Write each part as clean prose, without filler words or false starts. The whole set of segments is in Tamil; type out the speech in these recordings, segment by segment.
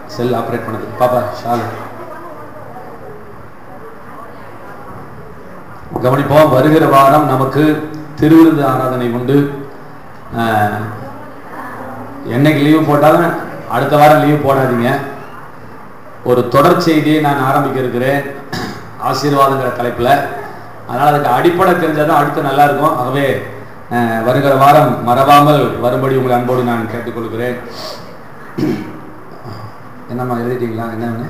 செல் ஆப்ரேட் பண்ணது. பாப்பா ஷாலு கவனிப்போம். வருகிற வாரம் நமக்கு திருவிருந்து ஆராதனை உண்டு. என்னைக்கு லீவு போட்டாலும் அடுத்த வாரம் லீவு போடாதீங்க. ஒரு தொடர் செய்தியை நான் ஆரம்பிக்க இருக்கிறேன், ஆசீர்வாதங்கிற தலைப்பில். அதனால் அதுக்கு அடிப்படை தெரிஞ்சால் தான் அடுத்து நல்லா இருக்கும். ஆகவே வருகிற வாரம் மறவாமல் வரும்படி உங்களை அன்போடு நான் கேட்டுக்கொள்கிறேன். என்னம்மா எழுதிட்டீங்களா? என்னன்னு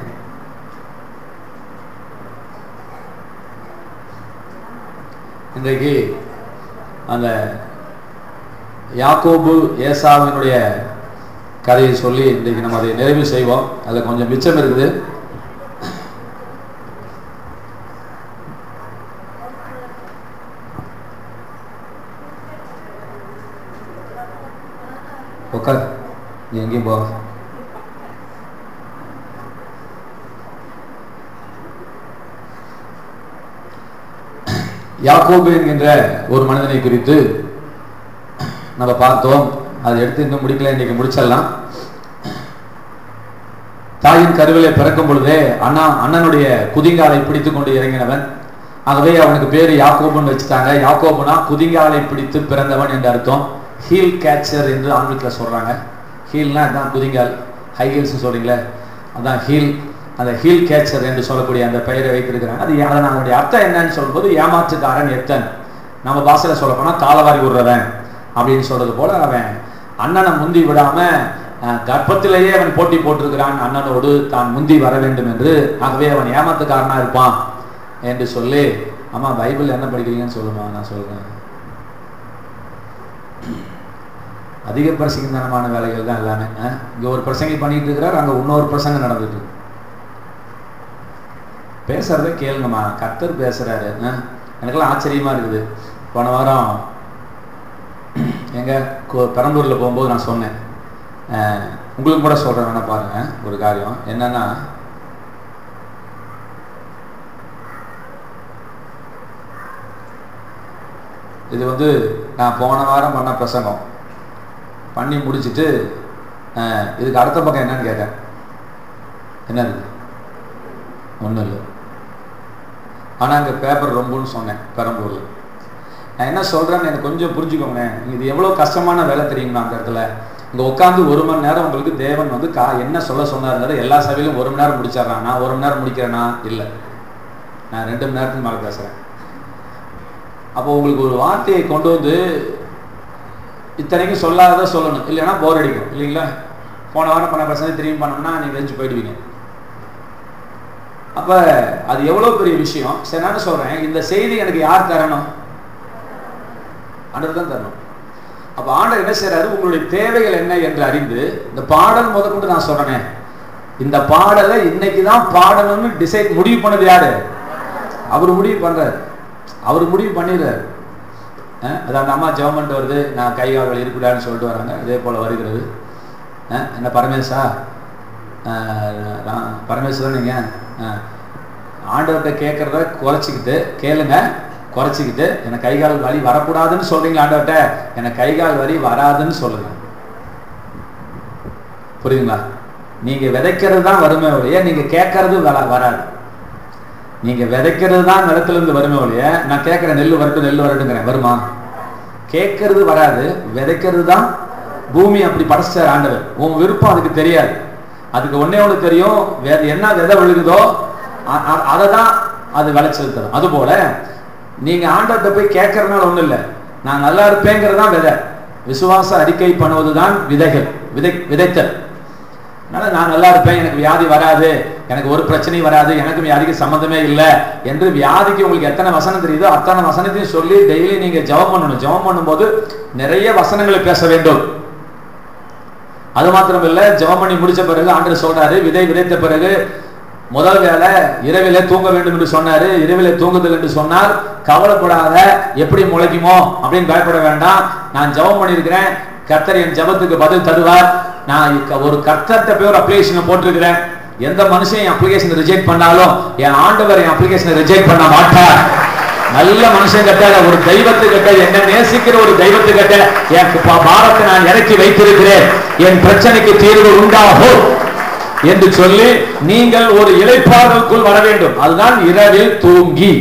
இன்றைக்கு அந்த யாக்கோபு ஏசாவினுடைய கதையை சொல்லி இன்றைக்கு நம்ம அதை நிறைவு செய்வோம். அதில் கொஞ்சம் மிச்சம் இருக்குது. உட்கார், நீ எங்கேயும் போ. யாக்கோபு என்கின்ற ஒரு மனிதனை குறித்து நம்ம பார்த்தோம். அதை எடுத்து இன்னும் முடிக்கல, இன்னைக்கு முடிச்சிடலாம். தாயின் கருவிலை பிறக்கும் பொழுதே அண்ணனுடைய குதிங்காலை பிடித்து கொண்டு இறங்கினவன். ஆகவே அவனுக்கு பேரு யாக்கோபுன்னு வச்சுட்டாங்க. யாக்கோபுனா குதிங்காலை பிடித்து பிறந்தவன் என்று அர்த்தம். ஹீல் கேச்சர் என்று ஆங்கிலத்தில் சொல்றாங்க. ஹீல்னா அதுதான் குதிங்கால், ஹை ஹீல்ஸ் சொல்றீங்களே அதான் ஹீல். அந்த ஹீல் கேச்சர் என்று சொல்லக்கூடிய அந்த பெயரை வைத்திருக்கிறாங்க. அது அதனுடைய அர்த்தம் என்னன்னு சொல்லும்போது ஏமாற்றுக்காரன் எத்தன், நம்ம பாஷையில சொல்ல போனா காலவாரி விடுறவன் அப்படின்னு சொல்றது போல அவன் அண்ணனை முந்தி விடாம கர்ப்பத்திலேயே அவன் போட்டி போட்டிருக்கிறான் அண்ணனோடு தான் முந்தி வர வேண்டும் என்று. ஆகவே அவன் ஏமாத்துக்காரனா இருப்பான் என்று சொல்லி, அம்மா பைபிள் என்ன படிக்கிறீங்கன்னு சொல்லுமா, நான் சொல்றேன். அதிக பிரசங்கமான வேலைகள் தான் எல்லாமே. இங்க ஒரு பிரசங்கி பண்ணிட்டு இருக்கிறார், அங்க இன்னொரு பிரசங்கம் நடந்துட்டு. பேசுறதே கேளுங்கம்மா, கர்த்தர் பேசுறாரு. எனக்கெல்லாம் ஆச்சரியமா இருக்குது. போன வாரம் எங்க பெரம்பூர்ல போகும்போது நான் சொன்னேன், உங்களுக்கு கூட சொல்றேன், வேணா பாருங்க. ஒரு காரியம் என்னன்னா, இது வந்து நான் போன வாரம் பண்ண பிரசங்கம் பண்ணி முடிச்சுட்டு இதுக்கு அடுத்த பக்கம் என்னன்னு கேட்டேன். என்ன இருக்கு? ஒன்றும் இல்லை. ஆனால் அங்கே பேப்பர் ரொம்பன்னு சொன்னேன் பெரம்பூரில். நான் என்ன சொல்கிறேன்னு எனக்கு கொஞ்சம் புரிஞ்சுக்கோங்க. இது எவ்வளோ கஷ்டமான வேலை தெரியுங்களா? அந்த இடத்துல இங்கே உட்காந்து 1 மணி நேரம் உங்களுக்கு தேவன் வந்து என்ன சொல்ல சொன்னாருங்கிறத எல்லா சபையிலும் 1 மணி நேரம் முடிச்சிடறான். நான் 1 மணி நேரம் முடிக்கிறேன்னா இல்லை, நான் 2 மணி நேரத்துக்கு மேலே பேசுகிறேன். அப்போ உங்களுக்கு ஒரு வார்த்தையை கொண்டு வந்து இத்தனைக்கும் சொல்லாத சொல்லணும், இல்லைன்னா போர் அடிக்கும் இல்லைங்களா? போன வாரம் பண்ண பிரச்சனை திரும்பி பண்ணோம்னா நீங்கள் வெஞ்சு போயிடுவீங்க. அப்போ அது எவ்வளோ பெரிய விஷயம். சரி, நான் சொல்கிறேன், இந்த செய்தி எனக்கு யார் தரணும்? ஆண்டவர் தான் தரணும். அப்போ ஆண்டவர் என்ன செய்யறாரு? உங்களுடைய தேவைகள் என்ன என்று அறிந்து, இந்த பாடல் முதற்கொண்டு நான் சொல்றேன், இந்த பாடலை இன்னைக்கு தான் பாடணும்னு முடிவு பண்ணது யாரு? அவர் முடிவு பண்றாரு, அவர் முடிவு பண்ணிடுறாரு. அது அந்த அம்மா ஜெபம் பண்ணிட்டு வருது, நான் கை கால் வலி இருக்குடான்னு சொல்லிட்டு வராங்க. இதே போல வருகிறது. என்ன பரமேசா, பரமேஸ்வரன் நீங்க ஆண்டவர்கிட்ட கேட்கறத குறைச்சிக்கிட்டு கேளுங்க, குறைச்சிக்கிட்டு எனக்கு கை கால் வலி வரக்கூடாதுன்னு சொல்றீங்களா? ஆண்டவர்கிட்ட எனக்கு கை கால் வலி வராதுன்னு சொல்லுங்க. புரியுதுங்களா? நீங்க விதைக்கிறது தான் வருமே ஒழிய நீங்க கேட்கறது வராது. நீங்க விதைக்கிறது தான் நிலத்துல இருந்து வருமே ஒழிய நான் கேட்கிற நெல் வரட்டுங்கிறேன், வருமா? கேட்கறது வராது, விதைக்கிறது தான். பூமி அப்படி படைச்சார் ஆண்டவர். உன் விருப்பம் அதுக்கு தெரியாது. அதுக்கு ஒன்னே ஒன்று தெரியும், என்ன விதை விழுகுதோ அதை தான் அது விளைச்சல் தரும். அதுபோல நீங்க ஆண்டவர்கிட்ட போய் கேட்கறதுனால ஒண்ணும் இல்லை, நான் நல்லா இருப்பேங்கிறதான் விதை. விசுவாச அறிக்கை பண்ணுவதுதான் விதைத்தல். அதனால நான் நல்லா இருப்பேன், எனக்கு வியாதி வராது, எனக்கு ஒரு பிரச்சனையும் வராது, எனக்கு வியாதிக்கு சம்மந்தமே இல்லை என்று வியாதிக்கு உங்களுக்கு எத்தனை வசனம் தெரியுதோ அத்தனை வசனத்தையும் சொல்லி டெய்லி நீங்க ஜெபம் பண்ணணும். ஜெபம் பண்ணும்போது நிறைய வசனங்களை பேச வேண்டும். அது மாத்திரம் இல்ல, ஜெபம் பண்ணி முடிச்ச பிறகு ஆண்டவர் சொல்றாரு, விதை விதைத்த பிறகு முதல் வேலை இரவிலே தூங்க வேண்டும் என்று சொன்னாரு. இரவிலே தூங்குதல் என்று சொன்னால் கவலைப்படாத, எப்படி முளைக்குமோ அப்படின்னு பயப்பட வேண்டாம். நான் ஜெபம் பண்ணியிருக்கிறேன், கர்த்தர் என் ஜெபத்துக்கு பதில் தருவார். நான் ஒரு கர்த்தர்கிட்ட போய் ஒரு அப்ளிகேஷன் போட்டிருக்கிறேன். எந்த மனுஷன் என் அப்ளிகேஷன் ரிஜெக்ட் பண்ணாலும் என் ஆண்டவர் என் அப்ளிகேஷனை ரிஜெக்ட் பண்ண மாட்டார். நல்ல மனுஷன் கிட்ட, ஒரு தெய்வத்துக்கிட்ட, என்ன நேசிக்கிற ஒரு தெய்வத்துக்கிட்ட என் பாரத்தை நான் இறக்கி வைத்திருக்கிறேன். என் பிரச்சனைக்கு தீர்வு உண்டாகும். என்று சொல்லி நீங்கள் ஒரு இளைப்பாறுதலுக்குள் வர வேண்டும். அதுதான் இரவில் தூங்கி.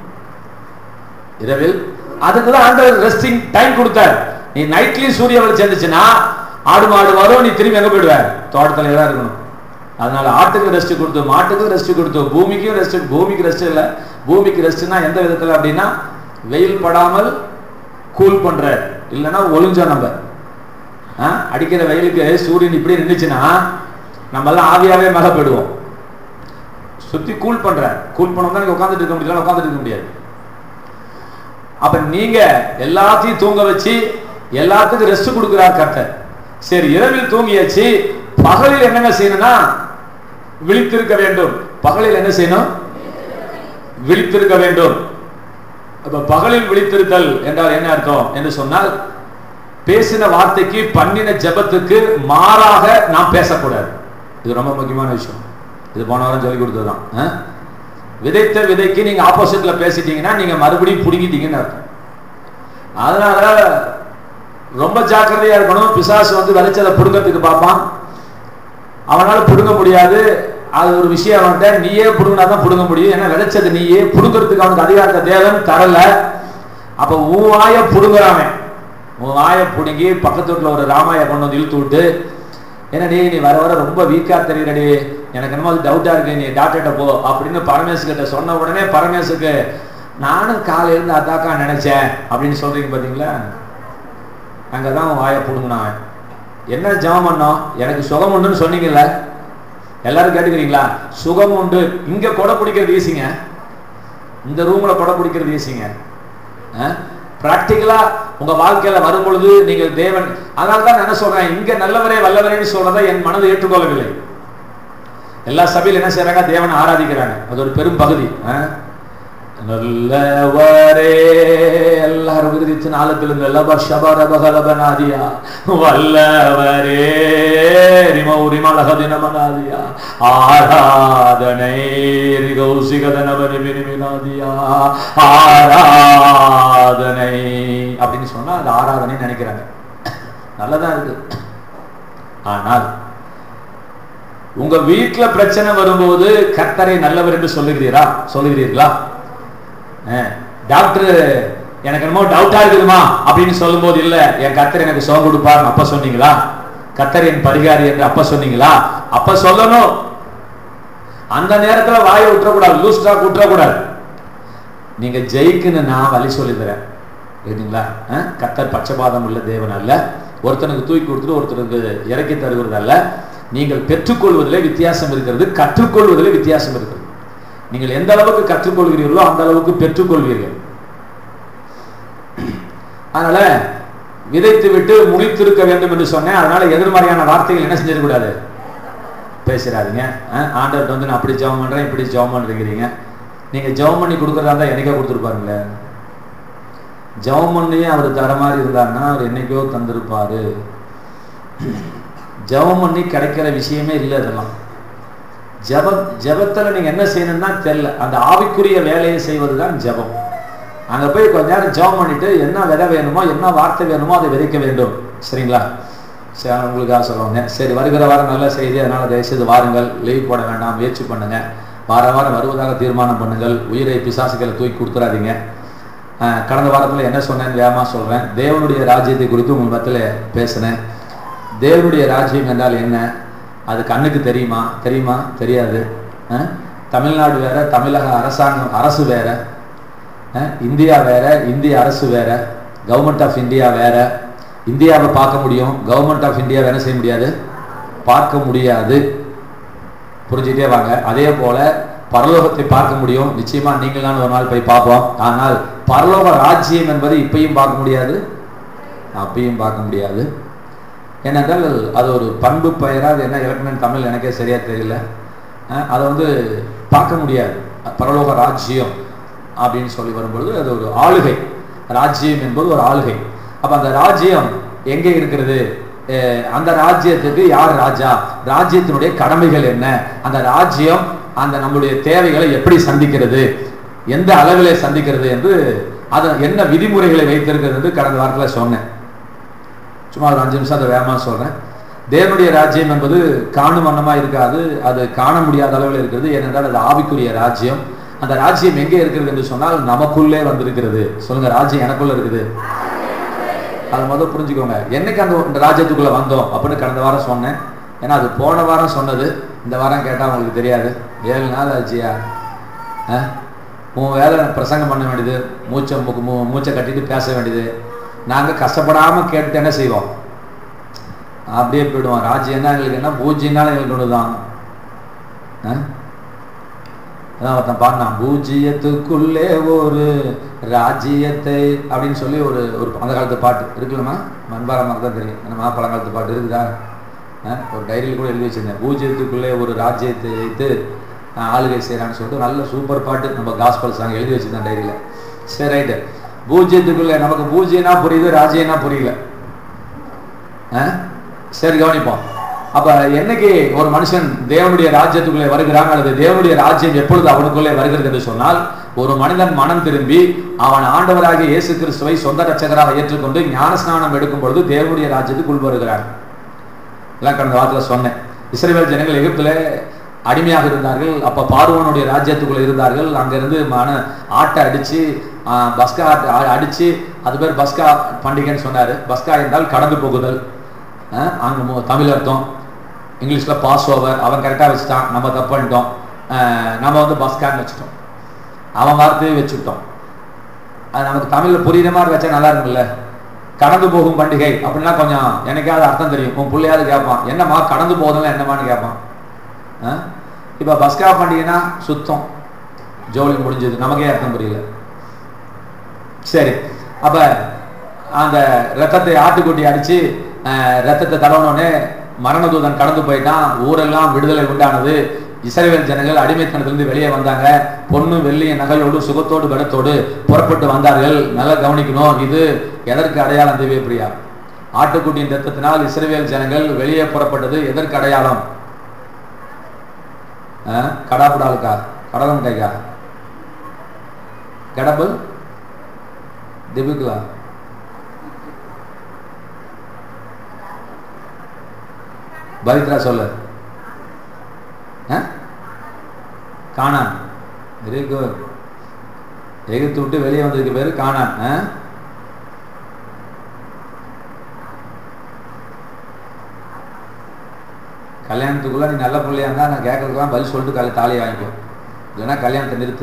இரவில் அதுக்குதான் ஆண்டவர் ரெஸ்டிங் டைம் கொடுத்தார். நீ நைட்லயும் சூரிய வெளிச்சம் இருந்துச்சுன்னா ஆடு மாடு வரும், நீ திரும்பி எங்க போயிடுவ? தோட்டத்துல தான் இருக்கணும். அதனால ஆட்டுக்கு ரெஸ்ட் கொடுத்து, மாட்டுக்கு ரெஸ்ட் கொடுத்து, பூமிக்கும் ரெஸ்ட். பூமிக்கு ரெஸ்ட் இல்ல. பூமிக்கு ரெஸ்ட்னா எந்த விதத்துல அப்படின்னா, வெயில் படாமல் கூல் பண்ற, இல்லைன்னா ஒளிஞ்சோம். நம்ம அடிக்கிற வெயிலுக்கு சூரியன் இப்படி நின்றுச்சுன்னா நம்ம எல்லாம் ஆவியாவே மேல போயிடுவோம். சுத்தி கூல் பண்ற, கூல் பண்ணா நீங்க உட்காந்துட்டு இருக்க முடியல, உட்காந்துட்டு இருக்க முடியாது. அப்ப நீங்க எல்லாத்தையும் தூங்க வச்சு எல்லாத்துக்கும் ரெஸ்ட் கொடுக்கிறார் கர்த்தர். சரி, இரவில் தூங்கியாச்சு. பகலில் என்னங்க செய்யணும்னா விழித்திருக்க வேண்டும். பகலில் என்ன செய்யணும்? விழித்திருக்க வேண்டும். அப்ப பகலில் விழித்திருத்தல் என்றால் என்ன அர்த்தம் என்று சொன்னால், பேசின வார்த்தைக்கு பண்ணின ஜெபத்துக்கு மாறாக நாம் பேசக்கூடாது. இது ரொம்ப முக்கியமான விஷயம். இது போன வாரம் சொல்லி கொடுத்ததுதான். விதைத்த விதைக்கு நீங்க ஆப்போசிட்ல பேசிட்டீங்கன்னா நீங்க மறுபடியும் புடுங்கிட்டீங்கன்னு அர்த்தம். அதனால ரொம்ப ஜாக்கிரதையா இருக்கணும். பிசாசு வந்து விளைச்சதை புடுங்கிறதுக்கு பார்ப்பான். அவனால புடுங்க முடியாது. அது ஒரு விஷயம். அவன்கிட்ட நீயே புடுங்கினாதான் புடுங்க முடியும். ஏன்னா விளைச்சது நீயே. புடுங்கிறதுக்கு அவனுக்கு அதிகாரத்தை தேவன் தரல. அப்ப உன் வாய புடுங்குறான். உன் வாய புடுங்கி பக்கத்து வீட்டுல ஒரு ராமாய கொண்டு வந்து இழுத்து விட்டு, என்னடி நீ வர வர ரொம்ப வீக்கா தெரியுறடி, எனக்கு என்னமோ அது டவுட்டா இருக்கு, நீ டாக்டர்கிட்ட போ அப்படின்னு பரமேசு கிட்ட சொன்ன உடனே பரமேசுக்கு நானும் காலையில இருந்து அதாக்கா நினைச்சேன் அப்படின்னு சொல்றீங்க பாத்தீங்களா? அங்கதான் வாய புடுங்கினான். என்ன ஜெபம் பண்ணோம்? எனக்கு சுகம் உண்டுன்னு சொன்னீங்கல்ல, எல்லாரும் கேட்டுக்கிறீங்களா? சுகம் உண்டு. இங்க கொடை பிடிக்கிறது ஈஸிங்க. இந்த ரூம்ல கொடை பிடிக்கிறது ஈஸிங்க. பிராக்டிகலா உங்க வாழ்க்கையில வரும் பொழுது நீங்கள் தேவன். அதனால்தான் என்ன சொல்றேன், இங்க நல்லவரே வல்லவரேன்னு சொல்றதை என் மனதை ஏற்றுக்கொள்ளவில்லை. எல்லா சபையில என்ன செய்யறாங்க? தேவனை ஆராதிக்கிறாங்க. அது ஒரு பெரும் பகுதி. நல்லவரே எல்லாரும் விருதிச்சு நாளத்திலிருந்து வல்லவரே ஆராதனை ஆராதனை அப்படின்னு சொன்னா அது ஆராதனை நினைக்கிறாங்க. நல்லதா இருக்கு. ஆனால் உங்க வீட்டுல பிரச்சனை வரும்போது கர்த்தரை நல்லவர் என்று சொல்லுகிறீர்களா? டாக்டர் எனக்கு என்னமோ டவுட்டா இருக்குதுமா அப்படின்னு சொல்லும் போது, இல்ல என் கர்த்தர் எனக்கு சுகம் கொடுப்பார் அப்ப சொன்னீங்களா? கர்த்தர் என் பரிகாரி என்று அப்ப சொன்னீங்களா? அப்ப சொல்லணும். அந்த நேரத்துல வாயை விட்டுறக்கூடாது, லூஸ் டாக் விட்டுறக்கூடாது. நீங்க ஜெயிக்குன்னு நான் வழி சொல்லி தரேன். கேட்டீங்களா? கர்த்தர் பட்சபாதம் உள்ள தேவன் அல்ல. ஒருத்தனுக்கு தூக்கி கொடுத்துட்டு ஒருத்தருக்கு இறக்கி தருவது அல்ல. நீங்கள் பெற்றுக்கொள்வதிலே வித்தியாசம் இருக்கிறது, கற்றுக்கொள்வதிலே வித்தியாசம் இருக்கிறது. நீங்கள் எந்த அளவுக்கு கற்றுக்கொள்கிறீர்களோ அந்த அளவுக்கு பெற்றுக்கொள்வீர்கள். அதனால விதைத்து விட்டு முழித்திருக்க வேண்டும் என்று சொன்னேன். அதனால எதிர்மறையான வார்த்தைகள் என்ன செஞ்சிடக்கூடாது? பேசுறாதீங்க. ஆண்டவர் வந்து நான் அப்படி ஜெபம் பண்றேன், இப்படி ஜெபம் பண்றீங்க. நீங்க ஜெபம் பண்ணி கொடுக்கறதா இருந்தா என்னைக்கோ கொடுத்துருப்பாருங்களே. ஜெபம் பண்ணியே அவர் தர மாதிரி இருந்தாருன்னா அவர் என்னைக்கோ தந்திருப்பாரு. ஜெபம் பண்ணி கிடைக்கிற விஷயமே இல்லை. அதெல்லாம் ஜெபத்துல நீங்க என்ன செய்யணும்னா தெரியல. அந்த ஆவிக்குரிய வேலையை செய்வதுதான் ஜெபம். அங்க போய் கொஞ்ச நேரம் ஜெபம் பண்ணிட்டு என்ன விதை வேணுமோ, என்ன வார்த்தை வேணுமோ அதை விதைக்க வேண்டும். சரிங்களா? சரி, உங்களுக்காக சொல்லுவாங்க. சரி, வருகிற வாரம் நல்ல செய்தி, அதனால தயவுசெய்து வாருங்கள். லீவ் போட வேண்டாம், முயற்சி பண்ணுங்க. வாரம் வருவதாக தீர்மானம் பண்ணுங்கள். உயிரை பிசாசுகளை தூக்கி கொடுத்துறாதீங்க. கடந்த வாரத்தில் என்ன சொன்னேன்னு வேகமாக சொல்றேன். தேவனுடைய ராஜ்யத்தை குறித்து உங்கள் மத்தியில் பேசினேன். தேவனுடைய ராஜ்யம் என்றால் என்ன? அது கண்ணுக்கு தெரியுமா? தெரியாது. தமிழ்நாடு வேற, தமிழக அரசு வேற, இந்தியா வேற, இந்திய அரசு வேற, கவர்மெண்ட் ஆஃப் இந்தியா வேற. இந்தியாவை பார்க்க முடியும், கவர்மெண்ட் ஆஃப் இந்தியாவை என்ன செய்ய முடியாது? பார்க்க முடியாது. புரிஞ்சுட்டே வாங்க. அதே போல பரலோகத்தை பார்க்க முடியும். நிச்சயமா நீங்களான ஒரு நாள் போய் பார்ப்போம். ஆனால் பரலோக ராஜ்யம் என்பது இப்பயும் பார்க்க முடியாது, அப்பயும் பார்க்க முடியாது. ஏனென்றால் அது ஒரு பண்பு பெயரா, அது என்ன இலக்கணம் தமிழ் எனக்கே சரியா தெரியல. அதை வந்து பார்க்க முடியாது. பரலோக ராஜ்யம் அப்படின்னு சொல்லி வரும்பொழுது அது ஒரு ஆளுகை. ராஜ்யம் என்பது ஒரு ஆளுகை. அப்ப அந்த ராஜ்யம் எங்கே இருக்கிறது? அந்த ராஜ்யத்துக்கு யார் ராஜா? ராஜ்யத்தினுடைய கடமைகள் என்ன? அந்த ராஜ்யம் அந்த நம்முடைய தேவைகளை எப்படி சந்திக்கிறது, எந்த அளவிலே சந்திக்கிறது என்று, அது என்ன விதிமுறைகளை வைத்திருக்கிறது என்று கடந்த வாரத்தில் சொன்னேன். சும்மா ஒரு 5 நிமிஷம் அதை வேகமாக சொல்றேன். தேவனுடைய ராஜ்யம் என்பது காணும் வண்ணமா இருக்காது, அது காண முடியாத அளவில் இருக்கிறது. ஏனென்றால் அது ஆவிக்குரிய ராஜ்யம். அந்த ராஜ்யம் எங்கே இருக்கிறது என்று சொன்னால் நமக்குள்ளே வந்திருக்கிறது. சொல்லுங்க, ராஜ்யம் எனக்குள்ள இருக்குது. அதை முதல் புரிஞ்சுக்கோங்க. என்னைக்கு அந்த ராஜ்யத்துக்குள்ள வந்தோம் அப்படின்னு கடந்த வாரம் சொன்னேன். ஏன்னா அது போன வாரம் சொன்னது, இந்த வாரம் கேட்டால் உங்களுக்கு தெரியாது. 7 நாள் ஆச்சியா, உன் வேலை பிரசங்கம் பண்ண வேண்டியது, மூச்சை கட்டிட்டு பேச வேண்டியது. நாங்கள் கஷ்டப்படாமல் கேட்டு என்ன செய்வோம், அப்படியே போயிடுவோம். ராஜ்யம்னா எங்களுக்கு என்ன, பூஜ்யம்னாலும் எங்களுக்கு ஒன்று தான். அதான் ஒருத்தன் பாடினான், பூஜ்ஜியத்துக்குள்ளே ஒரு ராஜ்யத்தை அப்படின்னு சொல்லி ஒரு அந்த காலத்து பாட்டு இருக்குல்லம்மா, மண்பாரமாக தான் தெரியும். நம்ம பழங்காலத்து பாட்டு இருக்குதா, ஒரு டைரியில் கூட எழுதி வச்சிருந்தேன். பூஜ்ஜியத்துக்குள்ளே ஒரு ராஜ்யத்தை வைத்து ஆளுகை செய்கிறான்னு சொல்லிட்டு நல்ல சூப்பர் பாட்டு, நம்ம காஸ்பல் சாங் எழுதி வச்சிருந்தேன் டைரியில். சரி, ரைட்டு. பூஜ்ஜியத்துக்குள்ளே நமக்கு பூஜ்யம்னா புரியுது, ராஜ்யம்னா புரியல. சரி, கவனிப்போம். அப்ப என்னைக்கு ஒரு மனுஷன் தேவனுடைய ராஜ்யத்துக்குள்ளே வருகிறான், அல்லது தேவனுடைய ராஜ்யம் எப்பொழுது அவனுக்குள்ளே வருகிறது என்று சொன்னால், ஒரு மனிதன் மனம் திரும்பி அவன் ஆண்டவராகிய இயேசு கிறிஸ்துவை சொந்த ரட்சகராக ஏற்றுக்கொண்டு ஞானஸ்நானம் எடுக்கும் பொழுது தேவனுடைய ராஜ்யத்துக்குள் வருகிறான். எல்லாம் கடந்த வாரத்தில் சொன்னேன். இஸ்ரவேல் ஜனங்கள் எகிப்திலே அடிமையாக இருந்தார்கள். அப்ப பார்வோனுடைய ராஜ்யத்துக்குள்ள இருந்தார்கள். அங்கிருந்து ஆட்டை அடிச்சு பஸ்கா அடிச்சு, அது பேர் பஸ்கா பண்டிகைன்னு சொன்னாரு. பஸ்கா என்றால் கடந்து போகுதல், அங்க தமிழ் அர்த்தம். இங்கிலீஷ்ல பாஸ் ஓவர். அவன் கரெக்டா வச்சுட்டான், நம்ம தப்பு பண்ணிட்டோம். நம்ம வந்து பஸ்கான்னு வச்சுட்டோம், அவன் வார்த்தையை வச்சுட்டோம். அது நமக்கு தமிழ்ல புரியுற மாதிரி வச்சா நல்லா இருக்கும்ல. கடந்து போகும் பண்டிகை அப்படின்னா கொஞ்சம் எனக்காவது அர்த்தம் தெரியும். உன் பிள்ளையாவது கேட்பான், என்னம்மா கடந்து போகுதுன்னா என்னமான்னு கேட்பான். இப்ப பஸ்கா பண்டிகைனா சுத்தம், ஜோலி முடிஞ்சது, நமக்கே அர்த்தம் புரியல. சரி, அப்ப அந்த ரத்தத்தை ஆட்டுக்குட்டி அடிச்சு ரத்தத்தை தடவனோடனே மரணதூதன் கடந்து போயிட்டான். ஊரெல்லாம் விடுதலை உண்டானது. இஸ்ரவேல் ஜனங்கள் அடிமைத்தனத்திலிருந்து வெளியே வந்தாங்க. பொண்ணு வெள்ளிய நகையோடு சுகத்தோடு பலத்தோடு புறப்பட்டு வந்தார்கள். நல்லா கவனிக்கணும், இது எதற்கு அடையாளம் தேவை பிரியா? ஆட்டுக்குட்டியின் ரத்தத்தினால் இஸ்ரவேல் ஜனங்கள் வெளியே புறப்பட்டது எதற்கு அடையாளம்? கடாப்புடாலுக்கா, கடலை மிட்டாய்க்கா, கடப்பு திபுக்குலா, பவித்ரா சொல்லு, காணான். Very good. எகிப்து விட்டு வெளியே வந்ததுக்கு பேரு காணான். கல்யாணத்துக்குள்ள நீ நல்ல பிள்ளையா இருந்தா நான் கேட்கறதுக்கெல்லாம் பதில் சொல்லிட்டு தாலியை வாங்கிக்கோ, இல்லைன்னா கல்யாணத்தை நிறுத்து.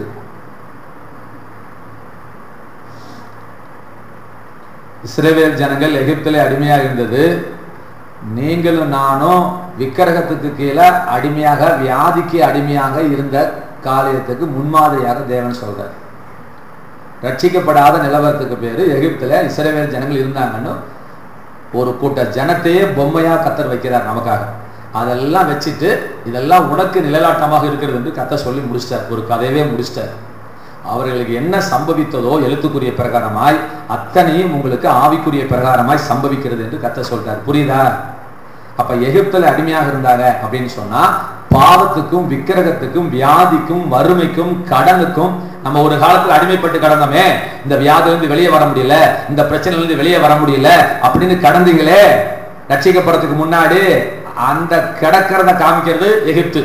இஸ்ரவேல் ஜனங்கள் எகிப்திலே அடிமையாக இருந்தது. நீங்களும் நானும் விக்கிரகத்துக்கு கீழே அடிமையாக, வியாதிக்கு அடிமையாக இருந்த காரியத்துக்கு முன்மாதிரியாக தேவன் சொல்றார். ரட்சிக்கப்படாத நிலவரத்துக்கு பேரு எகிப்தில இஸ்ரவேல் ஜனங்கள் இருந்தாங்கன்னு ஒரு கூட்ட ஜனத்தையே பொம்மையா கர்த்தர் வைக்கிறார் நமக்காக. அதெல்லாம் வச்சுட்டு இதெல்லாம் உனக்கு நிழலாட்டமாக இருக்கிறது என்று கர்த்தர் சொல்லி முடிச்சிட்டார். ஒரு கதையவே முடிச்சிட்டார். அவர்களுக்கு என்ன சம்பவித்ததோ எழுத்துக்குரிய பிரகாரமாய் அத்தனையும் உங்களுக்கு ஆவிக்குரிய பிரகாரமாய் சம்பவிக்கிறது என்று கர்த்தர் சொல்றார். புரியுதா? அப்ப எகிப்தில் அடிமையாக இருந்தாங்க அப்படின்னு சொன்னா பாவத்துக்கும், விக்கிரகத்துக்கும், வியாதிக்கும், வறுமைக்கும், கடனுக்கும் நம்ம ஒரு காலத்துல அடிமைப்பட்டு கடந்தோமே. இந்த வியாதிலிருந்து வெளியே வர முடியல, இந்த பிரச்சனையிலிருந்து வெளியே வர முடியல அப்படின்னு கடந்தீங்களே. ரட்சிக்கப்படுறதுக்கு முன்னாடி அந்த கிடக்கிறத காமிக்கிறது எகிப்து.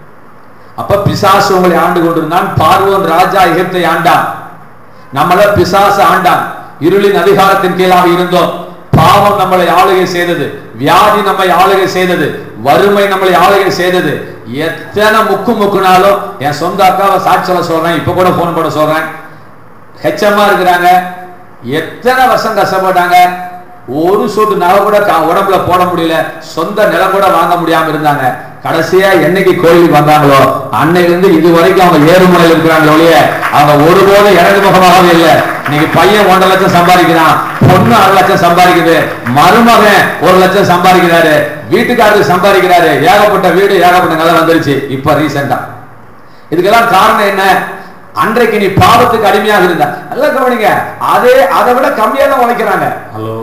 அப்ப பிசாசு உங்களை ஆண்டு கொண்டிருந்தான். பார்வோன் ராஜா எகிப்தை ஆண்டான். நம்மள பிசாசு ஆண்டான். இருளின் அதிகாரத்தின் கீழாக இருந்தோம். பாவம் நம்மளை ஆளுகை செய்தது, வியாதி நம்மை ஆளுகை செய்தது, வறுமை நம்மளை ஆளுகை செய்தது. எத்தனை முக்குனாலும் என் சொந்த அக்காவை சாட்சியில சொல்றேன், இப்ப கூட போன் போட சொல்றேன், ஹெச்சமா இருக்கிறாங்க. எத்தனை வருஷம் கஷ்டப்பட்டாங்க. ஒரு சொட்டு நகை கூட உடம்புல போட முடியல, சொந்த நிலம் கூட வாங்க முடியாம இருந்தாங்க. கடைசியா என்னைக்கு கோயிலுக்கு வந்தாங்களோ அன்னையிலிருந்து இது வரைக்கும் அவங்க ஏறுமுறையில் இருக்கிறாங்களோ இல்லையே, அவங்க ஒருபோதும் இடது முகமாகவே இல்லை. இன்னைக்கு பையன் 1.5 லட்சம் சம்பாதிக்கிறான், பொண்ணு 1.5 லட்சம் சம்பாதிக்குது, மருமகன் 1 லட்சம் சம்பாதிக்கிறாரு, வீட்டுக்காரருக்கு சம்பாதிக்கிறாரு, ஏகப்பட்ட வீடு ஏகப்பட்ட நிலம் வந்துருச்சு இப்ப ரீசெண்டா. இதுக்கெல்லாம் காரணம் என்ன? அன்றைக்கு நீ பாவத்துக்கு அடிமையாக இருந்தா. நல்லா கவனிங்க, அதை விட கம்மியா தான் உழைக்கிறாங்க. ஹலோ,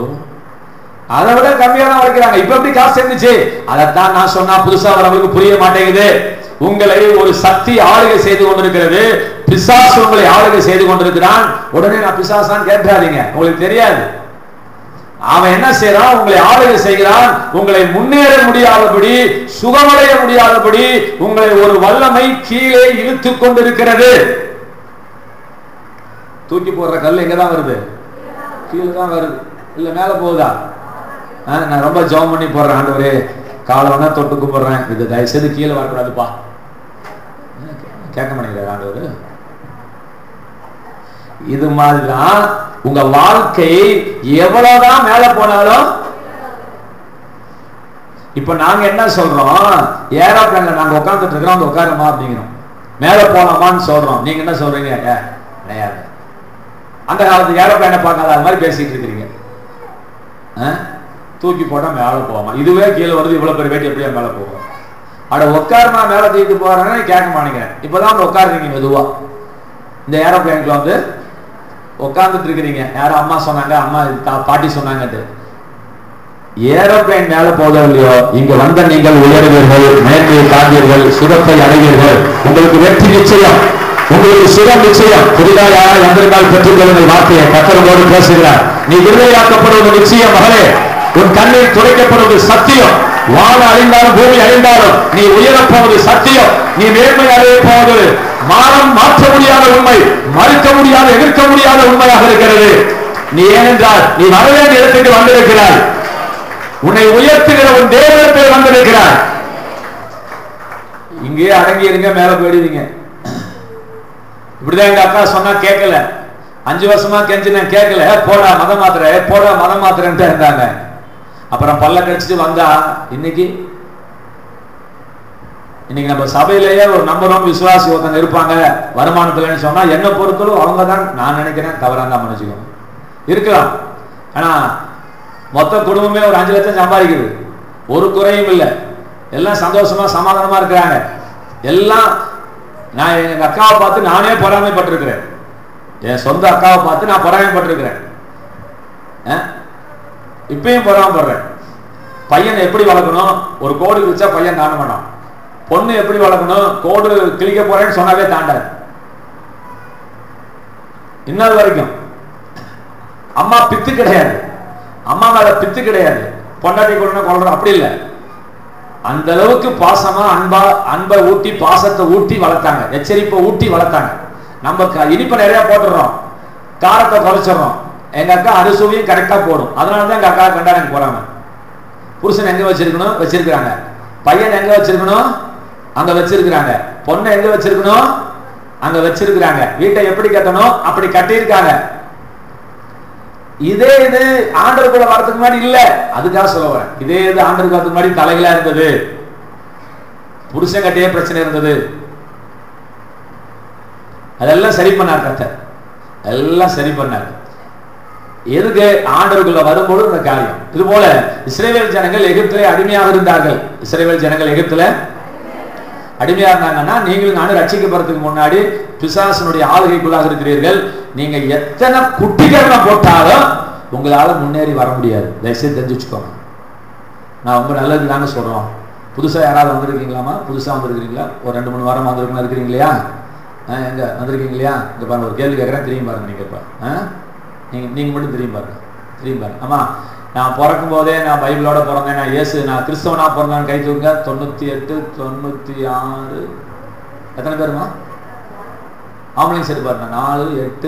அதை விட கம்மியா தான் உழைக்கிறாங்க. இப்ப எப்படி காசு இருந்துச்சு? அதைத்தான் நான் சொன்னா புதுசா வரவங்களுக்கு புரிய மாட்டேங்குது. உங்களை ஒரு சக்தி ஆளுகை செய்து கொண்டிருக்கிறது. பிசாசு உங்களை ஆளுகை செய்து கொண்டிருக்கிறான். உடனே நான் பிசாசான்னு கேட்காதீங்க, உங்களுக்கு தெரியாது. அவன் என்ன செய்யறான்? உங்களை ஆளுகை செய்கிறான். உங்களை முன்னேற முடியாதபடி, சுகமடைய முடியாதபடி உங்களை ஒரு வல்லமை கீழே இழுத்து கொண்டிருக்கிறது. தூக்கி போடுற கல் எங்கதான் வருது? கீழே தான் வருது. இல்ல மேல போகுதா? நான் ரொம்ப ஜெபம் பண்ணி போடுறேன், ஆண்டவரே காலவனா தொட்டு கும்பிடுறேன், இது தயவு செய்து கீழே வரக்கூடாதுப்பா. கேட்க மாட்டேங்கிறார் ஆண்டவர். இது மாதிரிதான் உங்க வாழ்க்கை எவ்வளவுதான் மேல போனாலும். இப்ப நாங்க என்ன சொல்றோம்? ஏரோப்ளேன்ல நாங்க உட்காந்துட்டு இருக்கிறோம், அங்க உட்காருமா அப்படிங்கிறோம். மேல போலாமான்னு சொல்றோம். நீங்க என்ன சொல்றீங்க? கிடையாது. அந்த காலத்து ஏரோப்ளேனை பார்க்காத அது மாதிரி பேசிட்டு இருக்கிறீங்க. தூக்கி போட்டா மேல போவாமா? இதுவே கீழே வருது, இவ்வளவு பெரிய வேட்டி எப்படியா மேல போவோம்? அட உட்காருமா மேல தூக்கிட்டு போறேன்னு கேட்க மாட்டேங்கிறேன். இப்பதான் உட்காருறீங்க மெதுவா. இந்த ஏரோப்ளேனுக்குள்ள வந்து உட்கார்ந்துட்டு இருக்கிறீங்க. யாரும் அம்மா சொன்னாங்க, அம்மா பாட்டி சொன்னாங்கட்டு. ஏரோப்ளேன் மேல போகவில்லையோ, இங்க வந்த நீங்கள் உயர்வீர்கள், மேன்மையை காண்பீர்கள், சுகத்தை அடைவீர்கள். உங்களுக்கு வெற்றி நிச்சயம், உங்களுக்கு சுகம் நிச்சயம். புதிதாக யாராவது வந்திருந்தால் பெற்றுக்கொள்ளுங்கள். வார்த்தையை கர்த்தரோடு பேசுகிறார். நீ விடுதலையாக்கப்படுவது நிச்சயம் மகளே. உன் கண்ணீர் துடைக்கப்படுவது சத்தியம். வானம் அழிந்தாலும் பூமி அழிந்தாலும் நீ உயரப்போவது சத்தியம். நீ மேன்மை அடைய போவது மாற்ற முடியாத உண்மை, மறுக்க முடியாத, எதிர்க்க முடியாத உண்மையாக இருக்கிறது. நீ ஏனென்றால் நீ வர வேண்டிய இடத்துக்கு வந்திருக்கிறாய். உன்னை உயர்த்துகிற உன் தேவனிடத்தில் வந்திருக்கிறாய். இங்கேயே அடங்கி இருங்க, மேல போயிடுவீங்க. இப்படிதான் எங்க அக்கா சொன்னா கேட்கல. 5 வருஷமா கெஞ்சினேன், கேட்கல. போடா மதம் மாத்திர, போடா மதம் மாத்திரன்ட்டு இருந்தாங்க. அப்புறம் பல்ல கடிச்சிட்டு வந்தா இன்னைக்கு நம்ம சபையிலேயே ஒரு நம்பரும் விசுவாசி ஒருத்தங்க இருப்பாங்க வருமானத்துலன்னு சொன்னா என்ன பொறுத்தலும் அவங்க தான் நான் நினைக்கிறேன். தவறா தான் மன்னிச்சுக்கணும், இருக்கலாம். ஆனா மொத்த குடும்பமே ஒரு 5 லட்சம் சம்பாதிக்குது, ஒரு குறையும் இல்லை, எல்லாம் சந்தோஷமா சமாதானமா இருக்கிறாங்க. எல்லாம் நான் எங்க அக்காவை பார்த்து நானே பொறாமைப்பட்டிருக்கிறேன். என் சொந்த அக்காவை பார்த்து நான் பொறாமைப்பட்டிருக்கிறேன். இப்பயும் பொறாமைப்படுறேன். பையனை எப்படி வளர்க்கணும்? ஒரு கோடு வச்சா பையன் தாண்ட மாட்டான். பொண்ணு எப்படி வளர்க்கணும்? கோடு கிழிக்க போறேன்னு சொன்னாவே தாண்டாது. இன்னொரு வரைக்கும் அம்மா பித்து கிடையாது, அம்மா மேல பித்து கிடையாது. பொண்டாட்டி கொள்ளணும் கொள்றோம் அப்படி இல்லை. அந்த அளவுக்கு பாசமா அன்பை ஊட்டி பாசத்தை ஊட்டி வளர்த்தாங்க, எச்சரிப்பை ஊட்டி வளர்த்தாங்க. நம்ம இனிப்பை நிறைய போட்டுறோம், காரத்தை குறைச்சிடறோம். எங்க அக்கா அரிசுவையும் கரெக்டா போடும். அதனாலதான் எங்க அக்கா கண்டா எனக்கு போறாங்க. புருஷன் எங்க வச்சிருக்கணும் வச்சிருக்கிறாங்க, பையன் எங்க வச்சிருக்கணும் அங்க வச்சிருக்கிறாங்க, பொண்ணை எங்க வச்சிருக்கணும் அங்க வச்சிருக்கிறாங்க, வீட்டை எப்படி கட்டணும் அப்படி கட்டியிருக்காங்க. இதே இது ஆண்டவருக்குள்ள வரதுக்கு முன்னாடி இல்ல. அதுக்காக சொல்ல வரேன், இதே இது ஆண்டவருக்கு வரதுக்கு முன்னாடி தலைகளா இருந்தது, புருஷன் கட்டியே பிரச்சனை இருந்தது. அதெல்லாம் சரி பண்ணார் கர்த்தர், எல்லாம் சரி பண்ணார். எதுக்கு? ஆண்டவருக்குள்ள வரும்போது இந்த காரியம். இது போல இஸ்ரவேல் ஜனங்கள் எகிப்திலே அடிமையாக இருந்தார்கள். இஸ்ரவேல் ஜனங்கள் எகிப்தில அடிமையா இருந்தாங்கன்னா நீங்களும் நானும் ரட்சிக்கப்படுறதுக்கு முன்னாடி பிசாசனுடைய ஆளுகைக்குள்ளாக இருக்கிறீர்கள். நீங்க எத்தனை குட்டிகரணம் போட்டாலும் உங்களால முன்னேறி வர முடியாது. தயவுசெய்து தெரிஞ்சு வச்சுக்கோங்க. நான் ரொம்ப நல்லது தாங்க சொல்றோம். புதுசா யாராவது வந்திருக்கீங்களாமா? புதுசா வந்திருக்கிறீங்களா? ஒரு 2-3 வாரம் வந்திருக்கணும் இருக்கிறீங்க இல்லையா? எங்க வந்திருக்கீங்க இல்லையா? இங்க பாருங்க, ஒரு கேள்வி கேட்கறேன், தெரியும் பாருங்க. நீங்க இப்ப நீங்க மட்டும் தெரியும் பாருங்க, தெரியும் பாருங்க. ஆமா, நான் பிறக்கும் போதே நான் பைபிளோட பிறந்தேன், நான் கிறிஸ்தவனா பிறந்தேன். கை தூங்க. 98, 96 எத்தனை பேருமா? ஆம்பளைங்க சரி பாருங்க. 4, 8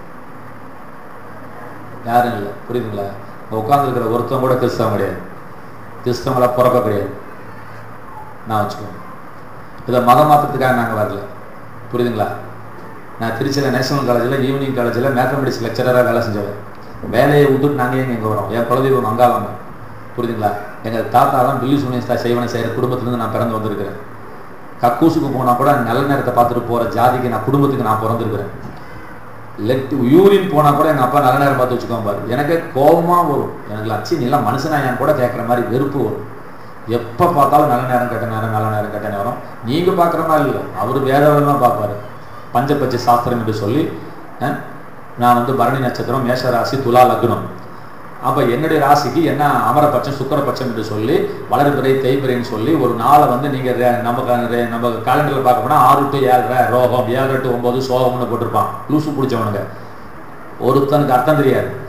யாரும் இல்லை. புரியுதுங்களா? உட்கார்ந்துருக்கிற ஒருத்தவங்க கூட கிறிஸ்தவம் கிடையாது. கிறிஸ்தவங்களா பிறக்க கிடையாது. நான் வச்சுக்கோங்க. இதை மதம் மாற்றத்துக்காக நாங்கள் வரல. புரியுதுங்களா? நான் திருச்சியில் நேஷனல் காலேஜில் ஈவினிங் காலேஜில் மேத்தமெட்டிக்ஸ் லெக்சராக வேலை செஞ்சவன். வேலையை விட்டுட்டு நாங்கள் எங்கே வரோம்? என் குலதெய்வம் அங்காளங்க. புரியுதுங்களா? எங்கள் தாத்தா தான் பில்லி சுனியஸ்தா செய்வனை செய்கிற குடும்பத்துலேருந்து நான் பிறந்து வந்திருக்கிறேன். கக்கூசுக்கு போனால் கூட நல்ல நேரத்தை பார்த்துட்டு போகிற ஜாதிக்கு நான் குடும்பத்துக்கு நான் பிறந்திருக்கிறேன். யூரின் போனால் கூட எங்கள் அப்பா நல்ல நேரம் பார்த்து வச்சுக்கோங்க பாரு. எனக்கு கோபமாக வரும். எனக்கு லட்சி நீலாம் மனுஷனா என் கூட கேட்குற மாதிரி வெறுப்பு வரும். எப்போ பார்த்தாலும் நல்ல நேரம் கெட்ட நேரம், நல்ல நேரம் கெட்ட நேரம். நீங்கள் பார்க்குற மாதிரி இல்லை, அவர் வேதவரமாக பார்ப்பாரு. பஞ்சபட்ச சாஸ்திரம் என்று சொல்லி நான் வந்து பரணி நட்சத்திரம், மேஷ ராசி, துலா லக்னம். அப்போ என்னுடைய ராசிக்கு என்ன அமரபட்சம், சுக்கரபட்சம் என்று சொல்லி வளர்பிறை தேய்பிறைன்னு சொல்லி ஒரு நாளை வந்து நீங்கள் நம்ம கேலண்டரில் பார்க்க போனால் 6 to 7 ரோகம், 7 to 9 சோகம்னு போட்டிருப்பான். லூசு பிடிச்சவனுங்க, ஒருத்தனுக்கு அர்த்தம் தெரியாது.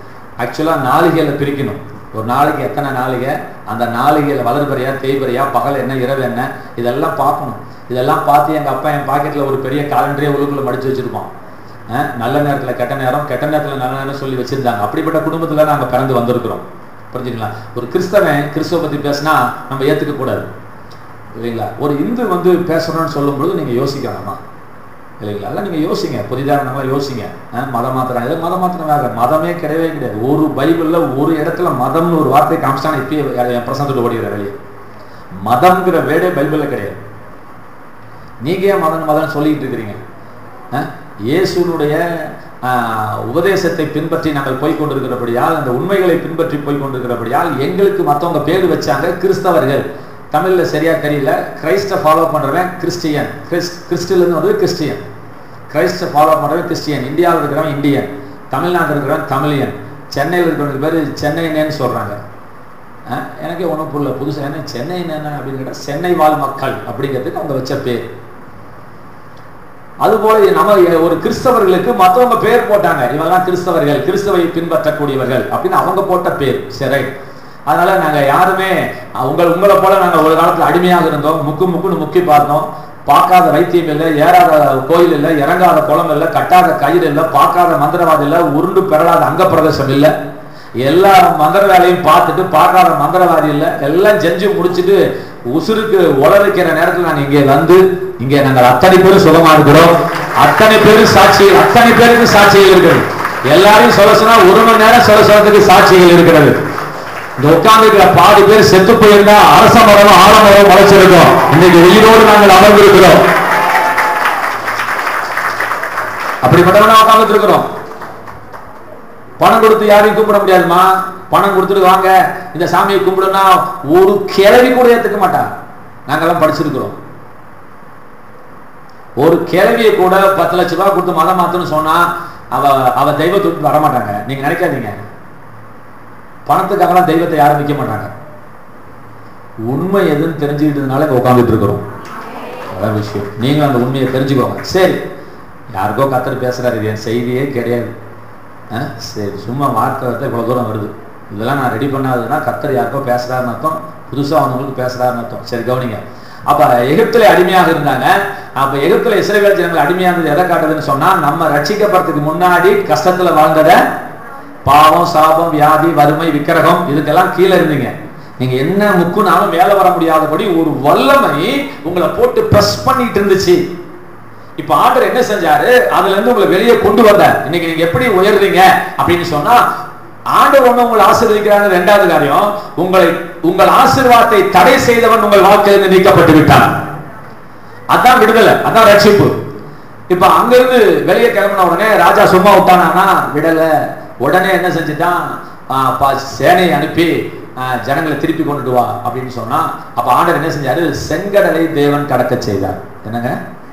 ஆக்சுவலா நாளிகையில பிரிக்கணும். ஒரு நாளைக்கு எத்தனை நாளிகை, அந்த நாளிகையில வளர்பறையா தேய்பறையா, பகல் என்ன இரவு என்ன, இதெல்லாம் பார்க்கணும். இதெல்லாம் பார்த்து எங்க அப்பா என் பாக்கெட்ல ஒரு பெரிய காலண்டரே உள்ளுக்குள்ள மடிச்சு வச்சிருப்போம். நல்ல நேரத்துல கெட்ட நேரம், கெட்ட நேரத்துல நல்ல நேரம் சொல்லி வச்சிருந்தாங்க. அப்படிப்பட்ட குடும்பத்துல நாங்க பிறந்து வந்திருக்கிறோம். புரிஞ்சுங்களா? ஒரு கிறிஸ்தவன் கிறிஸ்துவ பத்தி பேசினா நம்ம ஏத்துக்க கூடாது இல்லைங்களா? ஒரு இந்து வந்து பேசணும்னு சொல்லும் பொழுது நீங்க யோசிக்கலாமா இல்லைங்களா? எல்லாம் நீங்க யோசிங்க, புதிதாரணமா யோசிங்க. மதம் மாத்திரம், எது மதம் மாத்திரம் வேற மதமே கிடையவே கிடையாது. ஒரு பைபிள்ல ஒரு இடத்துல மதம்னு ஒரு வார்த்தை காமிச்சான இப்பயே என் பிரசனத்துல ஓடிக்கிற வெளியே. மதம்ங்கிற வேடே பைபிள்ல கிடையாது. நீங்க ஏன் மதம் மதம் சொல்லிட்டு இருக்கிறீங்க? இயேசுனுடைய உபதேசத்தை பின்பற்றி நாங்கள் போய்கொண்டிருக்கிறபடியால், அந்த உண்மைகளை பின்பற்றி போய்கொண்டிருக்கிறபடியால் எங்களுக்கு மற்றவங்க பேர் வச்சாங்க கிறிஸ்தவர்கள். தமிழ்ல சரியா தெரியல. கிரைஸ்ட ஃபாலோ பண்றவன் கிறிஸ்டியன், கிறிஸ்டிலிருந்து வந்து கிறிஸ்டியன், கிரைஸ்ட ஃபாலோ பண்றவன் கிறிஸ்டியன், இந்தியாவில் இருக்கிறவன் இந்தியன், தமிழ்நாட்டில் இருக்கிறவன் தமிழியன், சென்னையில் இருக்கிறவனுக்கு பேர் சென்னைன்னு சொல்றாங்க. எனக்கே ஒன்றும் புரியல, புதுசாக என்ன சென்னை என்ன அப்படின்னு கேட்டால் சென்னை வாழ் மக்கள் அப்படிங்கிறதுக்கு அவங்க வச்ச பேர். அதுபோல நம்ம ஒரு கிறிஸ்தவர்களுக்கு மற்றவங்க பேர் போட்டாங்க, இவங்கெல்லாம் கிறிஸ்தவர்கள், கிறிஸ்தவை பின்பற்றக்கூடியவர்கள் அப்படின்னு அவங்க போட்ட பேர். சரி, அதனால நாங்க யாருமே உங்களை போல நாங்க ஒரு காலத்துல அடிமையாக இருந்தோம். முக்குன்னு முக்கி பார்த்தோம். பார்க்காத வைத்தியம் இல்லை, ஏறாத கோயில் இல்லை, இறங்காத குளம் இல்லை, கட்டாத கயிறு இல்லை, பார்க்காத மந்திரவாதி இல்லை, உருண்டு பெறலாத அங்க பிரதேசம் இல்லை. எல்லா மந்திர வேலையும் பார்த்துட்டு பார்க்காத மந்திரவாதி இல்லை, எல்லாம் செஞ்சு முடிச்சுட்டு உசுருக்கு உளறிக்கிற நேரத்தில் நாங்கள் இங்கே வந்து இங்கே நாங்கள் அத்தனை பேரும் சுகமா இருக்கிறோம். அத்தனை பேரும் சாட்சி, அத்தனை பேருக்கு சாட்சிகள் இருக்கிறது. எல்லாரையும் சொல்ல சொன்னா 1 மணி நேரம் சொல்றதுக்கு சாட்சிகள் இருக்கிறது. இந்த உட்கார்ந்துக்கிற பாதி பேர் செத்து போயிருந்தா அரச மரம் ஆலமரம் முளைச்சிருக்கோம். இன்னைக்கு உயிரோடு நாங்கள் அமர்ந்திருக்கிறோம். அப்படிப்பட்டவனா உட்கார்ந்து இருக்கிறோம். பணம் கொடுத்து யாரையும் கும்பிட முடியாதுமா. பணம் கொடுத்துட்டு வாங்க இந்த சாமியை கும்பிடுனா ஒரு கிழவி கூட ஏத்துக்க மாட்டான். நாங்கெல்லாம் படிச்சிருக்கிறோம். ஒரு கிழவியை கூட 10 லட்சம் ரூபாய் கொடுத்து மதம் மாத்தணும்னு சொன்னா அவ தெய்வத்துக்கு வரமாட்டாங்க. நீங்க நினைக்காதீங்க, பணத்துக்காகலாம் தெய்வத்தை யாரும் நிக்க மாட்டாங்க. உண்மை எதுன்னு தெரிஞ்சுக்கிட்டதுனால உட்காந்துட்டு இருக்கிறோம். அதான் விஷயம். நீங்களும் அந்த உண்மையை தெரிஞ்சுக்கோங்க. சரி, யாருக்கோ கத்தர் பேசுறாரு, என் செய்தியே கிடையாது. சரி, சும்மா வார்த்தை இவ்வளவு தூரம் வருது. இதெல்லாம் நான் ரெடி பண்ணாதுன்னா கத்தர் யாருக்கோ பேசுறாருன்னு அர்த்தம், புதுசா அவங்களுக்கு பேசுறாருன்னு அர்த்தம். சரி கவனிங்க. அப்ப எகிப்திலே அடிமையாக இருந்தாங்க. அப்ப எகிப்திலே இஸ்ரவேல் ஜனங்கள் அடிமையானது எதை காட்டுதுன்னு சொன்னா, நம்ம ரட்சிக்கப்படுறதுக்கு முன்னாடி கஷ்டத்துல வாழ்ந்தத, பாவம் சாபம் வியாதி வறுமை விக்கிரகம் இதுக்கெல்லாம் கீழே இருந்தீங்க. நீங்க என்ன முக்குனாலும் மேல வர முடியாதபடி ஒரு வல்லமை உங்களை போட்டு பிரஸ் பண்ணிட்டு இருந்துச்சு. இப்ப ஆண்டவர் என்ன செஞ்சாரு, அதுல இருந்து உங்களை வெளியே கொண்டு வந்தார். இன்னைக்கு நீங்க எப்படி உயர்றீங்க அப்படின்னு சொன்னா, ஆண்டவர் ஒண்ணு உங்களை ஆசீர்வதிக்கிறாங்க. 2வது காரியம், உங்கள் ஆசீர்வாதத்தை தடை செய்தவன் உங்கள் வாழ்க்கையிலிருந்து நீக்கப்பட்டு விட்டான். அதான் விடுதலை, அதான் ரட்சிப்பு. இப்ப அங்கிருந்து வெளியே கிளம்பின உடனே ராஜா சும்மா விட்டானா விடல. உடனே என்ன செஞ்சுட்டான், சேனையை அனுப்பி ஜனங்களை திருப்பி கொண்டுட்டு வா அப்படின்னு சொன்னா, அப்ப ஆண்டவர் என்ன செஞ்சாரு, செங்கடலை தேவன் கடக்க செய்தார். என்னங்க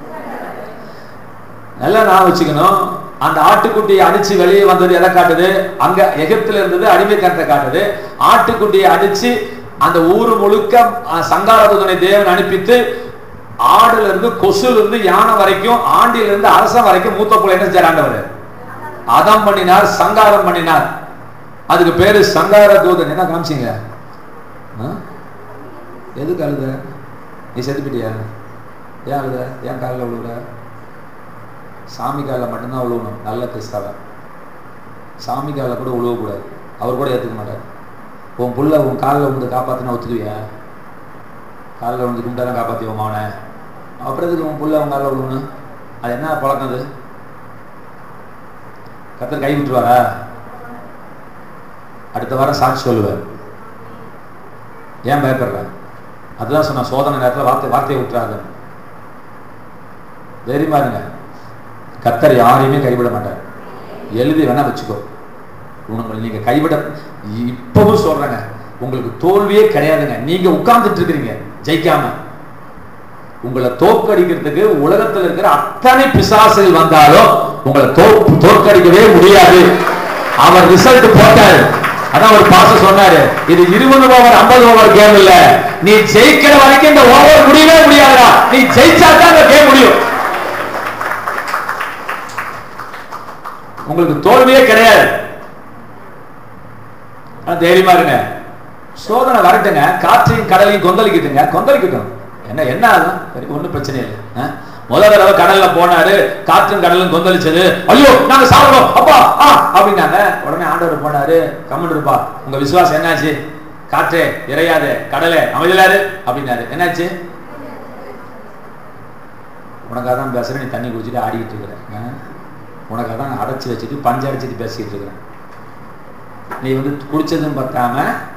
நல்லா நான் வச்சுக்கணும். அந்த ஆட்டுக்குட்டியை அடிச்சு வெளியே வந்தது எதை காட்டுது, அங்க எகிப்துல இருந்தது அடிமைத்தனத்தை காட்டுது. ஆட்டுக்குட்டியை அடிச்சு அந்த ஊரு முழுக்க சங்காரதூதனை தேவன் அனுப்பித்து, ஆடுல இருந்து கொசுல இருந்து யானை வரைக்கும், ஆண்டில இருந்து அரசன் வரைக்கும் மூத்த புள்ள என்ன செஞ்சார் ஆண்டவர், அதம் பண்ணினார், சங்காரம் பண்ணினார். அதுக்கு பேரு சங்கார தூதன். என்ன காமிச்சிங்க, எதுக்கு அழுத, நீ செத்துப்பிட்டியா, ஏன் அழுத, ஏன் காலில் விழுவுற, சாமி காலில் மட்டும்தான் விழுவணும். நல்ல கிறிஸ்தவ சாமி காலில் கூட விழுவக்கூடாது, அவர் கூட ஏற்றுக்க மாட்டார். உன் புள்ள உன் காலில் விழுந்து காப்பாற்றினா ஒத்துக்குவியா, காலில் விழுந்து கும்பிட்டா காப்பாற்றிவோம் அவனை, அப்புறம் எதுக்கு உன் புள்ள உன் காலில் விழுவணும், அது என்ன பழக்கம், அது கத்தர் கை விட்டுருவாரா, அடுத்த வாரம் சாட்சி சொல்லுவார். ஏன் பயப்படுற, அதுதான் சொன்ன சோதனை நேரத்தில் வார்த்தையை விட்டுறாங்க. தைரியமா இருங்க, கத்தர் யாரையுமே கைவிட மாட்டார். எழுதி வேணா வச்சுக்கோ, உங்களை நீங்க கைவிட, இப்பவும் சொல்றேங்க, உங்களுக்கு தோல்வியே கிடையாதுங்க. நீங்க உட்கார்ந்துட்டு இருக்கிறீங்க ஜெயிக்காம. உங்களை தோற்கடிக்கிறதுக்கு உலகத்தில் இருக்கிற அத்தனை பிசாசுகள் வந்தாலும் உங்களை தோற்கடிக்கவே முடியாது. அவர் ரிசல்ட் போட்டாரு. அதான் ஒரு பாசம் சொன்னாரு, இது 20 ஓவர் 50 ஓவர் கேம் இல்ல, நீ ஜெயிக்கிற வரைக்கும் இந்த ஓவர் முடியவே முடியாதுடா, நீ ஜெயிச்சாதான் இந்த கேம் முடியும். உங்களுக்கு தோல்வியே கிடையாது. தைரியமா இருங்க, சோதனை வரட்டுங்க, காற்றையும் கடலையும் கொந்தளிக்கட்டுங்க, கொந்தளிக்கட்டும். என்ன ஆகும், ஒன்றும் பிரச்சனை இல்லை. முதல் தடவை கடல்ல போனாரு, காற்றும் கடலும் கொந்தளிச்சது, ஐயோ நாங்க சாப்பிடுறோம் அப்பா அப்படின்னாங்க. உடனே ஆண்டவர் போனாரு, கம்மன் இருப்பா, உங்க விசுவாசம் என்னாச்சு, காற்றே இறையாதே, கடலே அமைதலாரு அப்படின்னாரு. என்னாச்சு, உனக்காக தான் பேசுறேன், நீ தண்ணி குடிச்சிட்டு ஆடிக்கிட்டு இருக்கிறேன், உனக்காக தான் அடைச்சி வச்சுட்டு பஞ்சு அடைச்சிட்டு பேசிக்கிட்டு இருக்கிறேன், நீ குடிச்சதும் பத்தாம.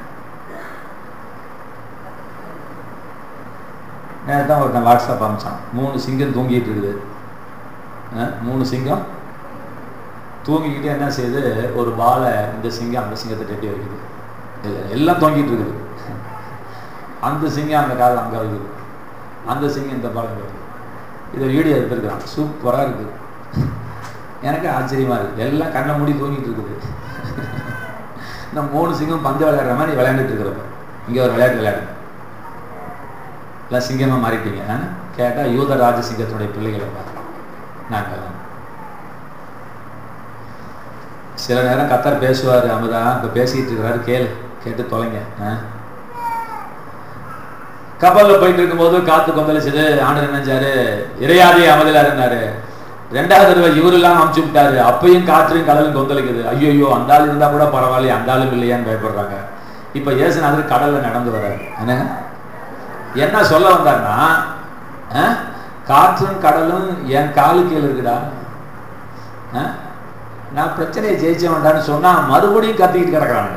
நேரத்தான் ஒருத்தன் வாட்ஸ்அப் அமிச்சான், 3 சிங்கம் தூங்கிட்டு இருக்குது. 3 சிங்கம் தூங்கிக்கிட்டு என்ன செய்யுது, ஒரு பாலை இந்த சிங்கம் அந்த சிங்கத்தை கட்டி வைக்குது, எல்லாம் தூங்கிட்டு இருக்குது. அந்த சிங்கம் அந்த காலம் அங்கே இருக்குது, அந்த சிங்கம் இந்த பாலம் இருக்குது. இதை வீடியோ எடுத்துருக்கான், சூப்பராக இருக்குது. எனக்கு ஆச்சரியமா இருக்கு, எல்லாம் கண்ணை மூடி தூங்கிட்டு இருக்குது. இந்த 3 சிங்கம் பந்து விளையாடுற மாதிரி விளையாண்டுட்டு இருக்கிறப்ப இங்கே ஒரு விளையாட்டு விளையாடுங்க, எல்லாம் சிங்கமா மாறிட்டீங்க. கேட்டா யூத ராஜ சிங்கத்துடைய பிள்ளைகளை நாங்கள். சில நேரம் கத்தர் பேசுவாரு, அமுதா இப்ப பேசிட்டு இருக்கிறாரு, கேட்டு தொலைங்க. கப்பல்ல போயிட்டு இருக்கும்போது காத்து கொந்தளிச்சது, ஆண்டவர் நினைச்சாரு இறையாதே அமைதலா இருந்தாரு. 2வது தடவை இவரெல்லாம் அமுச்சு விட்டாரு, அப்பயும் காற்றையும் கடலும் கொந்தளிக்குது. ஐயோ அந்த ஆள் இருந்தா கூட பரவாயில்ல, அந்த ஆளும் இல்லையான்னு பயப்படுறாங்க. இப்ப இயேசுநாதர் கடல்ல நடந்து வர்றாரு. என்ன சொல்ல வந்தார்னா, காற்றும் கடலும் என் காலு கீழே இருக்குடா, நான் பிரச்சனையை ஜெயிச்சவன்டான்னு சொன்னா மறுபடியும் கத்திக்கிட்டு கிடக்குறாங்க.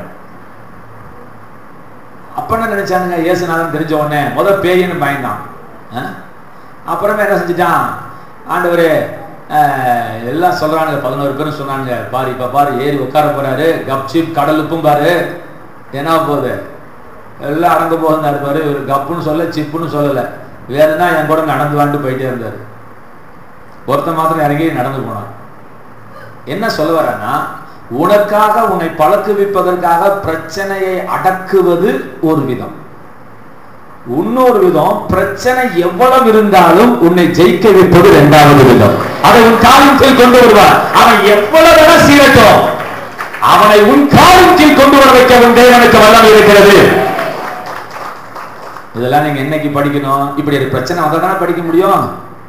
அப்ப என்ன நினைச்சானுங்க, இயேசுநாதன் தெரிஞ்ச உடனே முதல் பேயின்னு பயந்தான். அப்புறமே என்ன செஞ்சுட்டான், ஆண்டவரே எல்லாம் சொல்றானுங்க, 11 பேரும் சொன்னானுங்க, பாரு இப்ப பாரு ஏறி உட்கார போறாரு, கப்சிப் கடலுப்பும் பாரு என்ன போகுது, எல்லாம் அடங்க போகுது பாரு. இவர் கப்புன்னு சொல்ல சிப்புன்னு சொல்லல, வேறுனா என் கூட நடந்து வாண்டு போயிட்டே இருந்தாரு. ஒருத்தன் மாத்திரம் இறங்கி நடந்து போனான். என்ன சொல்ல வரேன்னா, உனக்காக உன்னை பழக்குவிப்பதற்காக பிரச்சனையை அடக்குவது ஒரு விதம், இன்னொரு விதம் பிரச்சனை எவ்வளவு இருந்தாலும் உன்னை ஜெயிக்க வைப்பது 2வது விதம். அதை உன் காரியத்தில் கொண்டு வருவார். அவன் எவ்வளவு சீரட்டும், அவனை உன் காரியத்தில் கொண்டு வர வைக்க தேவனுக்கு வல்லமை இருக்கிறது. இதெல்லாம் நீங்க என்னைக்கு படிக்கணும், இப்படி ஒரு பிரச்சனை வந்தா தானே படிக்க முடியும்.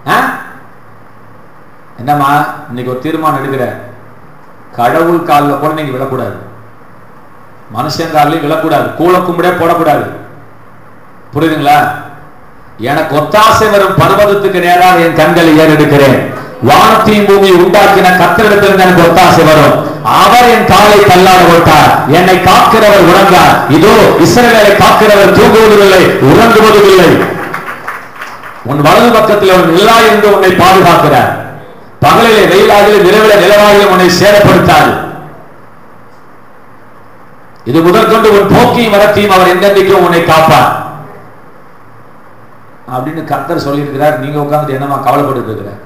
என்னம்மா இன்னைக்கு ஒரு தீர்மானம் எடுக்கிற, கடவுள் காலில் கூட நீங்க விழக்கூடாது, மனுஷன் காலிலையும் விழக்கூடாது, கூல கும்பிடே போடக்கூடாது. புரியுதுங்களா? எனக்கு ஒத்தாசை வரும் பர்வதத்துக்கு நேராக என் கண்களை ஏறெடுக்கிறேன், வானத்தையும் பூமியை உண்டாக்கின கர்த்தரிடத்திலிருந்து எனக்கு ஒத்தாசை வரும், அவர் என் காலை தள்ளாட விட்டார், என்னை காக்கிறவர் உறங்கார், இதோ இஸ்ரவேலை காக்கிறவர் தூங்குவதில்லை உறங்குவதில்லை, உன் வலது பக்கத்தில் அவன் நிலா என்று உன்னை பாதுகாக்கிறார், பகலிலே வெயிலாகிலும் இரவிலே நிலவாகிலும் உன்னை சேதப்படுத்தார், இது முதற்கொண்டு உன் போக்கியும் வரத்தையும் அவர் எந்தெந்தைக்கும் உன்னை காப்பார் அப்படின்னு கர்த்தர் சொல்லியிருக்கிறார். நீங்க உட்கார்ந்து என்னமா கவலைப்பட்டு இருக்கிறார்?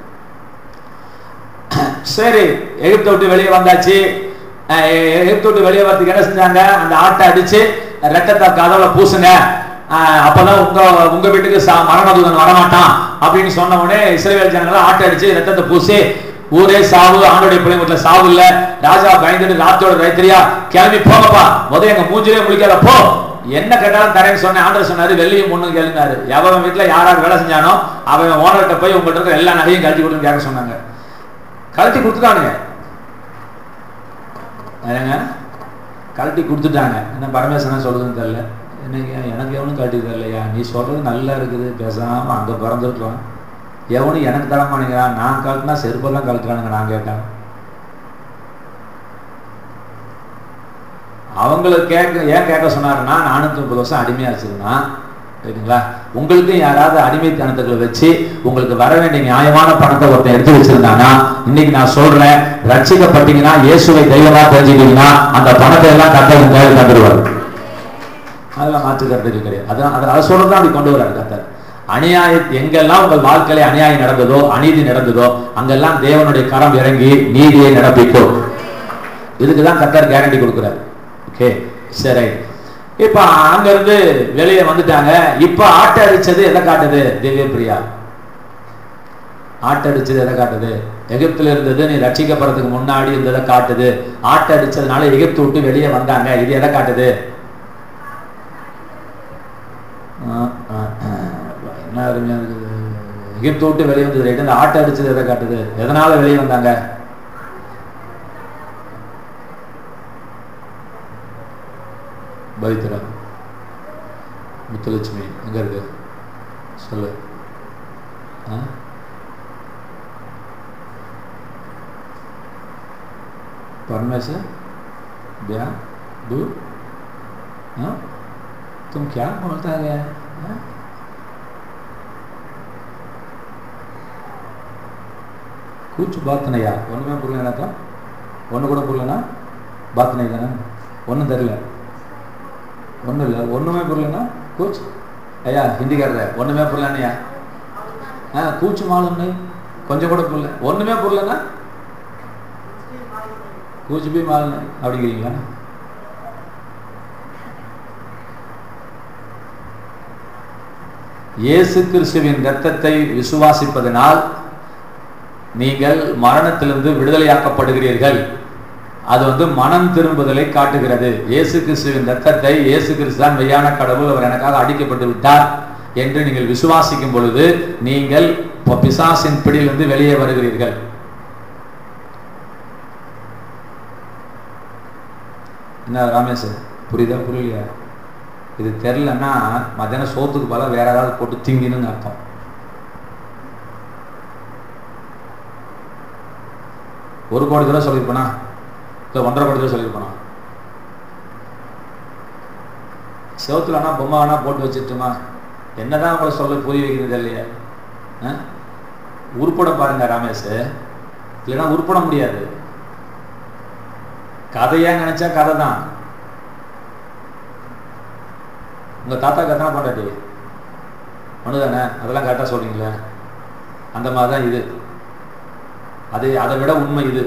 சரி, எகிப்தை விட்டு வெளியே வந்தாச்சு. எகிப்தை விட்டு வெளியே வரதுக்கு என்ன செஞ்சாங்க, அந்த ஆட்டை அடிச்சு ரத்தத்தை கதவுல பூசுங்க, அப்பதான் உங்க வீட்டுக்கு மரணதூதன் வரமாட்டான் அப்படின்னு சொன்ன உடனே இஸ்ரவேல் ஜனங்கள் ஆட்டை அடிச்சு ரத்தத்தை பூசி, ஊரே சாவு, ஆண்டோடைய பிள்ளைங்க சாவு இல்ல, ராஜா பயந்துட்டு ராத்தோட ரைத்திரியா கிளம்பி போங்கப்பா, முதல் எங்க மூஞ்சிலே முழிக்காத போ, என்ன கேட்டாலும் தரேன்னு சொன்னேன். ஆண்டவர் சொன்னாரு வெள்ளியும் முன்னு கேளுனாரு. எவன் வீட்டுல யாராவது வேலை செஞ்சானோ அவன் ஓனர்கிட்ட போய் உங்கள்கிட்ட இருக்கிற எல்லா நகையும் கழட்டி கொடுத்து கேட்க சொன்னாங்க. கழட்டி கொடுத்துட்டானுங்க, கழட்டி கொடுத்துட்டாங்க. என்ன பரமேஸ்வரன் சொல்றதுன்னு தெரியல, என்னைக்கு எனக்கு எவனும் கழட்டி தரலையா, நீ சொல்றது நல்லா இருக்குது, பேசாம அங்க பிறந்துருக்கலாம், எவனும் எனக்கு தர மாட்டேங்கிறான், நான் கழட்டினா செருப்பெல்லாம் கழட்டுறானுங்க. நான் கேட்டேன், அவங்களுக்கு ஏன் கேட்க சொன்னாருன்னா, 430 வருஷம் அடிமையா வச்சிருந்தான், சரிங்களா? உங்களுக்கும் யாராவது அடிமைத்தனத்துக்களை வச்சு உங்களுக்கு வர வேண்டிய நியாயமான பணத்தை ஒருத்தன் எடுத்து வச்சிருந்தானா, இன்னைக்கு நான் சொல்றேன், ரட்சிக்கப்பட்டீங்கன்னா இயேசுவை தெய்வமா தெரிஞ்சுக்கிட்டீங்கன்னா அந்த பணத்தை எல்லாம் கர்த்தர் தந்துடுவார். அதெல்லாம் மாற்று கருத்து கிடையாது. அதை சொல்றதுதான் அப்படி கொண்டு வராரு கர்த்தர். அநியாய எங்கெல்லாம் உங்கள் வாழ்க்கையில அநியாயம் நடந்ததோ, அநீதி நடந்ததோ, அங்கெல்லாம் தேவனுடைய கரம் இறங்கி நீதியை நடப்பிக்கும். இதுக்குதான் கர்த்தர் கேரண்டி கொடுக்கிறார். ஓகே, சரி. இப்ப அங்க இருந்து வெளியே வந்துட்டாங்க. இப்ப ஆட்டை அடிச்சது எதை காட்டுது? திவ்ய பிரியா ஆட்டை அடிச்சது எதை காட்டுது? எகிப்துல இருந்தது நீ ரட்சிக்கப்படுறதுக்கு முன்னாடி இருந்ததை காட்டுது. ஆட்டை அடிச்சதுனால எகிப்து விட்டு வெளியே வந்தாங்க. இது எதை காட்டுது? என்ன அருமையா இருக்குது. எகிப்து விட்டு வெளியே வந்தது ரைட்டு. இந்த ஆட்டை அடிச்சது எதை காட்டுது? எதனால வெளியே வந்தாங்க? பவித்ரா முத்துலட்சுமி எங்க இருக்கு சொல்லு. परमेश्वर ब्याह दूर तुम क्या बोलता है? कुछ बात नहीं यार. ஒண்ணுமே புரியலனாக்கா ஒன்று கூட புரியலனா बात नहीं தானே. ஒன்றும் தெரியல, ஒன்றும் இல்லை, ஒன்றுமே புரியலனா कुछ ஐயா ஹிந்தி கர்ற ஒன்றுமே புரியலனையா कुछ मालूम नहीं கொஞ்சம் கூட புரியல, ஒன்றுமே புரியலனா कुछ भी मालूम नहीं அப்படிங்கிறீங்களா? இயேசு கிறிஸ்துவின் இரத்தத்தை விசுவாசிப்பதனால் நீங்கள் மரணத்திலிருந்து விடுதலையாக்கப்படுகிறீர்கள். அது மனம் திரும்புதலை காட்டுகிறது. இயேசு கிறிஸ்துவின் இரத்தத்தை, இயேசு கிறிஸ்து தான் மெய்யான கடவுள், அவர் எனக்காக அடிக்கப்பட்டு விட்டார் என்று நீங்கள் விசுவாசிக்கும் பொழுது நீங்கள் பிசாசின் பிடியிலிருந்து வெளியே வருகிறீர்கள். என்ன ராமேஷ் புரியுதா புரியலையா? இது தெரியலன்னா மத்தியானம் சோத்துக்கு பல வேற ஏதாவது போட்டு திங்கின்னு அர்த்தம். ஒரு கோடி தடவை சொல்லியிருப்பேனா இல்லை 1.5 கோடி தடவை சொல்லியிருப்பேனா? செவத்துலனா பொம்மை வேணா போட்டு வச்சுட்டுமா என்னதான் உங்களை சொல்ல புரிய வைக்கிறது இல்லையா? உருப்பட பாருங்க ராமேஷ், இல்லைன்னா உருப்பட முடியாது. கதையா நினைச்சா கதை தான். உங்க தாத்தா கத்தனா பண்ணாட்டி ஒன்று தானே, அதெல்லாம் கரெக்டாக சொல்றீங்களே. அந்த மாதிரி தான் இது. அது அதை விட உண்மை இது.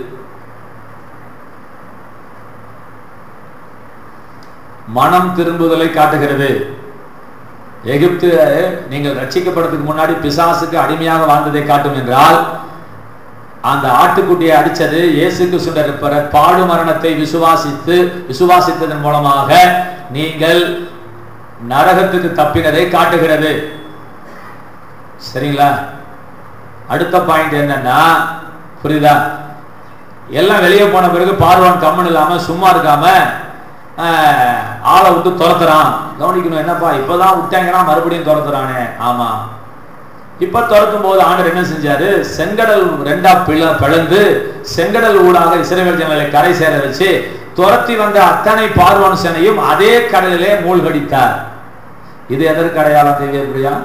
மனம் திரும்புதலை காட்டுகிறது. எகிப்து நீங்கள் ரட்சிக்கப்படுறதுக்கு முன்னாடி பிசாசுக்கு அடிமையாக வாழ்ந்ததை காட்டும் என்றால், அந்த ஆட்டுக்குட்டியை அடிச்சது இயேசு கிறிஸ்துவின் பாடு மரணத்தை விசுவாசித்ததன் மூலமாக நீங்கள் நரகத்துக்கு தப்பினதை காட்டுகிறது. சரிங்களா? அடுத்த பாயிண்ட் என்னன்னா, புரியுதா? எல்லாம் வெளியே போன பிறகு பார்வான் கம்மன் இல்லாம சும்மா இருக்காம ஆளை விட்டு துரத்துறான். கவனிக்கணும், என்னப்பா இப்பதான் விட்டாங்கன்னா மறுபடியும் துரத்துறானே. ஆமா, இப்ப துரத்தும் போது ஆண்டவர் என்ன செஞ்சாரு? செங்கடல் 2ஆ பிளந்து செங்கடல் ஊடாக இஸ்ரவேல் ஜனங்களை கரை சேர வச்சு துரத்தி வந்த அத்தனை பார்வோன் சேனையும் அதே கடலிலே மூழ்கடித்தார். இது எதற்கு அடையாளம் தேவையா?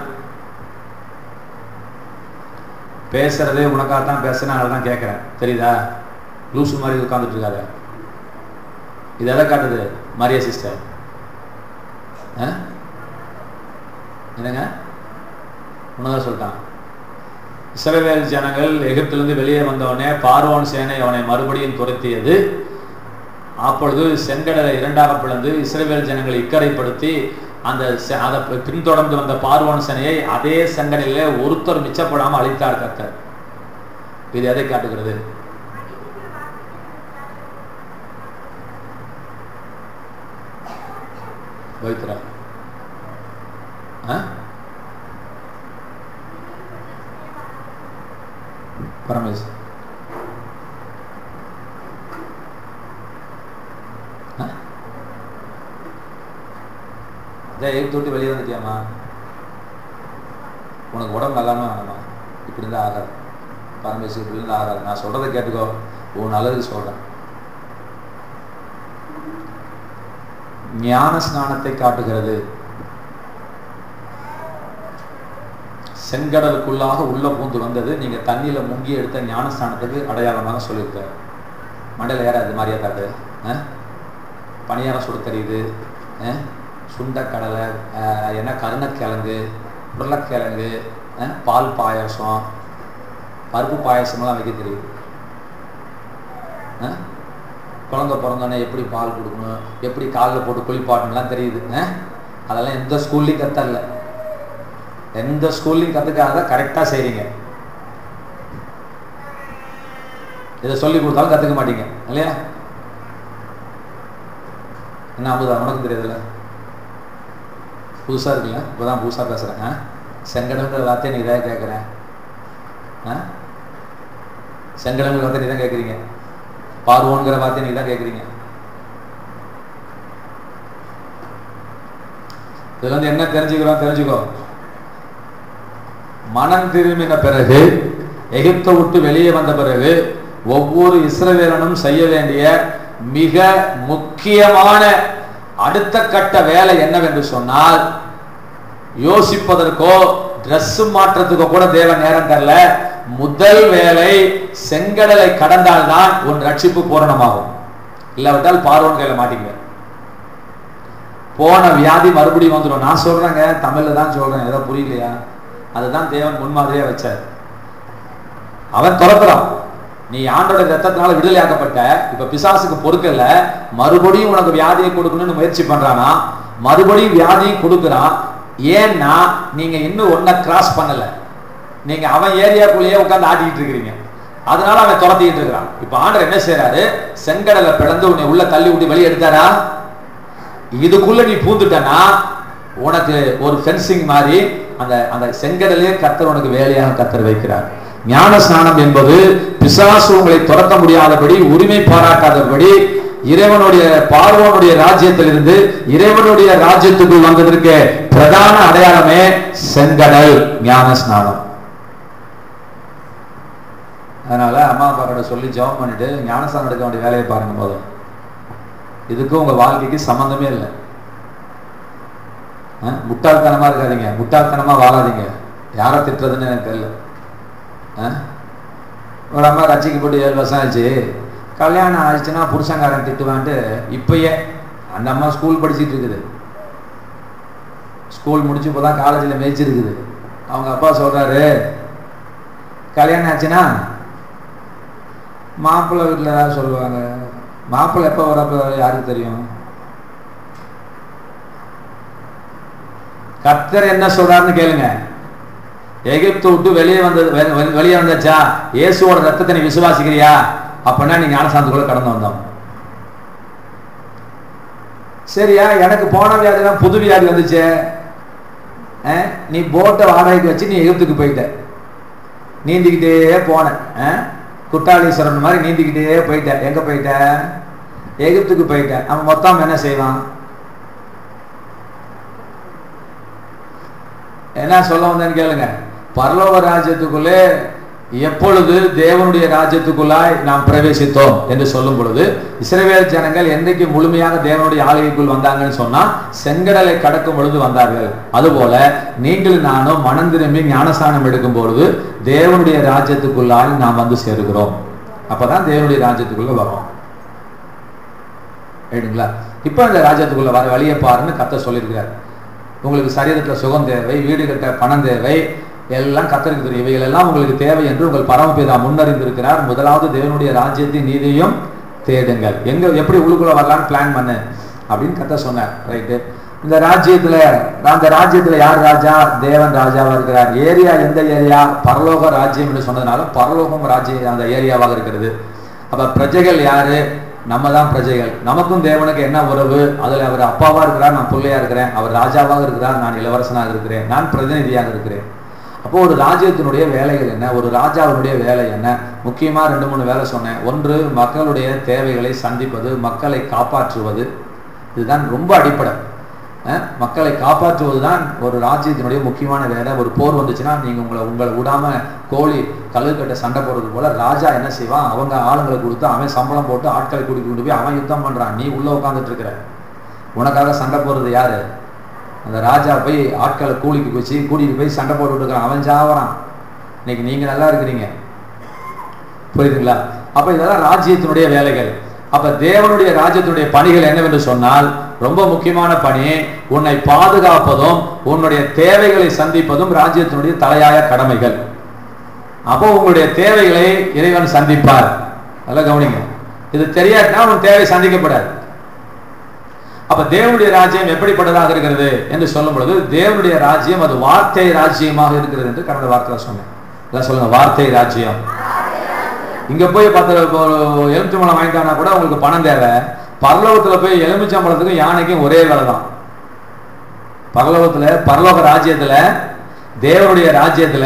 பேசுறதே உனக்காகத்தான் பேசுறேன், அதனாலதான் கேட்கிறேன். தெரியுதா? லூசு மாதிரி உட்கார்ந்துட்டு இருக்காத. இது எதை காட்டுது? மரியா சிஸ்டர் என்னங்க உன்னதான் சொல்லிட்டான். இஸ்ரவேல் ஜனங்கள் எகிப்திலிருந்து வெளியே வந்தவனே பார்வோன் சேனை அவனை மறுபடியும் துரத்தியது. அப்பொழுது செங்கடலை 2ஆக பிளந்து இஸ்ரவேல் ஜனங்களை இக்கரைப்படுத்தி அதை பின்தொடர்ந்து வந்த பார்வோன் சேனையை அதே செங்கடலிலே ஒருத்தர் மிச்சப்படாமல் அழித்தார் கர்த்தர். இது எதை காட்டுகிறது? பவித்ரா பரமேஷ் தொட்டு வெளியே வந்துட்டியாமா? உனக்கு உடம்பு நல்லாமே வேணாமா? இப்படி இருந்தா ஆகாது. பரமேஸ்வர் இப்படி இருந்தா ஆகாது. நான் சொல்றதை கேட்டுக்கோ, உன் நல்லதுக்கு சொல்றேன். ஞான ஸ்நானத்தை காட்டுகிறது. செங்கடலுக்குள்ளாக உள்ள பூந்து வந்தது நீங்க தண்ணியில முங்கி எடுத்த ஞான ஸ்நானத்துக்கு அடையாளமாக சொல்லியிருக்க. மண்டல ஏறாது மாதிரியா தாட்டு. பணியாரம் சுட தெரியுது, சுண்டக்கடலை, என்ன கருணக்கிழங்கு, உருளைக்கிழங்கு, பால் பாயாசம், பருப்பு பாயாசம்லாம் வைக்க தெரியுது. குழந்தை பிறந்தோடனே எப்படி பால் கொடுக்கணும், எப்படி காலில் போட்டு குளிப்பாட்டணும்லாம் தெரியுது. அதெல்லாம் எந்த ஸ்கூல்லையும் கத்தரல, எந்த ஸ்கூல்லையும் கற்றுக்காத கரெக்டாக செய்கிறீங்க. இதை சொல்லி கொடுத்தாலும் கற்றுக்க மாட்டீங்க இல்லையா? என்ன அமுதா, உனக்கு தெரியாதுல்ல, புதுசாக இருக்குல்ல, இப்போதான் புதுசாக பேசுகிறேன். செங்கடல்ங்கிற வார்த்தையை நீ இதாக கேட்குறேன், செங்கடல்ங்கிற வார்த்தை நீ தான் கேட்குறீங்க, பார்வோங்கிற வார்த்தையை நீ தான் கேட்குறீங்க. இதுல வந்து என்ன தெரிஞ்சுக்கிறோம்? தெரிஞ்சுக்கோ, மனம் திரும்பின பிறகு, எகிப்தை விட்டு வெளியே வந்த பிறகு ஒவ்வொரு இஸ்ரவேலனும் செய்ய வேண்டிய மிக முக்கியமான அடுத்த கட்ட வேலை என்னவென்று சொன்னால், யோசிப்பதற்கோ டிரெஸ் மாற்றத்துக்கோ கூட தேவன் நேரம் தரல. முதல் வேலை செங்கடலை கடந்தால்தான் உன் ரட்சிப்பு பூரணமாகும். இல்லாவிட்டால் பார்வோன் கையில மாட்டீங்க. போன வியாதி மறுபடியும் வந்துடும். நான் சொல்றேங்க, தமிழ்ல தான் சொல்றேன், ஏதோ புரியலையா? அதுதான் தேவன் முன்மாதிரியா வச்சார். அவன் துறக்கிறான், நீ ஆண்டோட ரத்தத்தினால விடுதலையாக்கப்பட்ட, இப்ப பிசாசுக்கு பொறுக்கல, மறுபடியும் உனக்கு வியாதியை கொடுக்கணும்னு முயற்சி பண்றானா, மறுபடியும் வியாதியும் கொடுக்குறான். ஏன்னா நீங்க இன்னும் ஒன்ன கிராஸ் பண்ணல, நீங்க அவன் ஏரியாக்குள்ளேயே உட்கார்ந்து ஆட்டிக்கிட்டு இருக்கிறீங்க, அதனால அவன் துரத்திக்கிட்டு இருக்கிறான். இப்ப ஆண்டவர் என்ன செய்யறாரு? செங்கடலை பிளந்து உன்னை உள்ள தள்ளி விட்டு வெளியே எடுத்தாரா? இதுக்குள்ள நீ பூந்துட்டனா உனக்கு ஒரு ஃபென்சிங் மாதிரி அந்த அந்த செங்கடலே கர்த்தர் உனக்கு வேலையாக கர்த்தர் வைக்கிறார். ஞான ஸ்நானம் என்பது பிசாசு உங்களை துரத்த முடியாதபடி, உரிமை பாராட்டாதபடி, இறைவனுடைய பார்வோனுடைய ராஜ்யத்திலிருந்து இறைவனுடைய ராஜ்யத்துக்குள் வந்ததற்கு பிரதான அடையாளமே செங்கடல், ஞான ஸ்நானம். அதனால அம்மா அப்பாவோட சொல்லி ஜெபம் பண்ணிட்டு ஞானஸ்நானம் எடுக்க வேண்டிய வேலையை பாருங்க. போதும், இதுக்கும் உங்க வாழ்க்கைக்கு சம்பந்தமே இல்லை. முட்டாள்தனமா இருக்காதீங்க, முட்டாள்தனமா வாழாதீங்க. யாரை திட்டுறதுன்னு எனக்கு தெரியல. ஒரு அம்மா ரசிக்கப்பட்டு 7 வருஷம் ஆச்சு, கல்யாணம் ஆயிடுச்சுன்னா புருஷங்காரன் திட்டுவான்ட்டு இப்பயே அந்த அம்மா ஸ்கூல் படிச்சுட்டு இருக்குது. ஸ்கூல் முடிச்சு இப்போதான் காலேஜில் மேய்ச்சிருக்குது. அவங்க அப்பா சொல்றாரு, கல்யாணம் ஆச்சுன்னா மாப்பிள்ளை வீட்டில் ஏதாவது சொல்லுவாங்க. மாப்பிள்ளை எப்போ வரப்போ யாருக்கு தெரியும்? கர்த்தர் என்ன சொல்றாருன்னு கேளுங்க. எகிப்து விட்டு வெளியே வந்தாச்சா? இயேசுவோட ரத்தத்தை நீ விசுவாசிக்கிறியா? அப்படின்னா நீ ஞானஸ்நானத்துக்குள்ள கடந்து வந்தோம். சரியா? எனக்கு போன வியாதிலாம் புது வியாதி வந்துச்சு. நீ போட்டை வாடகைக்கு வச்சு நீ எகிப்துக்கு போயிட்ட, நீந்திக்கிட்டே போன, குட்டாளீஸ்வரன் மாதிரி நீந்திக்கிட்டே போயிட்ட. எங்க போயிட்ட? எகிப்துக்கு போயிட்ட. அவன் மொத்தம் என்ன செய்வான்? என்ன சொல்ல வந்தேன்னு கேளுங்க. பரலோக ராஜ்யத்துக்குள்ளே எப்பொழுது தேவனுடைய ராஜ்யத்துக்குள்ளாய் நாம் பிரவேசித்தோம் என்று சொல்லும் பொழுது, இஸ்ரவேல் ஜனங்கள் என்றைக்கு முழுமையாக தேவனுடைய ஆலயத்துக்குள் வந்தாங்கன்னு சொன்னா செங்கடலை கடக்கும் பொழுது வந்தார்கள். அதுபோல நீங்கள் நானும் மனம் திரும்பி ஞானஸ்நானம் எடுக்கும் பொழுது தேவனுடைய ராஜ்யத்துக்குள்ளாய் நாம் வந்து சேருகிறோம். அப்பதான் தேவனுடைய ராஜ்யத்துக்குள்ள வரோம். ரைட்டுங்களா? இப்ப இந்த ராஜ்யத்துக்குள்ள வர வழியை பாருன்னு கர்த்தர் சொல்லியிருக்கிறார். உங்களுக்கு சரீரத்துல சுகம் தேவை, வீடு கட்ட பணம் தேவை, எல்லாம் கர்த்தருக்கு தெரியும். இவைகள் எல்லாம் உங்களுக்கு தேவை என்று உங்கள் பரமபிதா முன்னறிந்திருக்கிறார். முதலாவது தேவனுடைய ராஜ்யத்தின் நீதியும் தேடுங்கள். எங்க எப்படி உள்ளுக்குள்ள வரலான்னு பிளான் பண்ணு அப்படின்னு கர்த்தர் சொன்னார். ரைட்டு. இந்த ராஜ்யத்துல யார் ராஜா? தேவன் ராஜாவா இருக்கிறார். ஏரியா எந்த ஏரியா? பரலோக ராஜ்யம் என்று சொன்னதுனால பரலோகம் ராஜ்யம் அந்த ஏரியாவாக இருக்கிறது. அப்ப பிரஜைகள் யாரு? நம்ம தான் பிரஜைகள். நமக்கும் தேவனுக்கு என்ன உறவு? அதுல அவர் அப்பாவா இருக்கிறார், நான் பிள்ளையா இருக்கிறேன். அவர் ராஜாவாக இருக்கிறார், நான் இளவரசனாக இருக்கிறேன், நான் பிரதிநிதியாக இருக்கிறேன். அப்போ ஒரு ராஜ்யத்தினுடைய வேலைகள் என்ன? ஒரு ராஜாவினுடைய வேலை என்ன? முக்கியமா 2-3 வேலை சொன்னேன். ஒன்று, மக்களுடைய தேவைகளை சந்திப்பது, மக்களை காப்பாற்றுவது. இதுதான் ரொம்ப அடிப்படை. மக்களை காப்பாற்றுவது தான் ஒரு ராஜ்யத்தினுடைய முக்கியமான வேலை. ஒரு போர் வந்துச்சுன்னா நீங்க உங்களை விடாம கோழி கல்லுக்கட்டை சண்டை போடுறது போல ராஜா என்ன செய்வான்? அவங்க ஆளுங்களை கொடுத்து அவன் சம்பளம் போட்டு ஆட்களை கூட்டிட்டு போய் அவன் யுத்தம் பண்றான். நீ உள்ள உட்காந்துட்டு இருக்கிற. உனக்காக சண்டை போடுறது யாரு? அந்த ராஜா போய் ஆட்களை கூலிக்கு வச்சு கூட்டிட்டு போய் சண்டை போட்டு இருக்கிறான். அவன் சாவறான். இன்னைக்கு நீங்க நல்லா இருக்கிறீங்க. புரியுதுங்களா? அப்ப இதெல்லாம் ராஜ்யத்தினுடைய வேலைகள். அப்ப தேவனுடைய ராஜ்யத்தினுடைய பணிகள் என்னவென்று சொன்னால், ரொம்ப முக்கியமான பணி உன்னை பாதுகாப்பதும் உன்னுடைய தேவைகளை சந்திப்பதும் ராஜ்யத்தினுடைய தலையாய கடமைகள். அப்போ உங்களுடைய தேவைகளை இறைவன் சந்திப்பார். நல்லா கவனிங்க. இது தெரியாதுன்னா உன் தேவை சந்திக்கப்படாது. அப்ப தேவனுடைய ராஜ்யம் எப்படிப்பட்டதாக இருக்கிறது என்று சொல்லும் பொழுது, தேவனுடைய ராஜ்யம் அது வார்த்தை ராஜ்யமாக இருக்கிறது என்று கடந்த வார்த்தையில சொன்னேன். சொல்லுங்க, வார்த்தை ராஜ்யம். இங்க போய் 10 எலுமிச்சம்பழம் வாங்கிட்டானா கூட உங்களுக்கு பணம் தேவை. பரலோகத்துல போய் எலுமிச்சம்பழத்துக்கும் யானைக்கும் ஒரே வேலை தான். பரலோக ராஜ்யத்துல, தேவனுடைய ராஜ்யத்துல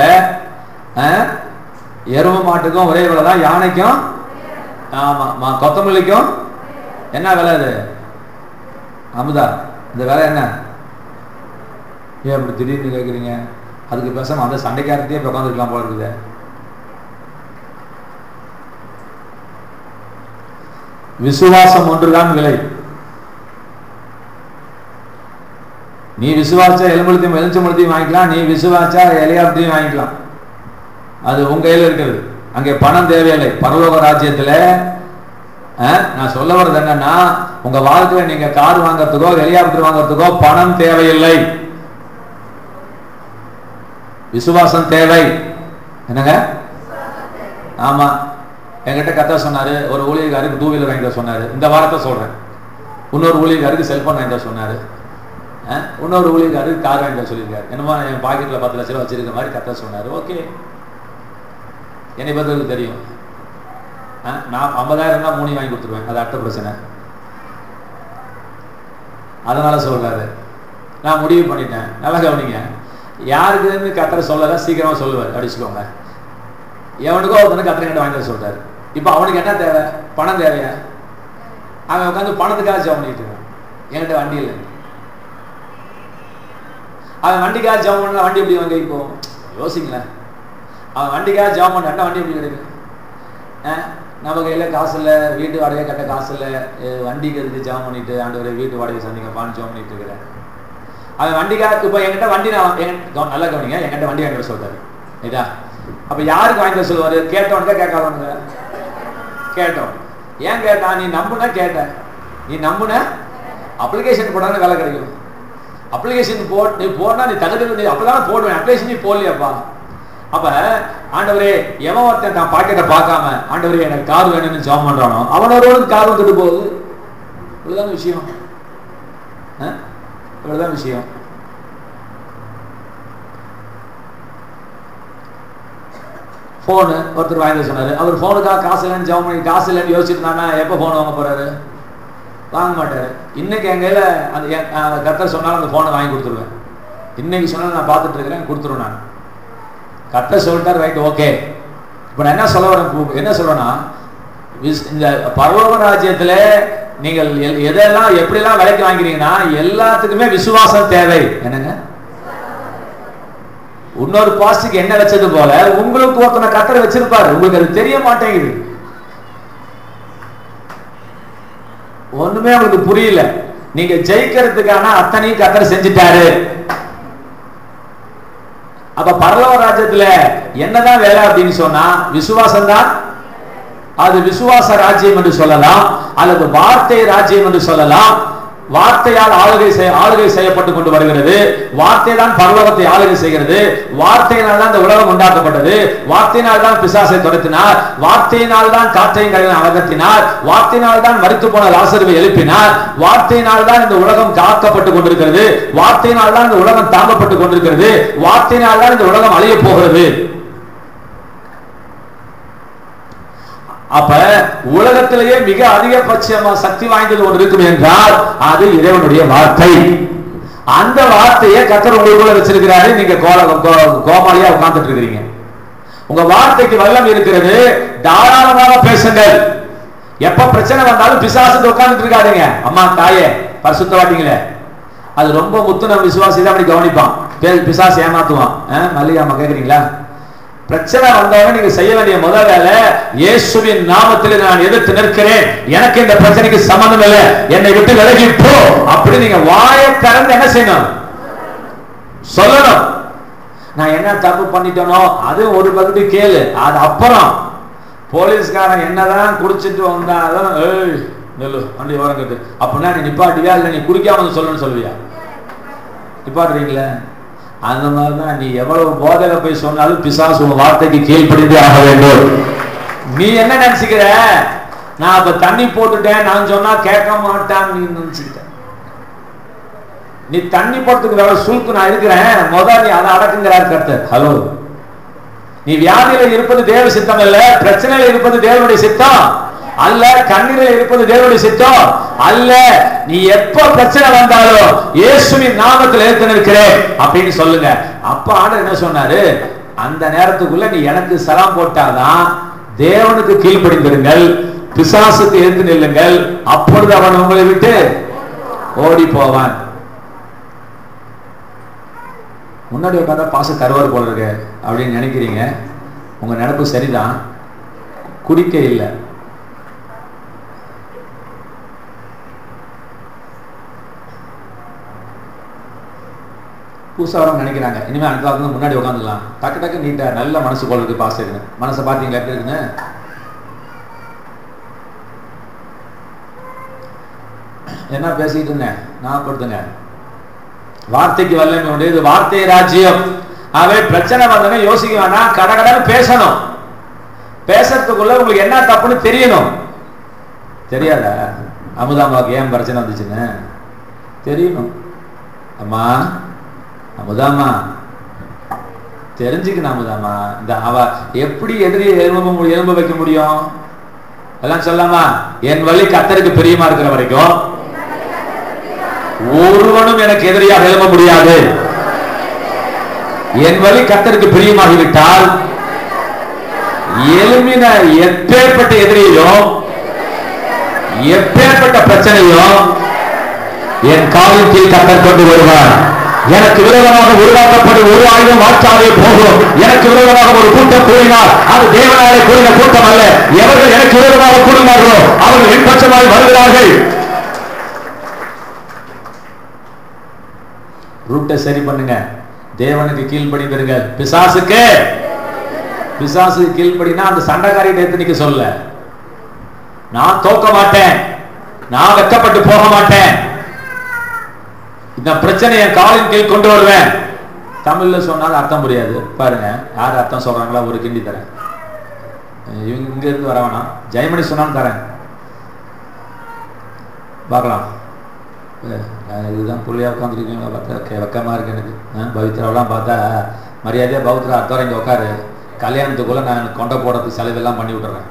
எரும மாட்டுக்கும் ஒரே வேலை தான், யானைக்கும் ஆமா கொத்தமல்லிக்கும் என்ன வேலை? அது அமுதா, இந்த வேலை என்ன? ஏன் அப்படி திடீர்னு கேட்குறீங்க? அதுக்கு பேசாம அந்த சண்டைக்காரத்தையே உட்காந்துருக்கலாம் போல இருக்குது. விசுவாசம் ஒன்றுதான் விலை. நீ விசுவாசா எலுமிச்சம்பழத்தையும் வாங்கிக்கலாம், நீ விசுவாசா எலியாபத்தையும் வாங்கிக்கலாம். அது உங்க கையில் இருக்கிறது. அங்கே பணம் தேவையில்லை. பரலோக ராஜ்யத்துல நான் சொல்ல வர்றது என்னன்னா, உங்க வாழ்க்கையில நீங்க கார் வாங்கறதுக்கோ எலியாபத்து வாங்கறதுக்கோ பணம் தேவையில்லை, விசுவாசம் தேவை. என்னங்க? ஆமா, என்கிட்ட கத்த சொன்னாரு. ஒரு ஊழியக்காருக்கு 2 வீலர் வாங்கிட்டு சொன்னாரு. இந்த வாரத்தை சொல்றேன். இன்னொரு ஊழியக்காருக்கு செல்போன் வாங்கிட்டு சொன்னாரு. இன்னொரு ஊழியக்காருக்கு கார் வாங்கிட்டு சொல்லியிருக்காரு. என்னமோ என் பாக்கெட்ல 10 லட்சம் ரூபாய் வச்சிருக்க மாதிரி கத்த சொன்னாரு. ஓகே, என்னை பத்தி தெரியும். நான் 50,000 தான் 3 வாங்கி கொடுத்துருவேன். அது அடுத்த பிரச்சனை. அதனால சொல்றாரு. நான் முடிவு பண்ணிட்டேன். நல்லா கவனிங்க. யாருக்கு கத்தரை சொல்லல, சீக்கிரமா சொல்லுவார். அடிச்சுக்கோங்க. எவனுக்கோ ஒருத்தனுக்கு கத்தரை கிட்ட வாங்கி சொல்றாரு. இப்ப அவனுக்கு என்ன தேவை? பணம் தேவையா? அவன் உட்காந்து பணத்துக்காக ஜெபம் பண்ணிட்டு இருக்கான். என்கிட்ட வண்டி இல்லை. அவன் வண்டிக்காக ஜெபம் பண்ண வண்டி எப்படி வாங்க? இப்போ யோசிங்களேன். அவன் வண்டிக்காக ஜெபம் பண்ண வண்டி எப்படி கிடைக்கும்? நம்ம கையில காசு இல்லை, வீட்டு வாடகை கட்ட காசு இல்லை, வண்டிக்கு எதுக்கு ஜெபம் பண்ணிட்டு ஆண்டவரே வீட்டு வாடகை சந்திங்கப்பான்னு ஜெபம் பண்ணிட்டு இருக்கிறேன். அவன் வண்டிக்காக இப்போ என்கிட்ட வண்டி நல்லா கவனிங்க, என்கிட்ட வண்டி வாங்கிட்டு சொல்றாரு. இதா அப்ப யாருக்கு வாங்கிட்டு சொல்லுவாரு? கேட்டவனுக்கா கேட்காதவனுங்க? கேட்டோம். ஏன் கேட்டா? நீ நம்புனா கேட்ட, நீ நம்புன அப்ளிகேஷன் போட்டாலும் வேலை கிடைக்கும். அப்ளிகேஷன் நீ போடனா நீ தகுதி அப்பதான் போடுவேன். அப்ளிகேஷன் நீ போடலையாப்பா. அப்ப ஆண்டவரே, எவன் ஒருத்தன் தான் பாக்கெட்டை பார்க்காம ஆண்டவரே எனக்கு கார் வேணும்னு ஜெபம் பண்றானோ அவனோட கார் வந்துட்டு போகுது. இவ்வளவுதான் விஷயம். இவ்வளவுதான் விஷயம். போனு ஒருத்தர் வாங்கி சொன்னாரு. அவர் போனுக்காக காசு இல்லைன்னு ஜெபம் பண்ணி காசு இல்லைன்னு யோசிச்சுருந்தானா எப்ப போன் வாங்க போறாரு? வாங்க மாட்டாரு. இன்னைக்கு என் கையில அந்த கர்த்தர் சொன்னாலும் அந்த போனை வாங்கி கொடுத்துருவேன். இன்னைக்கு சொன்னாலும் நான் பார்த்துட்டு இருக்கிறேன், கொடுத்துருவேன். நான் கர்த்தர் சொல்லிட்டார், ரைட், ஓகே. இப்ப நான் என்ன சொல்ல வரேன்? என்ன சொல்றேன்னா, இந்த பரலோக ராஜ்யத்துல நீங்கள் எதெல்லாம் எப்படிலாம் விலைக்கு வாங்கிறீங்கன்னா எல்லாத்துக்குமே விசுவாசம் தேவை. என்னங்க? இன்னொரு பாஸ்டுக்கு என்ன வச்சது போல உங்களுக்கு ஒருத்தனை கத்தரை வச்சிருப்பாரு. உங்களுக்கு அது தெரிய மாட்டேங்குது. ஒண்ணுமே உங்களுக்கு புரியல. நீங்க ஜெயிக்கிறதுக்கான அத்தனையும் கத்தரை செஞ்சுட்டாரு. அப்ப பரலோக ராஜ்யத்துல என்னதான் வேலை அப்படின்னு சொன்னா விசுவாசம் தான். அது விசுவாச ராஜ்யம் என்று சொல்லலாம், அல்லது வார்த்தை ராஜ்யம் என்று சொல்லலாம். வார்த்தையால் ஆளுகை செய்யப்பட்டு கொண்டு வருகிறது. வார்த்தை தான் பரலோகத்தை ஆளுகை செய்கிறது. வார்த்தையினால் தான் இந்த உலகம் உண்டாக்கப்பட்டது. வார்த்தையினால் தான் பிசாசை துரத்தினார். வார்த்தையினால் தான் காற்றையும் கடலையும் அகற்றினார். வார்த்தையினால் தான் மரித்து போன லாசருவை எழுப்பினார். வார்த்தையினால் தான் இந்த உலகம் காக்கப்பட்டு கொண்டிருக்கிறது. வார்த்தையினால் தான் இந்த உலகம் தாங்கப்பட்டு கொண்டிருக்கிறது. வார்த்தையினால் தான் இந்த உலகம் அழிய போகிறது. அப்ப உலகத்திலேயே மிக அதிகபட்சமா சக்தி வாய்ந்தது ஒன்று இருக்கும் என்றால் அது இறைவனுடைய வார்த்தை. அந்த வார்த்தையை கர்த்தர் உங்களுக்குள்ள வச்சிருக்கிறாரு. நீங்க கோமாளியா உட்கார்ந்துட்டு இருக்கிறீங்க. உங்க வார்த்தைக்கு வல்லம் இருக்கிறது. தாராளமாக பேசுங்கள். எப்ப பிரச்சனை வந்தாலும் பிசாசு உட்கார்ந்துட்டு இருக்காதீங்க. அம்மா தாயே பரிசுத்த வாட்டிங்களே, அது ரொம்ப முத்துன விசுவாசி தான் அப்படி கவனிப்பான். பிசாசு ஏமாத்துவான். மல்லிகாமா கேக்குறீங்களா? பிரச்சனை வந்தவங்க நீங்க செய்ய வேண்டிய முதல் வேலை, இயேசுவின் நாமத்தில் நான் எதிர்த்து நிற்கிறேன், எனக்கு இந்த பிரச்சனைக்கு சம்பந்தம் இல்லை, என்னை விட்டு விலகி போ அப்படி நீங்க வாயை திறந்து என்ன செய்யணும்? சொல்லணும். நான் என்ன தப்பு பண்ணிட்டேனோ அது ஒரு பகுதி கேளு. அது அப்புறம் போலீஸ்காரன் என்னதான் குடிச்சிட்டு வந்தாலும் நெல்லு வண்டி ஓரங்கட்டு அப்படின்னா நீ நிப்பாட்டுவியா இல்லை நீ குடிக்காம சொல்லணும்னு சொல்லுவியா? நிப்பாட்டுறீங்களே. அந்த மாதிரிதான் நீ எவ்வளவு போதையில போய் சொன்னாலும் பிசாசு உங்க வார்த்தைக்கு கீழ்ப்படிந்தே ஆக வேண்டும். நீ என்ன நினைச்சுக்கிற? நான் அப்ப தண்ணி போட்டுட்டேன் நான் சொன்னா கேட்க மாட்டான்னு நீ நினைச்சுக்கிட்ட. நீ தண்ணி போட்டதுக்கு வேற சுல்க்கு நான் இருக்கிறேன், முதல் நீ அதை அடக்குங்கிறார் கர்த்தர். ஹலோ, நீ வியாதியில இருப்பது தேவ சித்தம் அல்ல, பிரச்சனையில இருப்பது தேவனுடைய சித்தம் அல்ல, கண்ணீரில் இருப்பது தேவனுடைய சித்தம் அல்ல. நீ எப்ப பிரச்சனை வந்தாலும் இயேசுவின் நாமத்தில் ஏற்று நிற்கிறேன் அப்படின்னு சொல்லுங்க. அப்ப ஆண்டவர் என்ன சொன்னாரு, அந்த நேரத்துக்குள்ள நீ எனக்கு சலாம் போட்டாதான் தேவனுக்கு கீழ்ப்படிந்திருங்கள், பிசாசுக்கு எதிர்த்து நில்லுங்கள், அப்பொழுது அவன் உங்களை விட்டு ஓடி போவான். முன்னாடி உட்காந்தா பாச கருவாறு போல இருக்கு அப்படின்னு நினைக்கிறீங்க. உங்க நினைப்பு சரிதான், குடிக்க இல்லை. புதுசாக நினைக்கிறாங்க இனிமேல் அடுத்த வாரத்துல முன்னாடி உட்காந்துக்கலாம், டக்கு டக்கு நீட்டா நல்ல மனசு போல இருக்கு. பாஸ் இருக்குன்னு மனசை பார்த்தீங்களா எப்படி இருக்குன்னு? என்ன பேசிட்டு இருந்தேன் நான் கொடுத்துங்க. வார்த்தைக்கு வல்லமை உண்டு, இது வார்த்தை ராஜ்யம். அவை பிரச்சனை வந்தோடனே யோசிக்க வேணாம், கடகடன்னு பேசணும். பேசுறதுக்குள்ள உங்களுக்கு என்ன தப்புன்னு தெரியணும். தெரியாத அமுதாமாவுக்கு ஏன் பிரச்சனை வந்துச்சுன்னு தெரியணும். அம்மா அமுதாமா தெரிஞ்சுக்கணும். அமுதாமா இந்த அவ எப்படி எதிரியை எலும்ப வைக்க முடியும் எல்லாம் சொல்லாமா? என் வழி கர்த்தருக்கு பிரியமா இருக்கிற வரைக்கும் ஒருவனும் எனக்கு எதிரியாக எழும்ப முடியாது. என் வழி கர்த்தருக்கு பிரியமாகிவிட்டால் எழுமின எப்பேற்பட்ட எதிரியையும் எப்பேற்பட்ட பிரச்சனையும் என் காலின் கீழ் கர்த்தர் கொண்டு வருவார். எனக்கு விரோதமாக உருவாக்கப்படும் ஒரு ஆயுதம் வாற்றாதே போகும். எனக்கு விரோதமாக ஒரு கூட்டம் கூறினார், அது தேவனாலே கூறின கூட்டம் அல்ல. எவர்கள் எனக்கு விரோதமாக கூறினார்களோ அவர்கள் என் பட்சமாய் வருகிறார்கள். ரூட்டை சரி பண்ணுங்க, தேவனுக்கு கீழ்ப்படிந்திருங்கள். பிசாசுக்கு கீழ்ப்படினா அந்த சண்டைக்காரிட்ட எத்தனைக்கு சொல்ல, நான் தோக்க மாட்டேன், நான் வெக்கப்பட்டு போக மாட்டேன், இந்த பிரச்சனை என் காலின் கீழ் கொண்டு வருவேன். தமிழ்ல சொன்னாலும் அர்த்தம் புரியாது. பாருங்க யார் அர்த்தம் சொல்றாங்களா ஒரு கிண்டி தரேன். இங்க இருந்து வர வேணாம், ஜெயமணி சொன்னாலும் தரேன், பார்க்கலாம். இதுதான் புள்ளியா உட்காந்துருக்கீங்களா பார்த்தா வெக்கமா இருக்கு எனக்கு. பவித்ராவெல்லாம் பார்த்தா மரியாதையா பவித்ரா அடுத்த இங்க உட்காரு, கல்யாணத்துக்குள்ள நான் கொண்டை போடுறதுக்கு செலவெல்லாம் பண்ணி விட்டுறேன்.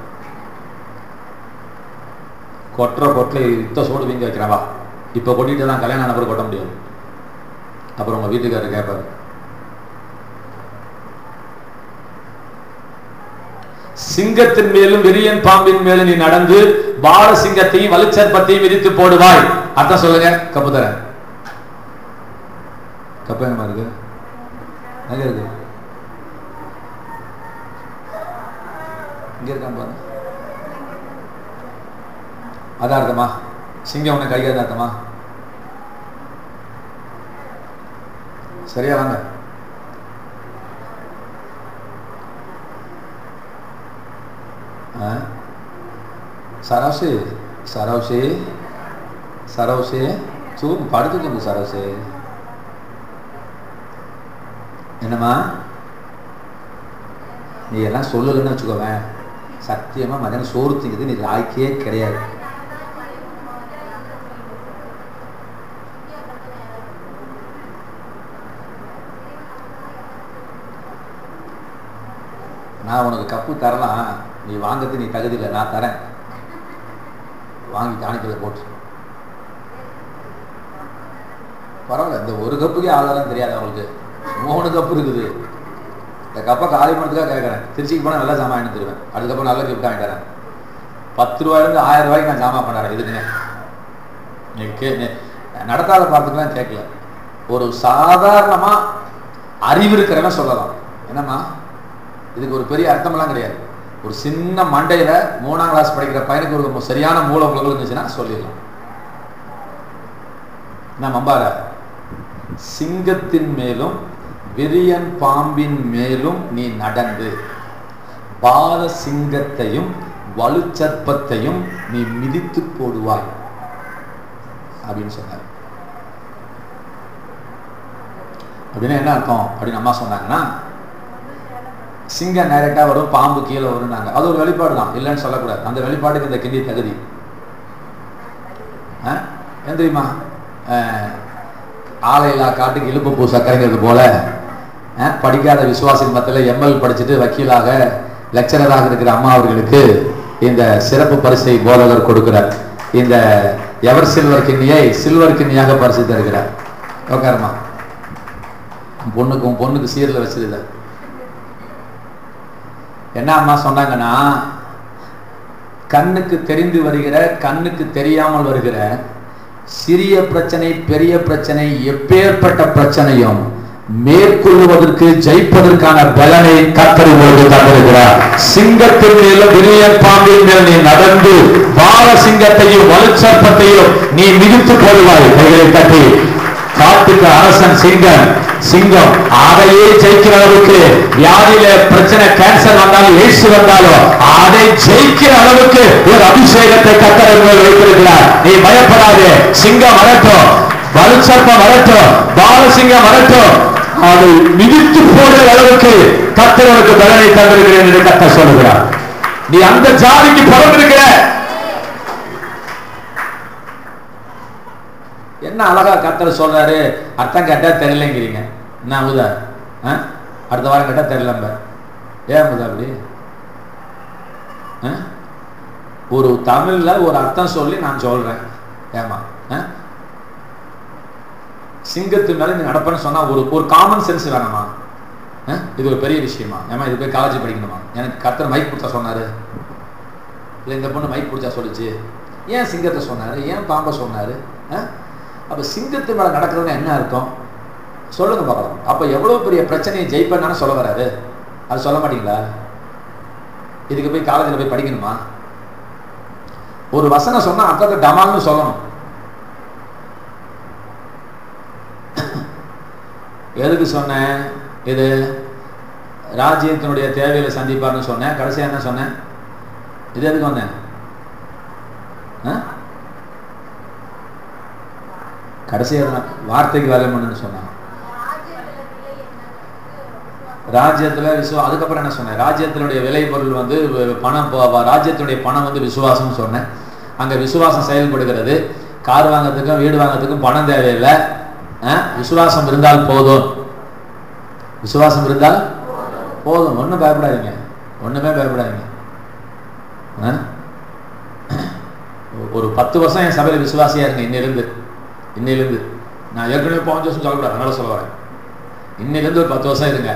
கொட்டுற கொட்டில் யுத்த சோடு வீங்க வைக்கிறவா, இப்போ கொட்டிட்டு தான் கல்யாணம் நபர் கொட்ட முடியாது. அப்புறம் உங்க வீட்டுக்காரர் கேட்பாரு, சிங்கத்தின் மேலும் விரியன் பாம்பின் மேலும் நீ நடந்து பால சிங்கத்தையும் வலுச்சற்பத்தையும் விரித்து போடுவாய். அதான் சொல்லுங்க. கப்பு தர கப்பு என்னமா இருக்கு, அங்க இருக்கு, இங்க இருக்கான்னு பாருங்க. அதான் அர்த்தமா? சிங்கம் உன்னை கைகாத அர்த்தமா? சரியா வாங்க. சரவுசே சரவுசே சரவுசே சூடு படுத்துக்கோங்க. சரவுசே என்னம்மா நீ எல்லாம் சொல்லலன்னு வச்சுக்கோவேன், சத்தியமா மதியானம் சோறு திங்குது நீ லாய்க்கே கிடையாது. நான் உனக்கு கப்பு தரலாம், நீ வாங்கிறது நீ தகுதி இல்லை, நான் தரேன், வாங்கி காணிக்கல போட்டு. பரவாயில்ல, இந்த ஒரு கப்புக்கே ஆதாரம் தெரியாது அவங்களுக்கு, 3 கப்பு இருக்குது. இந்த கப்பை காலி பண்ணதுக்காக கேட்குறேன். திருச்சிக்கு போனால் நல்லா ஜாமான் வாங்கி தருவேன், அதுக்கப்புறம் நல்ல கிஃப்ட் வாங்கி தரேன். 10 ரூபாயிலிருந்து 1000 ரூபாய்க்கு நான் ஜாமான் பண்ணுறேன். இதுக்குங்க நடத்தாத பார்த்துக்கலாம் கேட்கல. ஒரு சாதாரணமாக அறிவு இருக்கிறவன் சொல்லலாம். என்னம்மா இதுக்கு ஒரு பெரிய அர்த்தமெல்லாம் கிடையாது. ஒரு சின்ன மண்டையில 3ஆம் கிளாஸ் படிக்கிற பையனுக்கு ஒரு சரியான மூளை உங்களுக்கு இருந்துச்சுன்னா சொல்லிடலாம். நான் மம்பார சிங்கத்தின் மேலும் விரியன் பாம்பின் மேலும் நீ நடந்து பால சிங்கத்தையும் வலுச்சற்பத்தையும் நீ மிதித்து போடுவாய் அப்படின்னு சொன்னார். அப்படின்னா என்ன அர்த்தம் அப்படின்னு அம்மா சொன்னாங்கன்னா, சிங்கம் டைரக்டா வரும், பாம்பு கீழே வரும். நாங்க அது ஒரு வெளிப்பாடு தான், இல்லைன்னு சொல்லக்கூடாது. அந்த வெளிப்பாடுக்கு இந்த கிண்டி தகுதி. ஏன் தெரியுமா? ஆலையிலா காட்டுக்கு இழுப்பு பூ சக்கரைங்கிறது போல படிக்காத விசுவாசின் மத்தியில் எம்எல் படிச்சுட்டு வக்கீலாக லெக்சரராக இருக்கிற அம்மா அவர்களுக்கு இந்த சிறப்பு பரிசை போதகர் கொடுக்கிறார். இந்த எவர் சில்வர் கிண்ணியை சில்வர் கிண்ணியாக பரிசு தருகிறார். உட்காருமா. பொண்ணுக்கு சீரில் வச்சிருந்த என்ன அம்மா சொன்னாங்கன்னா, கண்ணுக்கு தெரிந்து வருகிற கண்ணுக்கு தெரியாமல் வருகிற சிறிய பிரச்சனை பெரிய பிரச்சனை எப்பேற்பட்ட பிரச்சனையும் மேற்கொள்வதற்கு ஜெயிப்பதற்கான பலனை கர்த்தர் உங்களுக்கு தந்திருக்கிறார். சிங்கத்தின் மேலும் விரிய பாம்பின் மேல் நீ நடந்து பால சிங்கத்தையும் வலுச்சர்ப்பத்தையும் நீ மிதித்து போடுவாய். கைகளை தட்டி. காட்டுக்கு அரசன் சிங்கம் அதையே ஜெயிக்கிற அளவுக்கு, வியாதியில பிரச்சனை கேன்சர் வந்தாலும் ஏசு வந்தாலும் அதை ஜெயிக்கிற அளவுக்கு ஒரு அபிஷேகத்தை கர்த்தர் மேல் வைத்திருக்கிறார். நீ பயப்படாதே. சிங்கம் வரட்டும், வலுச்சர்ப்பம் வரட்டும், பாலசிங்கம் வரட்டும், அதை மிதித்து போடுற அளவுக்கு கர்த்தருக்கு பலனை தந்திருக்கிறேன் என்று கர்த்தர் சொல்லுகிறார். நீ அந்த ஜாதிக்கு பிறந்திருக்கிற. என்ன அழகா கர்த்தர் சொல்றாரு. அர்த்தம் கேட்டா தெரியலங்கிறீங்க. என்ன அமுதா, அடுத்த வாரம் கேட்டா தெரியல. ஏன் அமுதா அப்படி? ஒரு தமிழ்ல ஒரு அர்த்தம் சொல்லி நான் சொல்றேன். ஏமா சிங்கத்து மேல நீ நடப்பேன்னு சொன்னா ஒரு காமன் சென்ஸ் வேணாமா? இது ஒரு பெரிய விஷயமா? ஏமா இது போய் காலேஜ் படிக்கணுமா? எனக்கு கர்த்தர் மைக் கொடுத்தா சொன்னாரு, இல்லை இந்த பொண்ணு மைக் கொடுத்தா சொல்லிச்சு. ஏன் சிங்கத்தை சொன்னாரு, ஏன் பாம்பை சொன்னாரு? அப்ப சிங்கத்து மேல நடக்கிறதுன்னு என்ன அர்த்தம் சொல்லுங்க பார்க்கலாம். அப்ப எவ்வளவு பெரிய பிரச்சனையை ஜெயிப்பேன்னு சொல்ல வராது. அது சொல்ல மாட்டீங்களா? இதுக்கு போய் காலேஜில் போய் படிக்கணுமா? ஒரு வசனம் சொன்னா அர்த்தத்தை டமால்னு சொல்லணும். எதுக்கு சொன்னேன்? இது ராஜ்யத்தினுடைய தேவையில சந்திப்பார்னு சொன்னேன். கடைசியா என்ன சொன்னேன்? இது எதுக்கு வந்தேன்? கடைசியாக வார்த்தைக்கு வேலை பண்ணுன்னு சொன்னாங்க. ராஜ்யத்துல அதுக்கப்புறம் என்ன சொன்னேன்? ராஜ்யத்தினுடைய விலை பொருள் வந்து பணம், ராஜ்யத்தினுடைய பணம் வந்து விசுவாசம் சொன்னேன். அங்க விசுவாசம் செயல்படுகிறது. கார் வாங்கிறதுக்கும் வீடு வாங்கிறதுக்கும் பணம் தேவையில்லை. விசுவாசம் இருந்தால் போதும். விசுவாசம் இருந்தால் போதும். ஒன்றும் பயப்படாதீங்க, ஒண்ணுமே பயப்படாதீங்க. ஒரு 10 வருஷம் என் சபையில் விசுவாசியா இருங்க. இன்னிலிருந்து நான் ஏற்கனவே 5 வருஷம் சொல்லக்கூடாது, அதனால சொல்ல வரேன். இன்னிலிருந்து ஒரு 10 வருஷம் இருங்க.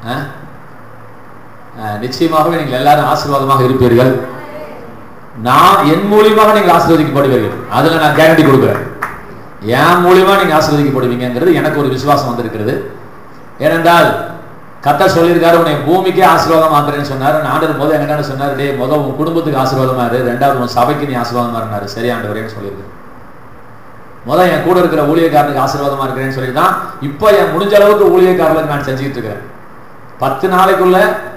நிச்சயமாகவே நீங்கள் எல்லாரும் ஆசீர்வாதமாக இருப்பீர்கள். நான் என் மூலியமாக நீங்கள் ஆசீர்வதிக்கப்படுவீர்கள். அதுல நான் கேரண்டி கொடுக்குறேன். என் மூலியமா நீங்க ஆசீர்வதிக்கப்படுவீங்கிறது எனக்கு ஒரு விசுவாசம் வந்திருக்கிறது. ஏனென்றால் கர்த்தர் சொல்லியிருக்காரு, உன்னை பூமிக்கே ஆசீர்வாதம் ஆக்குறேன்னு சொன்னாரு. ஆண்டவர் போது என்ன சொன்னாரு? டே முதல் உன் குடும்பத்துக்கு ஆசீர்வாதமா இரு, 2வது உன் சபைக்கு நீ ஆசீர்வாதமா இருந்தாரு. சரி ஆண்டவரேன்னு சொல்லியிருக்கு. முதல் என் கூட இருக்கிற ஊழியக்காரனுக்கு ஆசீர்வாதமா இருக்கிறேன்னு சொல்லிதான் இப்போ என் முடிஞ்ச அளவுக்கு ஊழியக்காரர்களுக்கு நான் செஞ்சுக்கிட்டு இருக்கிறேன். 10 நாளைக்குள்ள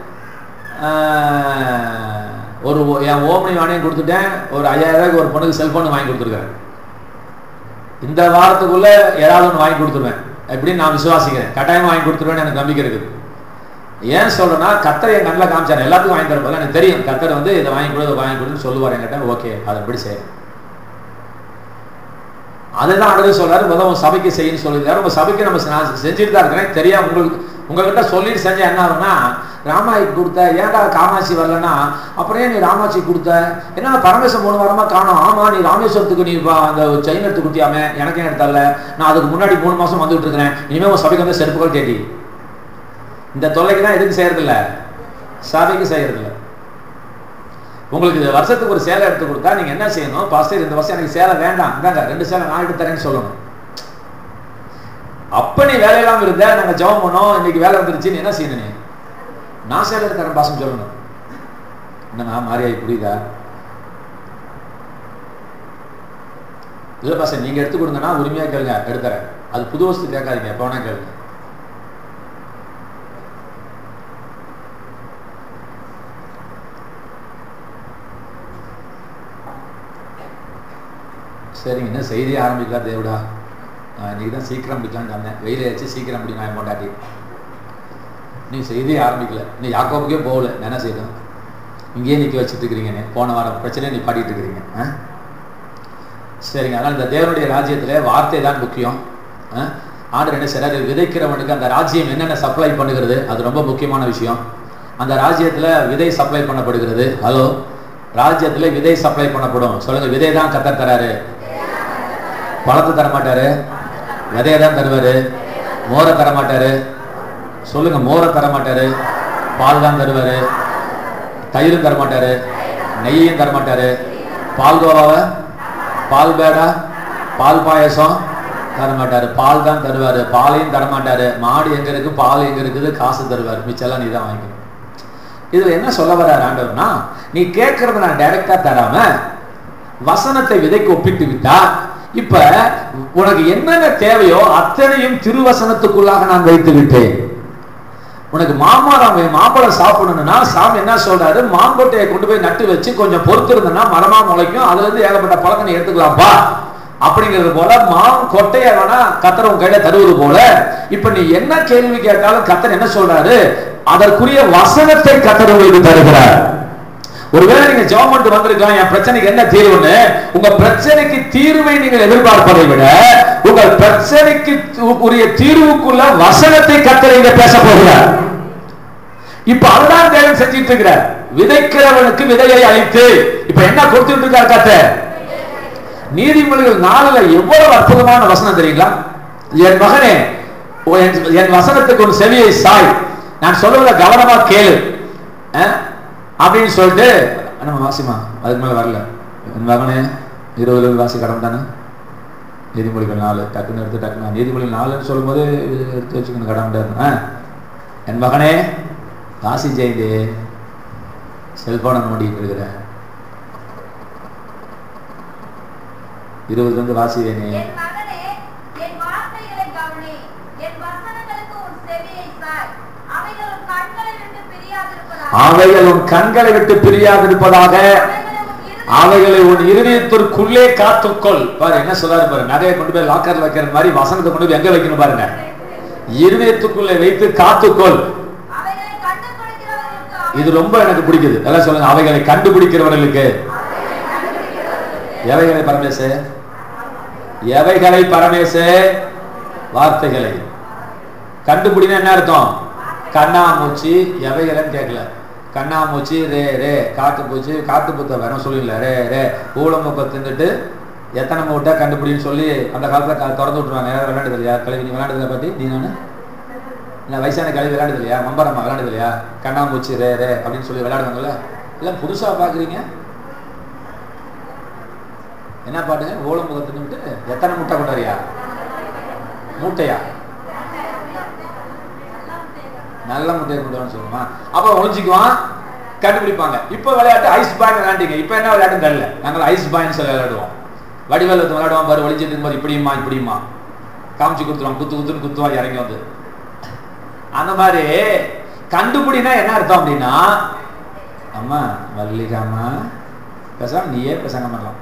ஒரு என் ஓமனி வாணியம் கொடுத்துட்டேன். ஒரு 5000 ரூபாய்க்கு ஒரு பொண்ணுக்கு செல்போன் வாங்கி கொடுத்துருக்கேன். இந்த வாரத்துக்குள்ள ஏதாவது ஒன்று வாங்கி கொடுத்துருவேன். எப்படின்னு நான் விசுவாசிக்கிறேன். கட்டாயமா வாங்கி கொடுத்துருவேன்னு எனக்கு நம்பிக்கை இருக்குது. ஏன் சொல்றேன்னா, கர்த்தர் என் கண்ணில் காமிச்சாரு. எல்லாத்துக்கும் வாங்கி தரப்போது எனக்கு தெரியும். கர்த்தர் வந்து இதை வாங்கி கொடு, வாங்கி கொடுன்னு சொல்லுவார் என்கிட்ட. ஓகே, அதை எப்படி செய்யறேன்? அதுதான் ஆண்டவர் சொல்றாரு, முதல் சபைக்கு செய்யன்னு சொல்லியிருக்காரு. உங்க சபைக்கு நம்ம செஞ்சுட்டு தான் இருக்கிறேன். தெரியாம உங்ககிட்ட சொல்லிட்டு செஞ்சா என்ன ஆகும்னா, ராமாய்க்கு கொடுத்த, ஏன்டா காமாட்சி வரலன்னா, அப்புறம் ஏன் நீ ராமாட்சி கொடுத்த? ஏன்னா பரமேஸ்வரம் 3 வாரமா காணும். ஆமா, நீ ராமேஸ்வரத்துக்கு நீ அந்த செயின் எடுத்து கொடுத்தியாமே, எனக்கு ஏன் எடுத்தல? நான் அதுக்கு முன்னாடி 3 மாசம் வந்துட்டு இருக்கிறேன். இனிமே உன் சபைக்கு வந்து செருப்புகள் கேட்டி. இந்த தொல்லைக்கு தான் எதுக்கு செய்யறதில்ல? சபைக்கு செய்யறதில்ல. உங்களுக்கு வருஷத்துக்கு ஒரு சேலை எடுத்து கொடுத்தா நீங்க என்ன செய்யணும்? பாஸ்டர் இந்த வருஷம் எனக்கு சேலை வேண்டாம், இந்தாங்க 2 சேலை நான் எடுத்து தரேன்னு சொல்லணும். அப்ப நீ வேலையெல்லாம் இருந்த, நாங்க ஜெபம் பண்ணோம், இன்னைக்கு வேலை வந்துருச்சு, நீ என்ன செய்யணும்? நீ நான் சேலை எடுத்து தரேன் பாசம் சொல்லணும். என்னன்னா மாரியாய் புரியுதா? இல்ல பாச, நீங்க எடுத்து கொடுங்கன்னா உரிமையா கேளுங்க, எடுத்துறேன். அது புது வஸ்து கேட்காதீங்க, எப்ப வேணா கேளுங்க. சரிங்க, என்ன செய்தியை ஆரம்பிக்கலாம் தேவடா. இன்னைக்கு தான் சீக்கிரம் முடிக்கலான்னு சொன்னேன். வெயில வச்சு சீக்கிரம் முடியும் நான் போட்டாட்டி. நீ செய்தியே ஆரம்பிக்கல, நீ யாக்கோபுக்கே போகல, என்ன செய்யணும்? இங்கேயே நிற்க வச்சுட்டு இருக்கிறீங்கன்னு போன வாரம் பிரச்சனையை நீ பாடிட்டு இருக்கிறீங்க. சரிங்க, அதனால் இந்த தேவனுடைய ராஜ்யத்தில் வார்த்தை தான் முக்கியம். ஆண்டவர் என்ன செய்றாரு, விதைக்கிறவனுக்கு அந்த ராஜ்யம் என்னென்ன சப்ளை பண்ணுகிறது, அது ரொம்ப முக்கியமான விஷயம். அந்த ராஜ்யத்துல விதை சப்ளை பண்ணப்படுகிறது. ஹலோ, ராஜ்யத்துல விதை சப்ளை பண்ணப்படும். சொல்லுங்க, விதை தான் கர்த்தர் தராரு, பழத்தை தர மாட்டாரு. விதையை தான் தருவாரு, மோரை தர மாட்டாரு. சொல்லுங்க, மோரை தர மாட்டாரு, பால் தான் தருவாரு. தயிரும் தர மாட்டாரு, நெய்யையும் தர மாட்டாரு. பால்கோவாவை, பால் பேடா, பால் பாயசம் தர மாட்டாரு, பால் தான் தருவாரு. பாலையும் தர மாட்டாரு. மாடு எங்க இருக்கு, பால் எங்க இருக்குது, காசு தருவாரு, மிச்செல்லாம் நீ தான் வாங்கிக்கணும். இதுல என்ன சொல்ல வர்றாரு ஆண்டவர்னா, நீ கேட்கறத நான் டைரக்டா தராம வசனத்தை விதைக்கு ஒப்பிட்டு விட்டா, இப்ப உனக்கு என்னென்ன தேவையோ அத்தனையும் திருவசனத்துக்குள்ளாக நான் வைத்து விட்டேன். உனக்கு மாம்பழம் சாப்பிடணும்னா சாமி என்ன சொல்றாரு, மாங்கொட்டையை கொண்டு போய் நட்டு வச்சு கொஞ்சம் பொறுத்து இருந்தனா மரமா முளைக்கும், அதுல இருந்து ஏகப்பட்ட பழத்தை நீ எடுத்துக்கலாம்பா அப்படிங்கிறது போல, கொட்டைய வேணா கர்த்தர் உன் கையில தருவது போல, இப்ப நீ என்ன கேள்வி கேட்டாலும் கர்த்தர் என்ன சொல்றாரு, அதற்குரிய வசனத்தை கர்த்தர் உங்களுக்கு தருகிறார். ஒருவேளை நீங்க ஜெபம் பண்ணிட்டு வந்திருக்கலாம், என் பிரச்சனைக்கு என்ன தீர்வுன்னு. உங்க பிரச்சனைக்கு தீர்வை நீங்கள் எதிர்பார்ப்பதை விட உங்கள் பிரச்சனைக்கு உரிய தீர்வுக்குள்ள வசனத்தை கர்த்தர் இங்க பேச போகிறார். இப்ப அதுதான் தேவன் செஞ்சிட்டு இருக்கிறார். விதைக்கிறவனுக்கு விதையை அளித்து இப்ப என்ன கொடுத்துட்டு இருக்கார் கர்த்தர். நீதிமொழிகள் 4ல எவ்வளவு அற்புதமான வசனம் தெரியுங்களா? என் மகனே, என் வசனத்துக்கு ஒரு செவியை சாய், நான் சொல்லுவதை கவனமா கேளு அப்படின்னு சொல்லிட்டு நம்ம வாசிமா. அதுக்கு மேல வரல. என் மகனே, 20 வாசி கடன் தானே. நீதிமொழிகள் 4 டக்குன்னு எடுத்து டக்குன்னு நீதிமொழிகள் 4ன்னு சொல்லும் போது எடுத்து வச்சுக்கணும் கடன். என் மகனே வாசி ஜெயந்தி, செல்போனை நோண்டிட்டு இருக்கிற 20 வாசி வேணே. அவைகள் உன் கண்களை விட்டு பிரியாதிருப்பதாக, அவைகளை உன் இருதயத்திற்குள்ளே காத்துக்கொள். பாரு என்ன சொல்றாரு பாரு, நகையை கொண்டு போய் லாக்கர்ல வைக்கிற மாதிரி வசனத்தை கொண்டு போய் எங்க வைக்கணும் பாருங்க, இருதயத்துக்குள்ளே வைத்து காத்துக்கொள். இது ரொம்ப எனக்கு பிடிக்குது. எல்லாம் சொல்லுங்க, அவைகளை கண்டுபிடிக்கிறவர்களுக்கு. எவைகளை பரமேசு, எவைகளை பரமேசு, வார்த்தைகளை. கண்டுபிடினா என்ன அர்த்தம்? கண்ணாமூச்சி. எவைகளைன்னு கேட்கல, கண்ணாமூச்சி, ரே ரே, காட்டு பூச்சி, காட்டு பூத்த வேணும் சொல்லல, ரே ரே, ஊழமுக்க தின்னுட்டு எத்தனை மூட்டை கண்டுபிடின்னு சொல்லி அந்த காலத்துல திறந்து விட்டுருவாங்க. யாரும் விளையாடுது இல்லையா? கல்வி நீ விளையாடுறத பத்தி நீ நானு இல்லை, வயசான கல்வி விளையாடுது இல்லையா? மம்பரம்மா விளையாடுது இல்லையா? கண்ணாமூச்சி ரே ரே அப்படின்னு சொல்லி விளையாடுவாங்கல்ல. இல்லை புதுசா பாக்குறீங்க, என்ன பாட்டுங்க? ஊழமுக தின்னுட்டு எத்தனை முட்டை கொண்டாரியா? மூட்டையா? நல்ல முட்டையை கொண்டு சொல்லுமா. அப்ப ஒழிஞ்சிக்குவான், கண்டுபிடிப்பாங்க. இப்ப விளையாட்டு ஐஸ் பாய் விளையாண்டீங்க. இப்ப என்ன விளையாட்டுன்னு தெரியல, நாங்கள் ஐஸ் பாய்ன்னு சொல்லி விளையாடுவோம். வடிவேல் விளையாடுவோம் பாரு, ஒழிஞ்சிட்டு இருக்கும்போது இப்படியுமா இப்படியுமா காமிச்சு கொடுத்துருவான், குத்து குத்துன்னு குத்துவான் இறங்கி வந்து. அந்த மாதிரி கண்டுபிடினா என்ன அர்த்தம் அப்படின்னா, அம்மா வள்ளிகாமா பேசாம நீயே பேசாம பண்ணலாம்.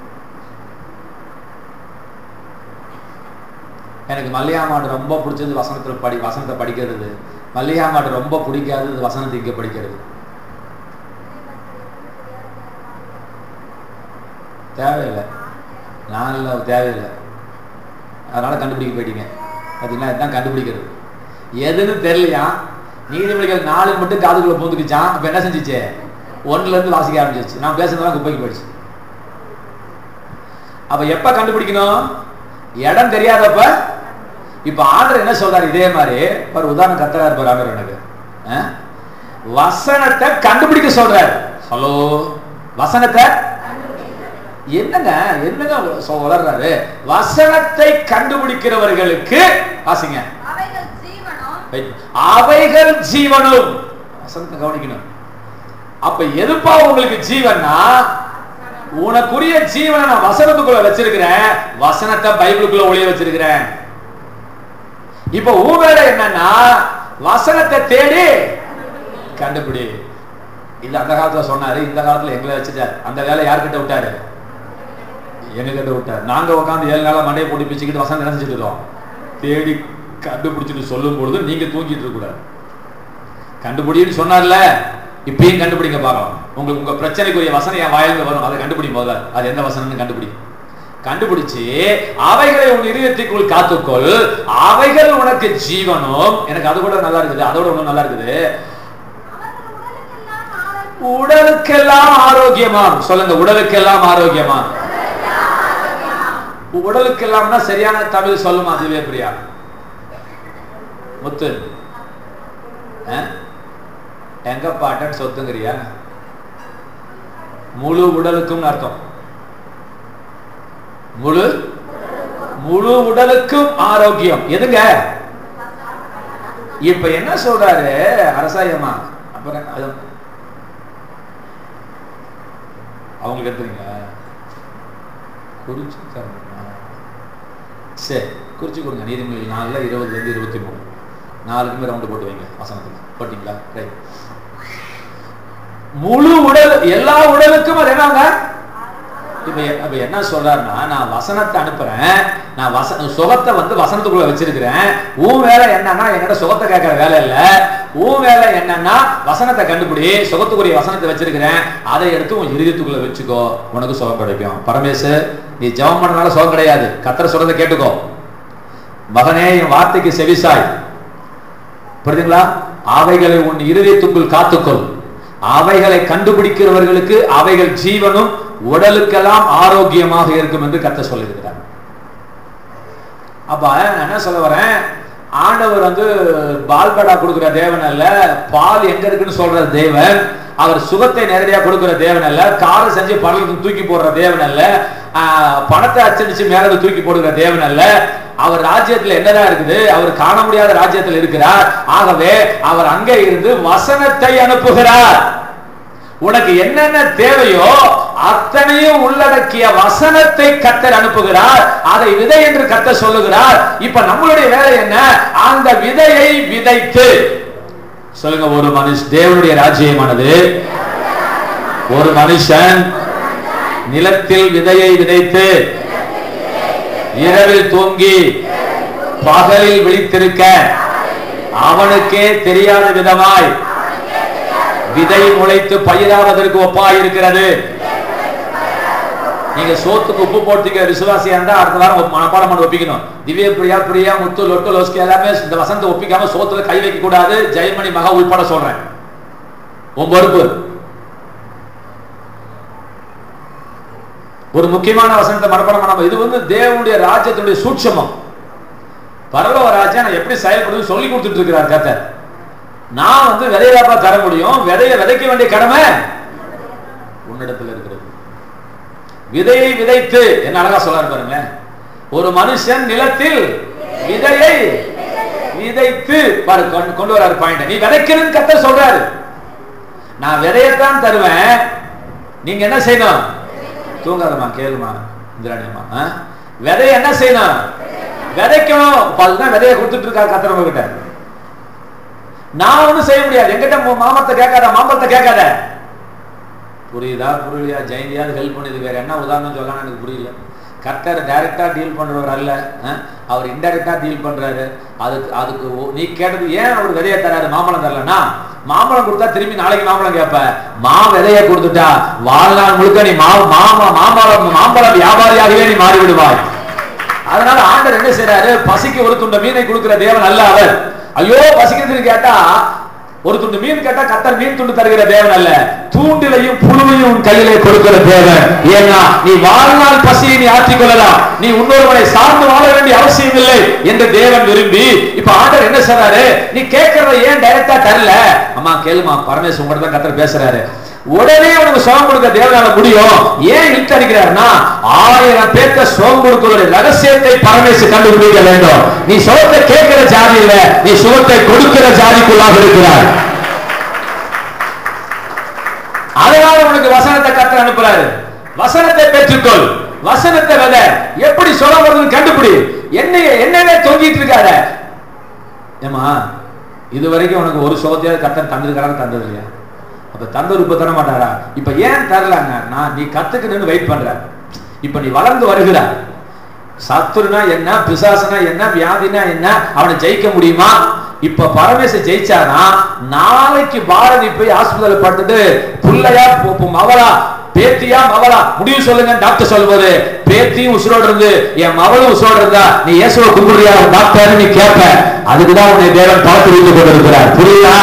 எனக்கு மல்லிகாமாடு ரொம்ப பிடிச்சது வசனத்தை படிக்கிறது. மல்லிகாமாடு ரொம்ப பிடிக்காதது வசனத்தை இங்க படிக்கிறது. தேவையில்லை, நான் இல்லை, தேவையில்லை. அதனால கண்டுபிடிக்க போயிட்டீங்க. பார்த்தீங்கன்னா இதுதான் கண்டுபிடிக்கிறது. எதுன்னு தெரியலையா? நீதிமொழிகள் 4 மட்டும் காதுக்குள்ள பூந்துக்குச்சான். அப்ப என்ன செஞ்சிச்சு? 1ல இருந்து வாசிக்க ஆரம்பிச்சிச்சு. நான் பேசுறதெல்லாம் குப்பைக்கு போயிடுச்சு. அப்ப எப்ப கண்டுபிடிக்கணும்? இடம் தெரியாதப்ப. இப்ப ஆண்டவர் என்ன சொல்றாரு? இதே மாதிரி ஒரு உதாரணம் கர்த்தரா இருப்பார் ஆண்டவர். எனக்கு வசனத்தை கண்டுபிடிக்க சொல்றாரு. ஹலோ, வசனத்தை என்னங்க வளர்றாரு? வசனத்தை கண்டுபிடிக்கிறவர்களுக்கு வாசிங்க, அவைகள் ஜீவனும். வசனத்தை கவனிக்கணும். அப்ப எதுப்பா உங்களுக்கு ஜீவன்னா, உனக்குரிய ஜீவனை நான் வசனத்துக்குள்ள வச்சிருக்கிறேன், வசனத்தை பைபிளுக்குள்ள ஒளிய வச்சிருக்கிறேன். இப்ப உன் வேலை என்னன்னா, வசனத்தை தேடி கண்டுபிடி. இல்ல அந்த காலத்துல சொன்னாரு, இந்த காலத்துல எங்களை வச்சுட்டாரு. அந்த வேலை யார்கிட்ட விட்டாரு? எங்க கிட்ட விட்டாரு. நாங்க உட்காந்து 7 நாளா மண்டையை போட்டு பிச்சுக்கிட்டு வசனம் நினைச்சிட்டு இருக்கோம். தேடி கண்டுபிடிச்சிட்டு சொல்லும் பொழுது நீங்க தூங்கிட்டு இருக்க கூடாது. கண்டுபிடின்னு சொன்னார்ல, இப்பயும் கண்டுபிடிங்க பார்க்கலாம். உங்களுக்கு உங்க பிரச்சனைக்குரிய வசனம் என் வாயிலிருந்து வரும், அதை கண்டுபிடிக்கும் போது அது எந்த வசனம்னு கண்டுபிடி. கண்டுபிடிச்சு அவைகளை உன் இதயத்துக்குள் காத்துக்கொள், அவைகள் உனக்கு ஜீவனும். எனக்கு அது கூட நல்லா இருக்குது, அதோட ஒண்ணு நல்லா இருக்குது, உடலுக்கெல்லாம் ஆரோக்கியமா. சொல்லுங்க, உடலுக்கெல்லாம் ஆரோக்கியமா. உடலுக்கெல்லாம்னா சரியான தமிழ் சொல்லுமா திவ்ய பிரியா முத்து? எங்க பாட்டன் சொத்துங்கிறியா? முழு உடலுக்கும் அர்த்தம், முழு உடலுக்கும் ஆரோக்கியம். எதுங்க இப்ப என்ன சொல்றாரு அரசாயமா? அப்புறம் அவங்களுக்கு எடுத்துறீங்க குறிச்சு தரணும். சரி, குறிச்சு கொடுங்க. நீதிமொழி 4:20-23 4க்குமே ரவுண்டு போட்டு வைங்க வசனத்துக்கு. போட்டீங்களா? ரைட். முழு உடல், எல்லா உடலுக்கும் அது என்னங்க? இப்ப என்ன சொல்றாருன்னா, நான் வசனத்தை அனுப்புறேன், நான் சுகத்தை வசனத்துக்குள்ள வச்சிருக்கிறேன். உன் வேலை என்னன்னா என்கிட்ட சுகத்தை கேட்கற வேலை இல்ல. உன் வேலை என்னன்னா வசனத்தை கண்டுபிடி, சுகத்துக்குரிய வசனத்தை வச்சிருக்கிறேன், அதை எடுத்து உன் இருதயத்துக்குள்ள வச்சுக்கோ, உனக்கு சுகம் கிடைக்கும். பரமேசு, நீ ஜெபம் பண்றதுனால சுகம் கிடையாது, கர்த்தர் சொல்றதை கேட்டுக்கோ. மகனே, என் வார்த்தைக்கு செவிசாய். புரியுதுங்களா? அவைகளை உன் இருதயத்துக்குள் காத்துக்கொள், அவைகளை கண்டுபிடிக்கிறவர்களுக்கு அவைகள் ஜீவனும் உடலுக்கெல்லாம் ஆரோக்கியமாக இருக்கும் என்று கர்த்தர் சொல்லியிருக்கிறார். அப்ப என்ன சொல்ல வரேன், ஆண்டவர் பால்படா கொடுக்கிற தேவன் அல்ல, பால் எங்க இருக்குன்னு சொல்ற தேவன். அவர் சுகத்தை நேரடியா கொடுக்கிற தேவன் அல்ல, காரை செஞ்சு படலுக்கு தூக்கி போடுற தேவன் அல்ல, பணத்தை அச்சடிச்சு மேல தூக்கி போடுகிற தேவன் அல்ல. அவர் ராஜ்யத்துல என்னதான் இருக்குது? அவர் காண முடியாத ராஜ்யத்தில் இருக்கிறார். ஆகவே அவர் அங்கே இருந்து வசனத்தை அனுப்புகிறார். உனக்கு என்னென்ன தேவையோ அத்தனையும் உள்ளடக்கிய வசனத்தை கர்த்தர் அனுப்புகிறார். அதை விதை என்று கர்த்தர் சொல்லுகிறார். இப்ப நம்மளுடைய வேலை என்ன? அந்த விதையை விதைத்து, சொல்லுங்க, ஒரு மனுஷன், தேவனுடைய ராஜ்யமானது ஒரு மனுஷன் நிலத்தில் விதையை விதைத்து இரவில் தூங்கி பகலில் விழித்திருக்க அவனுக்கே தெரியாத விதமாய் விதை முளைத்து பயிராவதற்கு ஒப்பாய் இருக்கிறது. நீங்க சோத்துக்கு உப்பு போட்டுக்க விசுவாசியா இருந்தா அடுத்த வாரம் மனப்பாடம் பண்ணி ஒப்பிக்கணும். திவ்ய பிரியா, பிரியா, முத்து, லொட்டு, லோஸ்கி எல்லாமே இந்த வசனத்தை ஒப்பிக்காம சோத்துல கை வைக்க கூடாது. ஜெயமணி மகா உள்பட சொல்றேன், உன் பொறுப்பு. ஒரு முக்கியமான வசனத்தை மனப்பாடம் பண்ணாம, இது தேவனுடைய ராஜ்யத்தினுடைய சூட்சமம். பரலோக ராஜ்யம் நான் எப்படி செயல்படுது சொல்லி கொடுத்துட்டு இருக்கிறார் கர்த்தர். நான் விதையாப்பா தர முடியும், விதையை விதைக்க வேண்டிய கடமை உன்னிடத்தில் இருக்கிறது. விதையை விதைத்து, என்ன அழகா சொல்றாரு பாருங்க, ஒரு மனுஷன் நிலத்தில் விதையை விதைத்து பாரு, கொண்டு வராரு பாயிண்ட். நீ விதைக்கணும்னு கர்த்தர் சொல்றாரு. நான் விதையத்தான் தருவேன், நீங்க என்ன செய்யணும்? தூங்காதமா, கேளுமா இந்திராணியம்மா, விதையை என்ன செய்யணும்? விதைக்கணும். அதுதான் விதையை கொடுத்துட்டு இருக்கா கர்த்தர் உங்க கிட்ட. நான் ஒண்ணும் செய்ய முடியாது. என்கிட்ட மாமத்தை கேட்காத, மாம்பழத்தை கேட்காத. புரியுதா? புரியலையா? ஜெயந்தியாவது ஹெல்ப் பண்ணுது. வேற என்ன உதாரணம் சொல்லலாம் எனக்கு புரியல. கர்த்தர் டைரக்டா டீல் பண்றவர் அல்ல, அவர் இன்டைரக்டா டீல் பண்றாரு. அதுக்கு நீ கேட்டது ஏன் அவர் விதைய தராரு, மாம்பழம் தரலன்னா? மாம்பழம் கொடுத்தா திரும்பி நாளைக்கு மாம்பழம் கேட்ப. விதைய கொடுத்துட்டா வாழ்நாள் முழுக்க நீ மாம்பழம் வியாபாரியாகவே நீ மாறி விடுவாய். அதனால ஆண்டவர் என்ன செய்யறாரு? பசிக்கு ஒரு துண்ட மீனை கொடுக்கிற தேவன் அல்ல அவர். ஐயோ பசிக்கிறதுன்னு கேட்டா, ஒரு துண்டு மீன் கேட்டா கர்த்தர் மீன் துண்டு தருகிற தேவன் அல்ல, தூண்டிலையும் புழுவையும் உன் கையிலே கொடுக்கிற தேவன். ஏன்னா நீ வாழ்நாள் பசியை நீ ஆற்றிக் கொள்ளலாம், நீ இன்னொருவரை சார்ந்து வாழ வேண்டிய அவசியம் இல்லை என்று தேவன் விரும்பி, இப்ப ஆண்டவர் என்ன சொல்றாரு? நீ கேட்கறத ஏன் டைரக்டா தரல? அம்மா கேளுமா, பரமேஸ்வரன் உங்கள்ட்ட தான் கர்த்தர் பேசுறாரு. உடனே உனக்கு சுகம் கொடுக்க தேவனால முடியும். ஏன் இழுத்து அடிக்கிறாருன்னா, 1000 பேருக்கு சுகம் கொடுக்கிற ரகசியத்தை பரமேஸ்வரன் கண்டுபிடிக்க வேண்டும். நீ சுகத்தை கேட்கிற ஜாதி இல்ல, நீ சுகத்தை கொடுக்கிற ஜாதிக்குள்ளாக இருக்கிறார். அதனால உனக்கு வசனத்தை கர்த்தர் அனுப்புறாரு. வசனத்தை பெற்றுக்கொள், வசனத்தை வித. எப்படி சொல்ல வருதுன்னு கண்டுபிடி. என்னவே தொங்கிட்டு இருக்காத. ஏமா இது வரைக்கும் உனக்கு ஒரு சுகத்தையாவது கர்த்தர் தந்திருக்காரு? தந்தது இல்லையா? அப்ப தந்தர் இப்ப தர மாட்டாரா? இப்ப ஏன் தரலாங்க? நீ கத்துக்கணும்னு வெயிட் பண்ற. இப்ப நீ வளர்ந்து வருகிற. சத்துருனா என்ன, பிசாசுனா என்ன, வியாதினா என்ன, அவனை ஜெயிக்க முடியுமா? இப்ப பரமேஸ்வரன் ஜெயிச்சானா நாளைக்கு பாரதி போய் ஹாஸ்பிட்டல் படுத்துட்டு புள்ளையா மவளா பேத்தியா மவளா முடிவு சொல்லுங்க டாக்டர் சொல்லும்போது பேத்தியும் உசுரோடு இருந்து என் மவளும் உசுரோடு இருந்தா நீ இயேசுவை கும்பிடுறியா டாக்டர் நீ கேட்ப. அதுக்குதான் உன்னை தேவன் பழத்து வைத்து கொண்டிருக்கிறார். புரியுதா?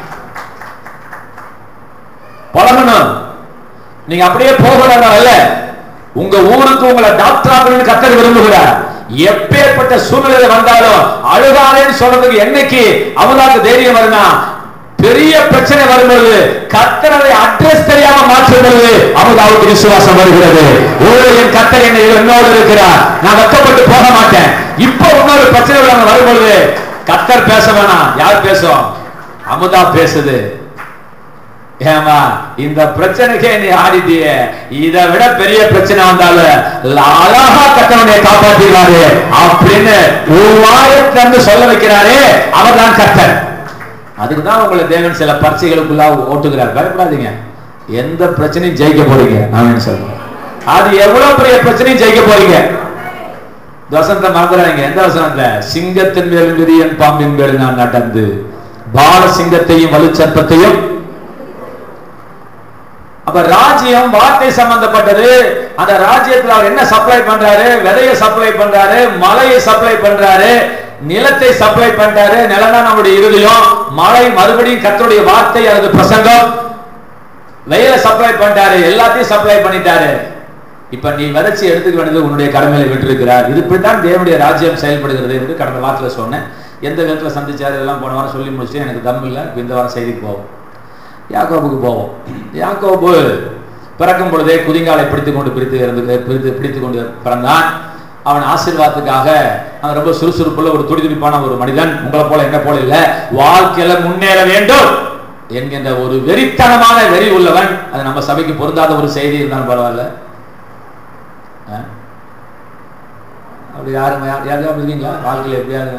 பழகணும். நீங்க அப்படியே போகல. உங்க ஊருக்கு உங்களை டாக்டர் ஆகணும்னு கர்த்தர் விரும்புகிறார். எப்பேற்பட்ட சூழ்நிலை வந்தாலும் அழுகாதேன்னு சொல்றதுக்கு என்னைக்கு அவங்களுக்கு தைரியம் வரும்னா பெரிய பிரச்சனை வரும்போது கர்த்தரை அட்ரஸ் தெரியாம மாற்றும்போது அவங்களுக்கு விசுவாசம் வருகிறது. என் கர்த்தர் என்னோடு இருக்கிறார், நான் வெட்கப்பட்டு போக மாட்டேன். இப்ப இன்னொரு பிரச்சனை வரும்பொழுது கர்த்தர் பேச வேணாம், யார் பேசுவோம்? அமுதா பேசுது. ஏமா இந்த பிரச்சனைக்கே நீ ஆடிட்டிய, இதை விட பெரிய பிரச்சனை வந்தாலும் அழகா கர்த்தவனை காப்பாற்றினாரு அப்படின்னு வாயத்திலிருந்து சொல்ல வைக்கிறாரே அவர் தான் கர்த்தர். அதுக்குதான் உங்களை தேவன் சில பரீட்சைகளுக்குள்ள ஓட்டுகிறார். பயப்படாதீங்க, எந்த பிரச்சனையும் ஜெயிக்க போறீங்க. நான் சொல்றேன், அது எவ்வளவு பெரிய பிரச்சனையும் ஜெயிக்க போறீங்க. வசனத்தை மறந்துடாதீங்க. எந்த வசனத்துல? சிங்கத்தின் மேல் விரியன் பாம்பின் மேல் நான் நடந்து பால சிங்கத்தையும் வலுச்சற்பத்தையும். அப்ப ராஜ்யம் வார்த்தை சம்பந்தப்பட்டது. அந்த ராஜ்யத்தில் அவர் என்ன சப்ளை பண்றாரு? விதையை சப்ளை பண்றாரு, மலையை சப்ளை பண்றாரு, நிலத்தை சப்ளை பண்றாரு. நிலம்னா நம்முடைய இருதயம், மழை மறுபடியும் கர்த்தருடைய வார்த்தை அல்லது பிரசங்கம், வெயிலை சப்ளை பண்றாரு, எல்லாத்தையும் சப்ளை பண்ணிட்டாரு. இப்ப நீ விதைச்சி எடுத்துக்க வேண்டியது உன்னுடைய கடமையை விட்டிருக்கிறார். இது இப்படித்தான் தேவனுடைய ராஜ்யம் செயல்படுகிறது என்று கடந்த வாரத்துல சொன்னேன். எந்த விதத்துல சந்திச்சாரு இதெல்லாம் போன வாரம் சொல்லி முடிச்சுட்டு எனக்கு தம் இல்லை. இந்த வாரம் செய்திக்கு போவோம், யாக்கோபுக்கு போவோம். யாக்கோபு பிறக்கும் பொழுதே குதிங்காலை பிடித்துக் கொண்டு பிறந்தான். அவன் ஆசீர்வாதத்துக்காக அவன் ரொம்ப சுறுசுறுப்புள்ள ஒரு துடிதுடிப்பான ஒரு மனிதன். உங்களை போல என்ன போல இல்ல, வாழ்க்கையில முன்னேற வேண்டும் என்கின்ற ஒரு வெறித்தனமான வெறி உள்ளவன். அது நம்ம சபைக்கு பொருந்தாத ஒரு செய்தி இருந்தாலும் பரவாயில்ல. அப்படி யாரும் இருக்கீங்களா வாழ்க்கையில்? எப்படியாவது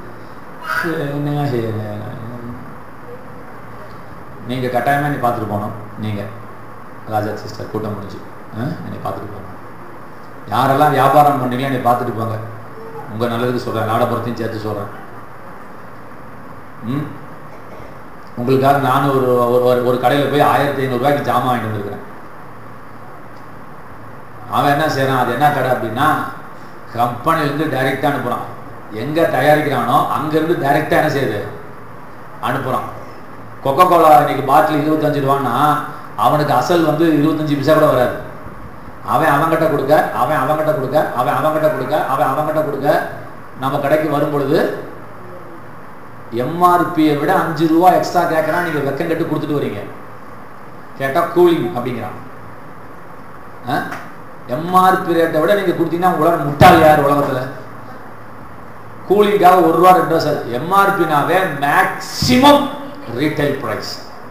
நீங்க கட்டாயமா நீ பார்த்துட்டு போனோம். நீங்க ராஜா சிஸ்டர் கூட்டம் முடிஞ்சு என்னை பார்த்துட்டு போங்க. யாரெல்லாம் வியாபாரம் பண்ணீங்களோ என்னை பார்த்துட்டு போங்க. உங்க நல்லதுக்கு சொல்றேன், நாடப்புறத்தையும் சேர்த்து சொல்றேன். உங்களுக்காக நான் ஒரு கடையில் போய் 1500 ரூபாய்க்கு ஜாமான் வாங்கிட்டு வந்துருக்கிறேன். அவன் என்ன செய்யறான்? அது என்ன கடை அப்படின்னா, கம்பெனிலேருந்து டைரெக்டாக அனுப்புகிறான். எங்கே தயாரிக்கிறானோ அங்கேருந்து டைரெக்டாக என்ன செய்யுது? அனுப்புகிறான். கொக்கோ கோலா இன்னைக்கு பாட்டில் 25 ரூபான்னா அவனுக்கு அசல் 25 பைசா கூட வராது. அவன்கிட்ட கொடுக்க, அவன்கிட்ட கொடுக்க, அவன்கிட்ட கொடுக்க, அவன்கிட்ட கொடுக்க, நம்ம கடைக்கு வரும் பொழுது எம்ஆர்பியை விட 5 ரூபா எக்ஸ்ட்ரா கேட்குறான். நீங்கள் வெக்கம் கட்டு கொடுத்துட்டு வரீங்க. கேட்டால் கூலிங் அப்படிங்கிறான். எம்ஆர்பி ரேட்டை விட நீங்கள் கொடுத்தீங்கன்னா உங்களால் முட்டாள் யார் உலகத்தில்? கூலிங்காக 1 ரூபா 2 ரூபா சார். எம்ஆர்பினாவே மேக்சிமம் ரீட்டைல் பிரைஸ்.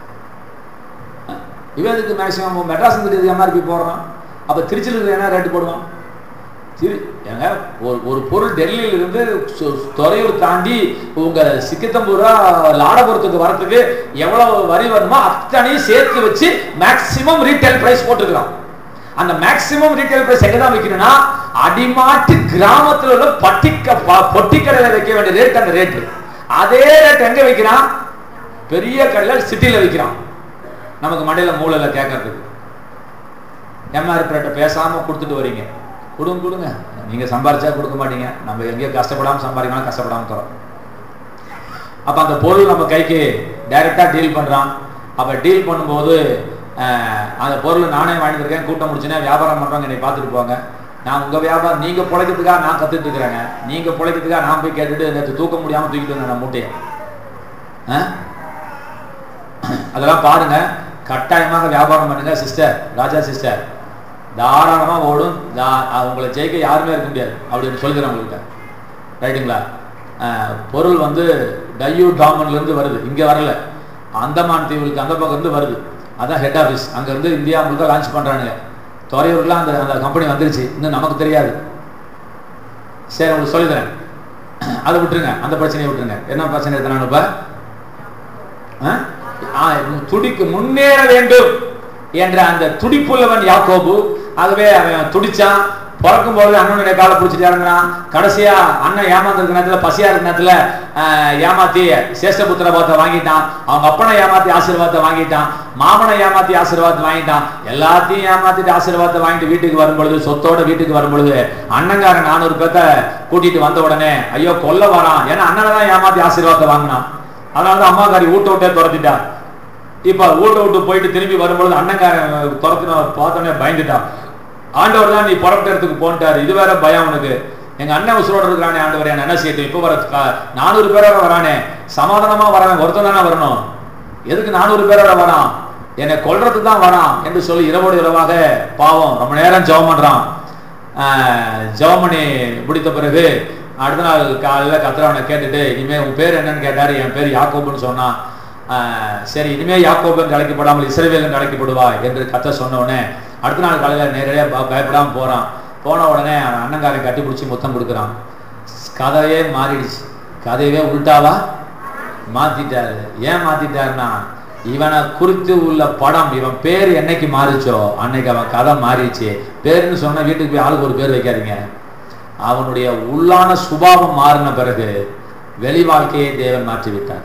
இவனுக்கு மேக்சிமம் மெட்ராஸ் எம்ஆர்பி போடுறான். அப்போ திருச்சியில் இருக்கிற என்ன ரேட்டு போடுவான்? ஏங்க ஒரு பொருள் டெல்லியிலிருந்து துறையூர் தாண்டி உங்க சிக்கத்தம்பூரா லாடபுரத்துக்கு வரத்துக்கு எவ்வளவு வரி வருமோ அத்தனையும் சேர்த்து வச்சு மேக்சிமம் ரீட்டைல் பிரைஸ் போட்டுருக்கான். அந்த மேக்சிமம் ரீட்டைல் பிரைஸ் எங்கதான் வைக்கணும்னா அடிமாட்டு கிராமத்தில் உள்ள பொட்டிக்கடையில் வைக்க வேண்டிய ரேட். அந்த ரேட்டு அதே ரேட் எங்க வைக்கிறான்? பெரிய கடையில் சிட்டியில வைக்கிறான். நமக்கு மண்டையில மூளையில கேட்கறதுக்கு எம்ஆர்பி ரேட்டை பேசாம கொடுத்துட்டு வரீங்க. கொடுங்க, நீங்க சம்பாரிச்சா கொடுக்க மாட்டீங்க. நம்ம எங்கேயோ கஷ்டப்படாம சம்பாதிக்கலாம், கஷ்டப்படாம தரோம். அப்ப அந்த பொருள் நம்ம கைக்கு டைரக்டா டீல் பண்றான். அப்ப டீல் பண்ணும்போது அந்த பொருள் நானே வாங்கிட்டு இருக்கேன், கூட்டம் முடிச்சுன்னா வியாபாரம் பண்றவங்க என்னை பார்த்துட்டு போங்க. நான் உங்க வியாபாரம் நீங்க பிழைக்கிறதுக்காக நான் கத்துட்டு இருக்கிறேங்க. நீங்க பிழைக்கிறதுக்காக நான் போய் கேட்டுட்டு நேற்று தூக்க முடியாம தூக்கிட்டு வந்தேன் நான் மூட்டையை. அதெல்லாம் பாருங்க, கட்டாயமாக வியாபாரம் பண்ணுங்க சிஸ்டர், ராஜா சிஸ்டர். தாராளமா ஓடும். உங்களை ஜெயிக்க யாருமே இருக்க முடியாது அப்படின்னு சொல்கிறேன் உங்கள்கிட்ட. ரைட்டுங்களா? பொருள் டையூ டாமன்ல இருந்து வருது, இங்க வரல. அந்தமான் தீவுக்கு அந்த பக்கம் இருந்து வருது. அதான் ஹெட் ஆஃபீஸ். அங்க இருந்து இந்தியா முழுக்க லான்ச் பண்றானுங்க. துறையூர்லாம் அந்த கம்பெனி வந்துருச்சு, இன்னும் நமக்கு தெரியாது. சரி, உங்களுக்கு சொல்லித்தரேன். அதை விட்டுருங்க, அந்த பிரச்சனையை விட்டுருங்க. என்ன பிரச்சனை எத்தனை இப்ப துடிக்கு முன்னேற வேண்டும் என்ற அந்த துடிப்புள்ளவன் யாக்கோபு. ஆகவே அவன் துடிச்சான். பிறக்கும் போது அண்ணனுடைய காலை பிடிச்சிட்டு இறங்குறான். கடைசியா அண்ணன் ஏமாந்துருக்க நேரத்துல, பசியா இருக்க நேரத்துல ஏமாத்தி சேஷ்டபுத்திர பாத்தை வாங்கிட்டான். அவங்க அப்பனை ஏமாத்தி ஆசீர்வாதத்தை வாங்கிட்டான். மாமனை ஏமாத்தி ஆசீர்வாதத்தை வாங்கிட்டான். எல்லாத்தையும் ஏமாத்திட்டு ஆசீர்வாதத்தை வாங்கிட்டு வீட்டுக்கு வரும்பொழுது, சொத்தோட வீட்டுக்கு வரும்பொழுது, அண்ணங்காரன் 400 பேர்த்த கூட்டிட்டு வந்த உடனே ஐயோ கொல்ல வரான். ஏன்னா அண்ணனை தான் ஏமாத்தி ஆசீர்வாதத்தை வாங்கினான். அதனாலதான் அம்மாக்காரி வீட்டை விட்டே துரத்திட்டான். இப்ப வீட்டை விட்டு போயிட்டு திரும்பி வரும்பொழுது அண்ணங்காரன் துரத்தின பார்த்தோன்னே பயந்துட்டான். ஆண்டவர் தான் நீ புறப்பட்டதுக்கு போன்ட்டாரு. இது வேற பயம் உனக்கு. எங்க அண்ணன் உசுரோட இருக்கிறானே ஆண்டவர், என்ன செய்யட்டும்? இப்ப வர 400 பேரோட வரானே, சமாதானமா வரான், ஒருத்தன் தானே வரணும். எதுக்கு 400 பேரோட வரான்? என்னை கொல்றதுக்கு தான் வரான் என்று சொல்லி இரவோடு இரவாக பாவம் ரொம்ப நேரம் ஜெபம் பண்றான். ஜெபம் பண்ணி முடித்த பிறகு அடுத்த நாள் காலையில கத்திரவனை கேட்டுட்டு, இனிமே உன் பேர் என்னன்னு கேட்டாரு. என் பேர் யாக்கோபுன்னு சொன்னான். சரி, இனிமே யாக்கோபன் அழைக்கப்படாமல் இஸ்ரவேலன் அழைக்கப்படுவா என்று கத்த சொன்ன உடனே அடுத்த நாள் காலையில நேரடியா பயப்படாம போறான். போன உடனே அண்ணங்காரன் கட்டி பிடிச்சி முத்தம் கொடுக்குறான். கதையே மாறிடுச்சு. கதையவே உள்டாவா மாத்திட்டாரு. ஏன் மாத்திட்டாருன்னா, இவனை குறித்து உள்ள படம், இவன் பேர் என்னைக்கு மாறிச்சோ அன்னைக்கு அவன் கதை மாறிடுச்சு. பேருன்னு சொன்ன வீட்டுக்கு போய் ஆளுக்கு ஒரு பேர் வைக்காதீங்க. அவனுடைய உள்ளான சுபாவம் மாறின பிறகு வெளி வாழ்க்கையை தேவன் மாற்றி விட்டார்.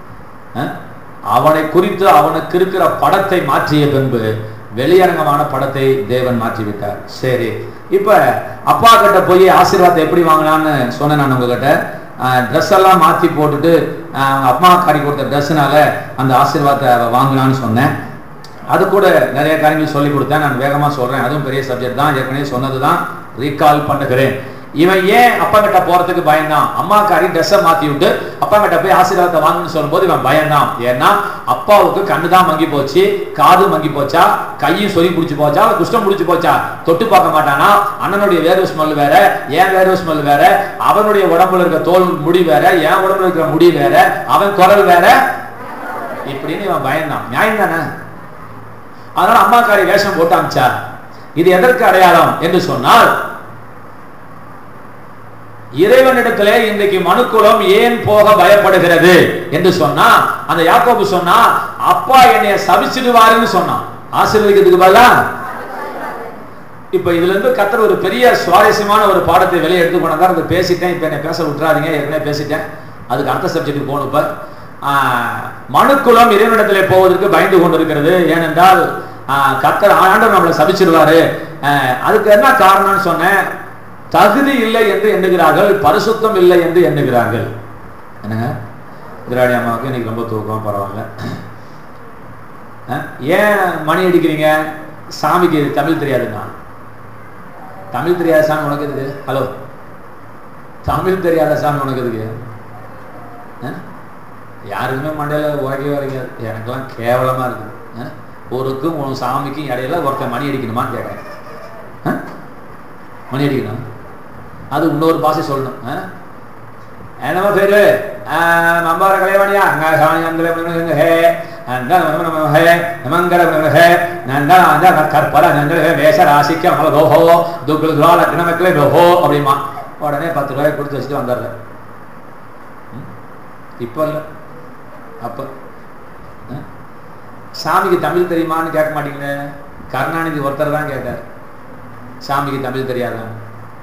அவனை குறித்து அவனுக்கு இருக்கிற படத்தை மாற்றிய பின்பு வெளியரங்கமான படத்தை தேவன் மாற்றி விட்டார். சரி, இப்ப அப்பா கிட்ட போய் ஆசீர்வாதத்தை எப்படி வாங்கலாம்னு சொன்னேன் நான் உங்ககிட்ட. ட்ரெஸ் எல்லாம் மாற்றி போட்டுட்டு அப்பா காரி கொடுத்த ட்ரெஸ்ஸுனால அந்த ஆசீர்வாதத்தை வாங்கலான்னு சொன்னேன். அது கூட நிறைய காரியங்கள் சொல்லி கொடுத்தேன். நான் வேகமா சொல்றேன். அதுவும் பெரிய சப்ஜெக்ட் தான். ஏற்கனவே சொன்னதுதான் ரீகால் பண்ணுகிறேன். இவன் ஏன் அப்பா கிட்ட போறதுக்கு பயந்தான்? அம்மாக்காரி ட்ரெஸ்ஸை மாத்தி விட்டு அப்பா கிட்ட போய் ஆசீர்வாதத்தை வாங்கன்னு சொல்லும் போது இவன் பயந்தான். ஏன்னா அப்பாவுக்கு கண்ணு தான் மங்கி போச்சு, காது மங்கி போச்சா, கையும் சொல்லி பிடிச்சி போச்சா, குஷ்டம் பிடிச்சி போச்சா, தொட்டு பார்க்க மாட்டானா. அண்ணனுடைய வேர்வை ஸ்மெல் வேற, ஏன் வேர்வை ஸ்மெல் வேற, அவனுடைய உடம்புல இருக்க தோல் முடி வேற, என் உடம்புல இருக்கிற முடி வேற, அவன் குரல் வேற, இப்படின்னு இவன் பயந்தான். நியாயம் தானே? அதனால அம்மாக்காரி வேஷம் போட்டு அமிச்சா. இது எதற்கு அடையாளம் என்று சொன்னால், இறைவனிடத்திலே இன்றைக்கு மனுக்குலம் ஏன் போக பயப்படுகிறது என்று சொன்னா, அந்த யாக்கோபு சொன்னா அப்பா என்னைய சபிச்சிடுவாருன்னு சொன்னான். ஆசீர்வதிக்கிறதுக்கு பதிலா இப்ப இதுல இருந்து கர்த்தர் ஒரு பெரிய சுவாரஸ்யமான ஒரு பாடத்தை வெளியே எடுத்து போனதா அதை பேசிட்டேன். இப்ப என்ன பேச விட்டுறாதீங்க, ஏற்கனவே பேசிட்டேன். அதுக்கு அடுத்த சப்ஜெக்ட் போகணும். இப்ப மனுக்குலம் இறைவனிடத்திலே போவதற்கு பயந்து கொண்டிருக்கிறது. ஏனென்றால் கர்த்தர் ஆண்டவர் நம்மளை சபிச்சிடுவாரு. அதுக்கு என்ன காரணம்னு சொன்னேன். தகுதி இல்லை என்று எண்ணுகிறார்கள், பரிசுத்தம் இல்லை என்று எண்ணுகிறார்கள். என்னங்க திராடி அம்மாவுக்கு இன்னைக்கு ரொம்ப தூக்கம், பரவாயில்ல. ஏன் மணி அடிக்கிறீங்க? சாமிக்கு தமிழ் தெரியாதுன்னா. தமிழ் தெரியாத சாமி உனக்கு எதுக்கு? ஹலோ, தமிழ் தெரியாத சாமி உனக்கு எதுக்கு? யாருக்குமே மண்டையில உரைக்கவே வரைக்காது. எனக்கெல்லாம் கேவலமா இருக்குது. ஒருக்கும் உன் சாமிக்கும் இடையில ஒருத்தர் மணி அடிக்கணுமான்னு கேட்கறேன். மணி அடிக்கணும், அது இன்னொரு பாசை சொல்லணும். என்னமா பேரு? நம்பார கலைவாணியா அப்படிமா உடனே 10 ரூபாய் கொடுத்து வச்சுட்டு வந்துடுற. இப்ப இல்ல, அப்ப சாமிக்கு தமிழ் தெரியுமான்னு கேட்க மாட்டீங்களே. கருணாநிதி ஒருத்தர் தான் கேட்டார், சாமிக்கு தமிழ் தெரியாதான்.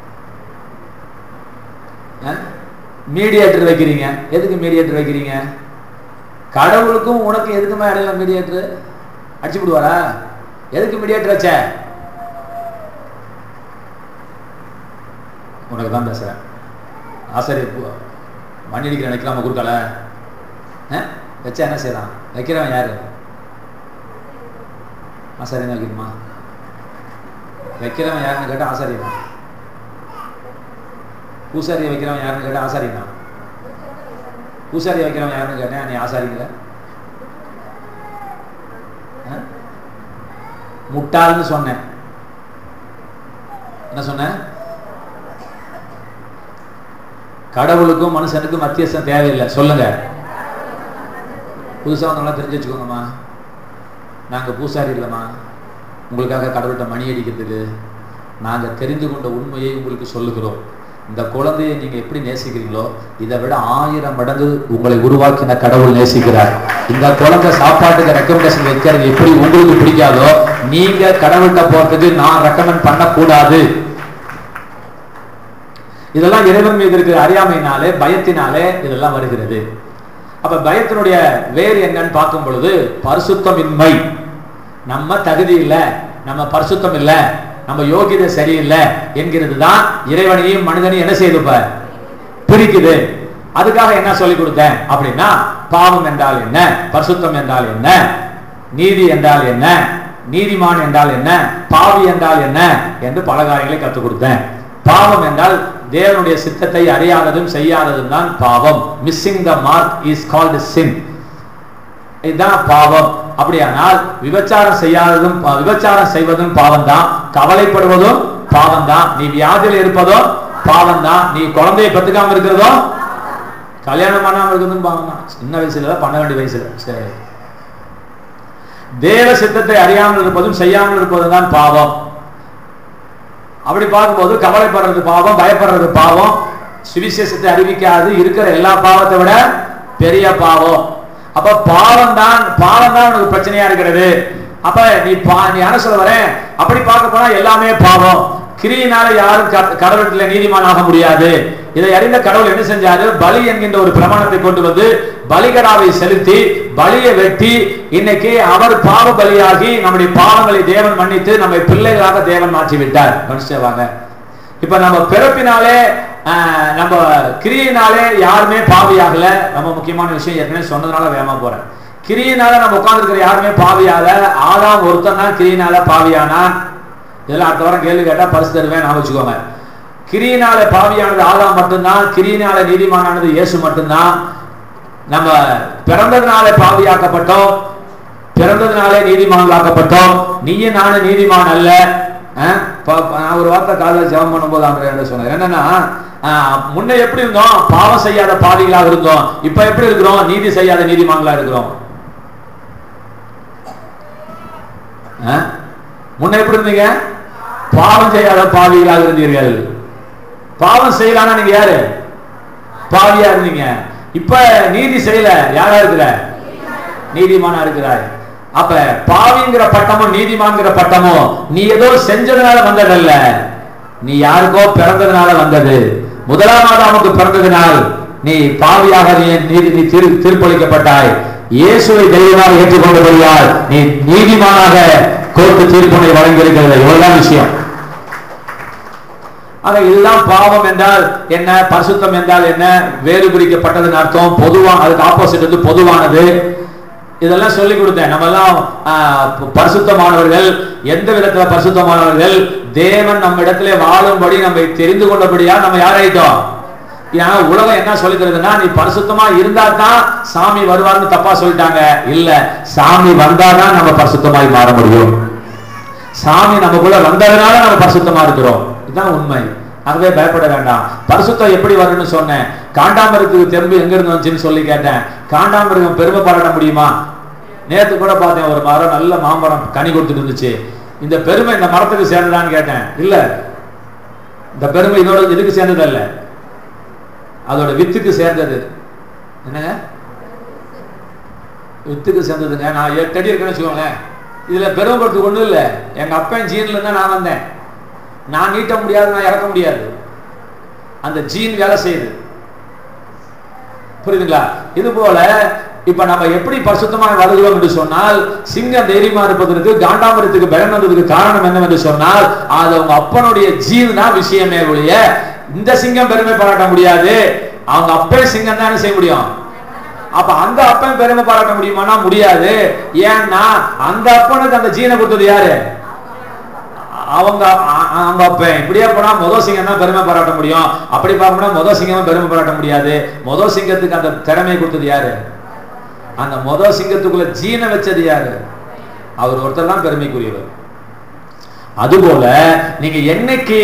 மீடியேட்டர் வைக்கிறீங்க. எதுக்கு மீடியேட்டர் வைக்கிறீங்க? கடவுளுக்கும் உனக்கு எதுக்குமே இடையில மீடியேட்டர் அடிச்சு விடுவாரா? எதுக்கு மீடியேட்டர் வச்ச? உனக்கு தான் பேசுறேன். ஆசிரியர் மணி அடிக்கிற நினைக்கலாமா குறுக்கால வச்சா என்ன செய்யலாம்? வைக்கிறவன் யாரு? ஆசாரியன் வைக்கணுமா? வைக்கிறவன் யாருன்னு கேட்டா ஆசாரியனா? பூசாரியை வைக்கிறவன் யாருன்னு கேட்டா ஆசாரியனா? பூசாரியை வைக்கிறவன் யாருன்னு கேட்டேன், நீ ஆசாரிங்கள? முட்டாள்னு சொன்னேன். என்ன சொன்ன? கடவுளுக்கும் மனுஷனுக்கும் மத்தியஸ்தம் தேவையில்லை. சொல்லுங்க. புதுசா வந்தவங்களா தெரிஞ்சு வச்சுக்கோங்கம்மா, நாங்க பூசாரி இல்லைம்மா. உங்களுக்காக கடவுள்கிட்ட மணி அடிக்கிறதுக்கு நாங்க தெரிந்து கொண்ட உண்மையை உங்களுக்கு சொல்லுகிறோம். இந்த குழந்தையை நீங்க எப்படி நேசிக்கிறீங்களோ இதை விட 1000 மடங்கு உங்களை உருவாக்கின கடவுள் நேசிக்கிறார். இந்த குழந்தை சாப்பாட்டுக்கு ரெக்கமெண்டேஷன் வைக்கிறது எப்படி உங்களுக்கு பிடிக்காதோ, நீங்க கடவுள்கிட்ட போறதுக்கு நான் ரெக்கமெண்ட் பண்ணக்கூடாது. இதெல்லாம் இறைவன் மீது இருக்கிற அறியாமையினாலே, பயத்தினாலே இதெல்லாம் வருகிறது. அப்ப பயத்தினுடைய வேறு என்னன்னு பார்க்கும் பொழுது பரிசுத்தமின்மை. நம்ம தகுதி இல்லை, நம்ம பரிசுத்தம் இல்லை, நம்ம யோகிதை சரியில்லை என்கிறது தான் இறைவனையும் மனிதனையும் என்ன செய்துப்ப பிரிக்குது. அதுக்காக என்ன சொல்லி கொடுத்தேன் அப்படின்னா, பாவம் என்றால் என்ன, பரிசுத்தம் என்றால் என்ன, நீதி என்றால் என்ன, நீதிமான் என்றால் என்ன, பாவி என்றால் என்ன என்று பல காரியங்களை கற்றுக் கொடுத்தேன். பாவம் என்றால் தேவனுடைய சித்தத்தை அறியாததும் செய்யாததும் தான் பாவம். Missing the mark is called sin. இதுதான் பாவம். அப்படியானால் விபச்சாரம் செய்யாததும் விபச்சாரம் செய்வதும் பாவம் தான், கவலைப்படுவதும் பாவம் தான், நீ வியாதியில் இருப்பதும் பாவம் தான், நீ குழந்தையை பெற்றுக்காம இருக்கிறதும், கல்யாணம் பண்ணாம இருக்கிறதும் பாவம் தான். சின்ன வயசுல பண்ண வேண்டிய வயசுல. சரி, தேவ சித்தத்தை அறியாமல் இருப்பதும் செய்யாமல் இருப்பதும் தான் பாவம். அப்படி பார்க்கும்போது கவலைப்படுறது பாவம், பயப்படுறது பாவம், சுவிசேஷத்தை அறிவிக்காது இருக்கிற எல்லா பாவத்தை விட பெரிய பாவம். அப்ப பாவம் தான் உனக்கு பிரச்சனையா இருக்கிறது. அப்ப நீ என்ன சொல்ல வர, அப்படி பார்க்க போனா எல்லாமே பாவம். கிரியினால யாரும் கடவுளத்துல நீதிமான் ஆக முடியாது. இதை அறிந்த கடவுள் என்ன செஞ்சாரு, பலி என்கின்ற ஒரு பிரமாணத்தை கொண்டு வந்து பலிகடாவை செலுத்தி பலியை வெட்டி இன்னைக்கு அவர் பாவ பலியாகி நம்முடைய பாவங்களை தேவன் மன்னித்து நம்மை பிள்ளைகளாக தேவன் மாற்றி விட்டார். மனுஷவாங்க, இப்ப நம்ம பிறப்பினாலே நம்ம கிரியினாலே யாருமே பாவியாகல. ரொம்ப முக்கியமான விஷயம் ஏற்கனவே சொன்னதுனால வேகமா போறேன். கிரியினால நம்ம உட்கார்ந்து இருக்கிற யாருமே பாவியால. ஆதாம் ஒருத்தன் தான் கிரியினால பாவியானான். இதெல்லாம் அடுத்த வாரம் கேள்வி கேட்டா பரிசு தருவேன், நான் வச்சுக்கோங்க. கிரியினால பாவியானது ஆதாம் மட்டும்தான், கிரியினால நீதிமானானது இயேசு மட்டும்தான். நம்ம பிறந்ததுனால பாவியாக்கப்பட்டோம், பிறந்ததுனாலே நீதிமான்களாக்கப்பட்டோம். நீயும் நானும் நீதிமான் அல்ல. நான் ஒரு வார்த்தை காலையில் ஜெபம் பண்ணும்போது அவங்க என்ன சொன்னார், என்னன்னா முன்ன எப்படி இருந்தோம், பாவம் செய்யாத பாவிகளாக இருந்தோம். இப்ப எப்படி இருக்கிறோம், நீதி செய்யாத நீதிமான்களா இருக்கிறோம். முன்ன எப்படி இருந்தீங்க, பாவம் செய்யாத பாவிகளாக இருந்தீர்கள். பாவம் செய்யலான்னா நீங்க யாரு, பாவியா இருந்தீங்க. இப்ப நீதி செய்யல, யாரா இருக்கிற, நீதிமானா இருக்கிறாய். அப்ப பாவிங்கிற பட்டமும் நீதிமான்கிற பட்டமும் நீ ஏதோ செஞ்சதுனால வந்ததல்ல, நீ யாருக்கோ பிறந்ததுனால வந்தது. முதலாம் ஆதாமுக்கு பிறந்ததினால் நீ பாவியாக நீ தீர்ப்பளிக்கப்பட்டாய். இயேசுவை தெய்வமாக ஏற்றுக்கொண்டபடியால் நீ நீதிமானாக கோர்ட்டு தீர்ப்பினை வழங்கியிருக்கிறது. இவ்வளவுதான் விஷயம். ஆக இதுதான் பாவம் என்றால் என்ன, பரிசுத்தம் என்றால் என்ன, வேறு பிரிக்கப்பட்டதுன்னு அர்த்தம். பொதுவா அதுக்கு ஆப்போசிட் வந்து பொதுவானது. இதெல்லாம் சொல்லி கொடுத்தேன். நம்ம எல்லாம் பரிசுத்தமானவர்கள். எந்த விதத்துல பரிசுத்தமானவர்கள், தேவன் நம்ம இடத்துல வாழும்படி நம்ம தெரிந்து கொண்டபடியா நம்ம யாராயிட்டோம். ஏன்னா உலகம் என்ன சொல்லிக்கிறதுனா, நீ பரிசுத்தமா இருந்தா தான் சாமி வருவார்னு தப்பா சொல்லிட்டாங்க. இல்ல, சாமி வந்தாதான் நம்ம பரிசுத்தமாய் மாற முடியும். சாமி நமக்குள்ள வந்ததுனால நம்ம பரிசுத்தமா இருக்கிறோம். இதுதான் உண்மை. ஆகவே பயப்பட வேண்டாம். பரிசுத்தம் எப்படி வரும்னு சொன்னேன். காண்டாமிருகத்துக்கு தெம்பு எங்க இருந்து வந்துச்சுன்னு சொல்லி கேட்டேன். காண்டாமிருகம் பெருமை பாராட்ட முடியுமா? நேற்று கூட பார்த்தேன், ஒரு மரம் நல்ல மாமரம் கனி கொடுத்துட்டு இருந்துச்சு. இந்த பெருமை இந்த மரத்துக்கு சேர்ந்ததான்னு கேட்டேன். இல்ல, இந்த பெருமை இதோட இதுக்கு சேர்ந்தது அல்ல, அதோட வித்துக்கு சேர்ந்தது. என்னங்க, வித்துக்கு சேர்ந்ததுங்க. நான் 8 அடி இருக்கேன்னு வச்சுக்கோங்களேன். இதுல பெருமைப்படுறதுக்கு ஒண்ணும் இல்லை. எங்க அப்பன் ஜீன்ல இருந்தா நான் வந்தேன். நான் நீட்ட முடியாது, நான் இறக்க முடியாது. அந்த ஜீன் வேலை செய்யுது. புரியுதுங்களா? இது போல இப்ப நம்ம எப்படி பரிசுத்தமாக வருகிறோம் என்று சொன்னால், சிங்கம் தைரியமா இருப்பதற்கு காண்டாமிருகத்துக்கு பயம் வந்ததுக்கு காரணம் என்னவென்று சொன்னால், அது அவங்க அப்பனுடைய ஜீன் தான் விஷயமே ஒழிய இந்த சிங்கம் பெருமை பாராட்ட முடியாது. அவங்க அப்பே சிங்கம் தான் செய்ய முடியும். அப்ப அந்த அப்பன் பெருமை பாராட்ட முடியுமானா முடியாது. ஏன்னா அந்த அப்பனுக்கு அந்த ஜீனை கொடுத்தது யாரு? அவங்க அப்பன். இப்படியே போனா முதல் சிங்கம் தான் பெருமை பாராட்ட முடியும். அப்படி பார்க்கணும், முதல் சிங்கம் பெருமை பாராட்ட முடியாது. முதல் சிங்கத்துக்கு அந்த திறமை கொடுத்தது யாரு? அந்த முதல் சிங்கத்துக்குள்ள ஜீனை வச்சது யாரு? அவர் ஒருத்தர் தான் பெருமைக்குரியவர். அதுபோல நீங்க என்னைக்கு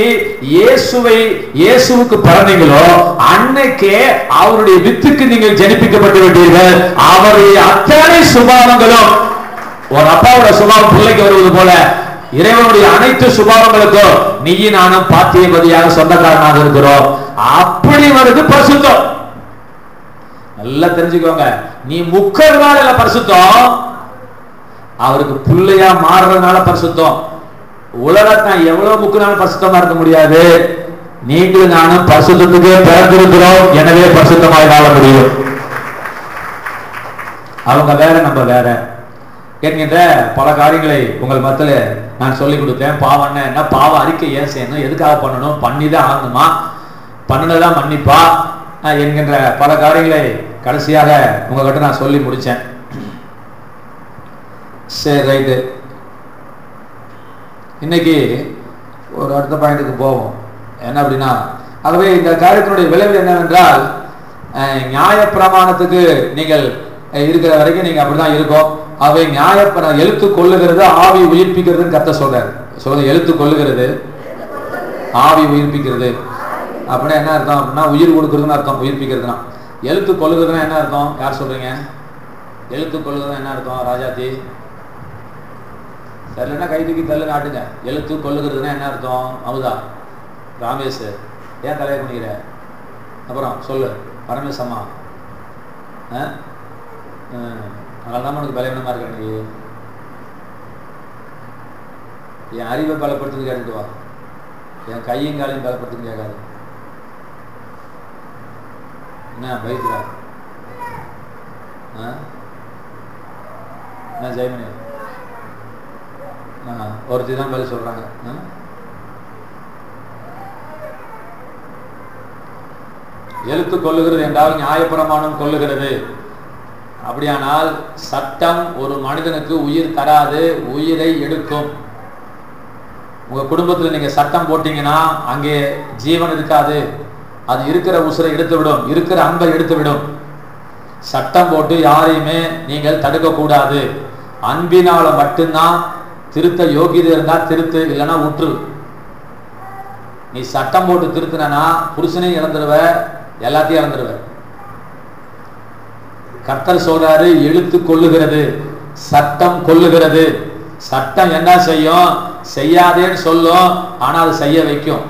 இயேசுவுக்கு பிறந்தீங்களோ அன்னைக்கே அவருடைய வித்துக்கு நீங்கள் ஜனிப்பிக்கப்பட்டு விட்டீர்கள். அவருடைய அத்தனை சுபாவங்களும், ஒரு அப்பாவோட சுபாவம் பிள்ளைக்கு வருவது போல இறைவனுடைய அனைத்து சுபாவங்களுக்கும் நீயும் நானும் பாத்தியபதியாக சொந்தக்காரனாக இருக்கிறோம். அப்படி வருது பரிசுத்தம். நல்லா தெரிஞ்சுக்கோங்க. நீ முக்கிறதுனால பரிசுத்தம், அவருக்கு பிள்ளையா மாறுறதுனால பரிசுத்தம். உலகத்தான் எவ்வளவு முக்குனாலும் பரிசுத்தமா இருக்க முடியாது. நீங்களும் நானும் பரிசுத்தத்துக்கே பிறந்திருக்கிறோம், எனவே பரிசுத்தமாய் வாழ முடியும். அவங்க வேற நம்ம வேற என்கின்ற பல காரியங்களை உங்கள் மத்தியில் நான் சொல்லிக் கொடுத்தேன். பாவம் என்ன, பாவ அறிக்கை ஏன் செய்யணும், எதுக்காக பண்ணணும், பண்ணிதான் ஆகணுமா, பண்ணினதான் மன்னிப்பா என்கின்ற பல காரியங்களை கடைசியாக உங்ககிட்ட நான் சொல்லி முடிச்சேன். சரி, ரைட்டு. இன்னைக்கு ஒரு அடுத்த பாயிண்ட்டுக்கு போவோம். என்ன அப்படின்னா, ஆகவே இந்த காரியத்தினுடைய விளைவு என்னவென்றால், நியாயப்பிரமாணத்துக்கு நீங்கள் இருக்கிற வரைக்கும் நீங்க அப்படிதான் இருக்கும். அவை எழுத்து கொள்ளுகிறது ஆவி உயிர்ப்பிக்கிறதுன்னு கர்த்தர் சொல்றாரு. சொல்லுங்க, எழுத்து கொள்ளுகிறது ஆவி உயிர்ப்பிக்கிறது அப்படின்னா என்ன அர்த்தம் அப்படின்னா, உயிர் கொடுக்குறதுன்னு அர்த்தம். உயிர்ப்பிக்கிறதுனா எழுத்து கொள்ளுகிறதுனா என்ன அர்த்தம், யார் சொல்றீங்க? எழுத்து கொள்ளுகிறதுனா என்ன அர்த்தம்? ராஜாத்தி தெரியலன்னா கை தூக்கி தள்ளு நாட்டுங்க. எழுத்து கொள்ளுகிறதுனா என்ன அர்த்தம்? அமுதா, ராமேஷ், ஏன் தலையை குனிக்கிற? அப்புறம் சொல்லு பரமேசம்மா. அதனால தான் உனக்கு பலவீனமா இருக்க. நீ என் அறிவை பலப்படுத்துன்னு கேட்டுட்டு வா, என் கையும் காலையும் பலப்படுத்துன்னு கேட்காது. என்ன பயத்துடா? என்ன ஜெயமணி ஒருத்தி தான் பதில் சொல்றாங்க. எழுத்து கொள்ளுகிறது என்றால் நியாயப்பிரமாணம் கொள்ளுகிறது. அப்படியானால் சட்டம் ஒரு மனிதனுக்கு உயிர் தராது, உயிரை எடுக்கும். உங்க குடும்பத்தில் நீங்க சட்டம் போட்டீங்கன்னா அங்கே ஜீவன் இருக்காது. அது இருக்கிற உசுரை எடுத்து விடும், இருக்கிற அன்பை எடுத்து விடும். சட்டம் போட்டு யாரையுமே நீங்கள் தடுக்க கூடாது. அன்பினால மட்டும்தான் திருத்த யோகியதை இருந்தா திருத்து, இல்லைன்னா உற்று. நீ சட்டம் போட்டு திருத்தினா புருஷனையும் இழந்துருவ, எல்லாத்தையும் இழந்துருவ. கர்த்தர் சொல்றாரு, எழுத்து கொள்ளுகிறது, சட்டம் கொள்ளுகிறது. சட்டம் என்ன செய்யும்? செய்யாதேன்னு சொல்லும், ஆனா அது செய்ய வைக்கும்.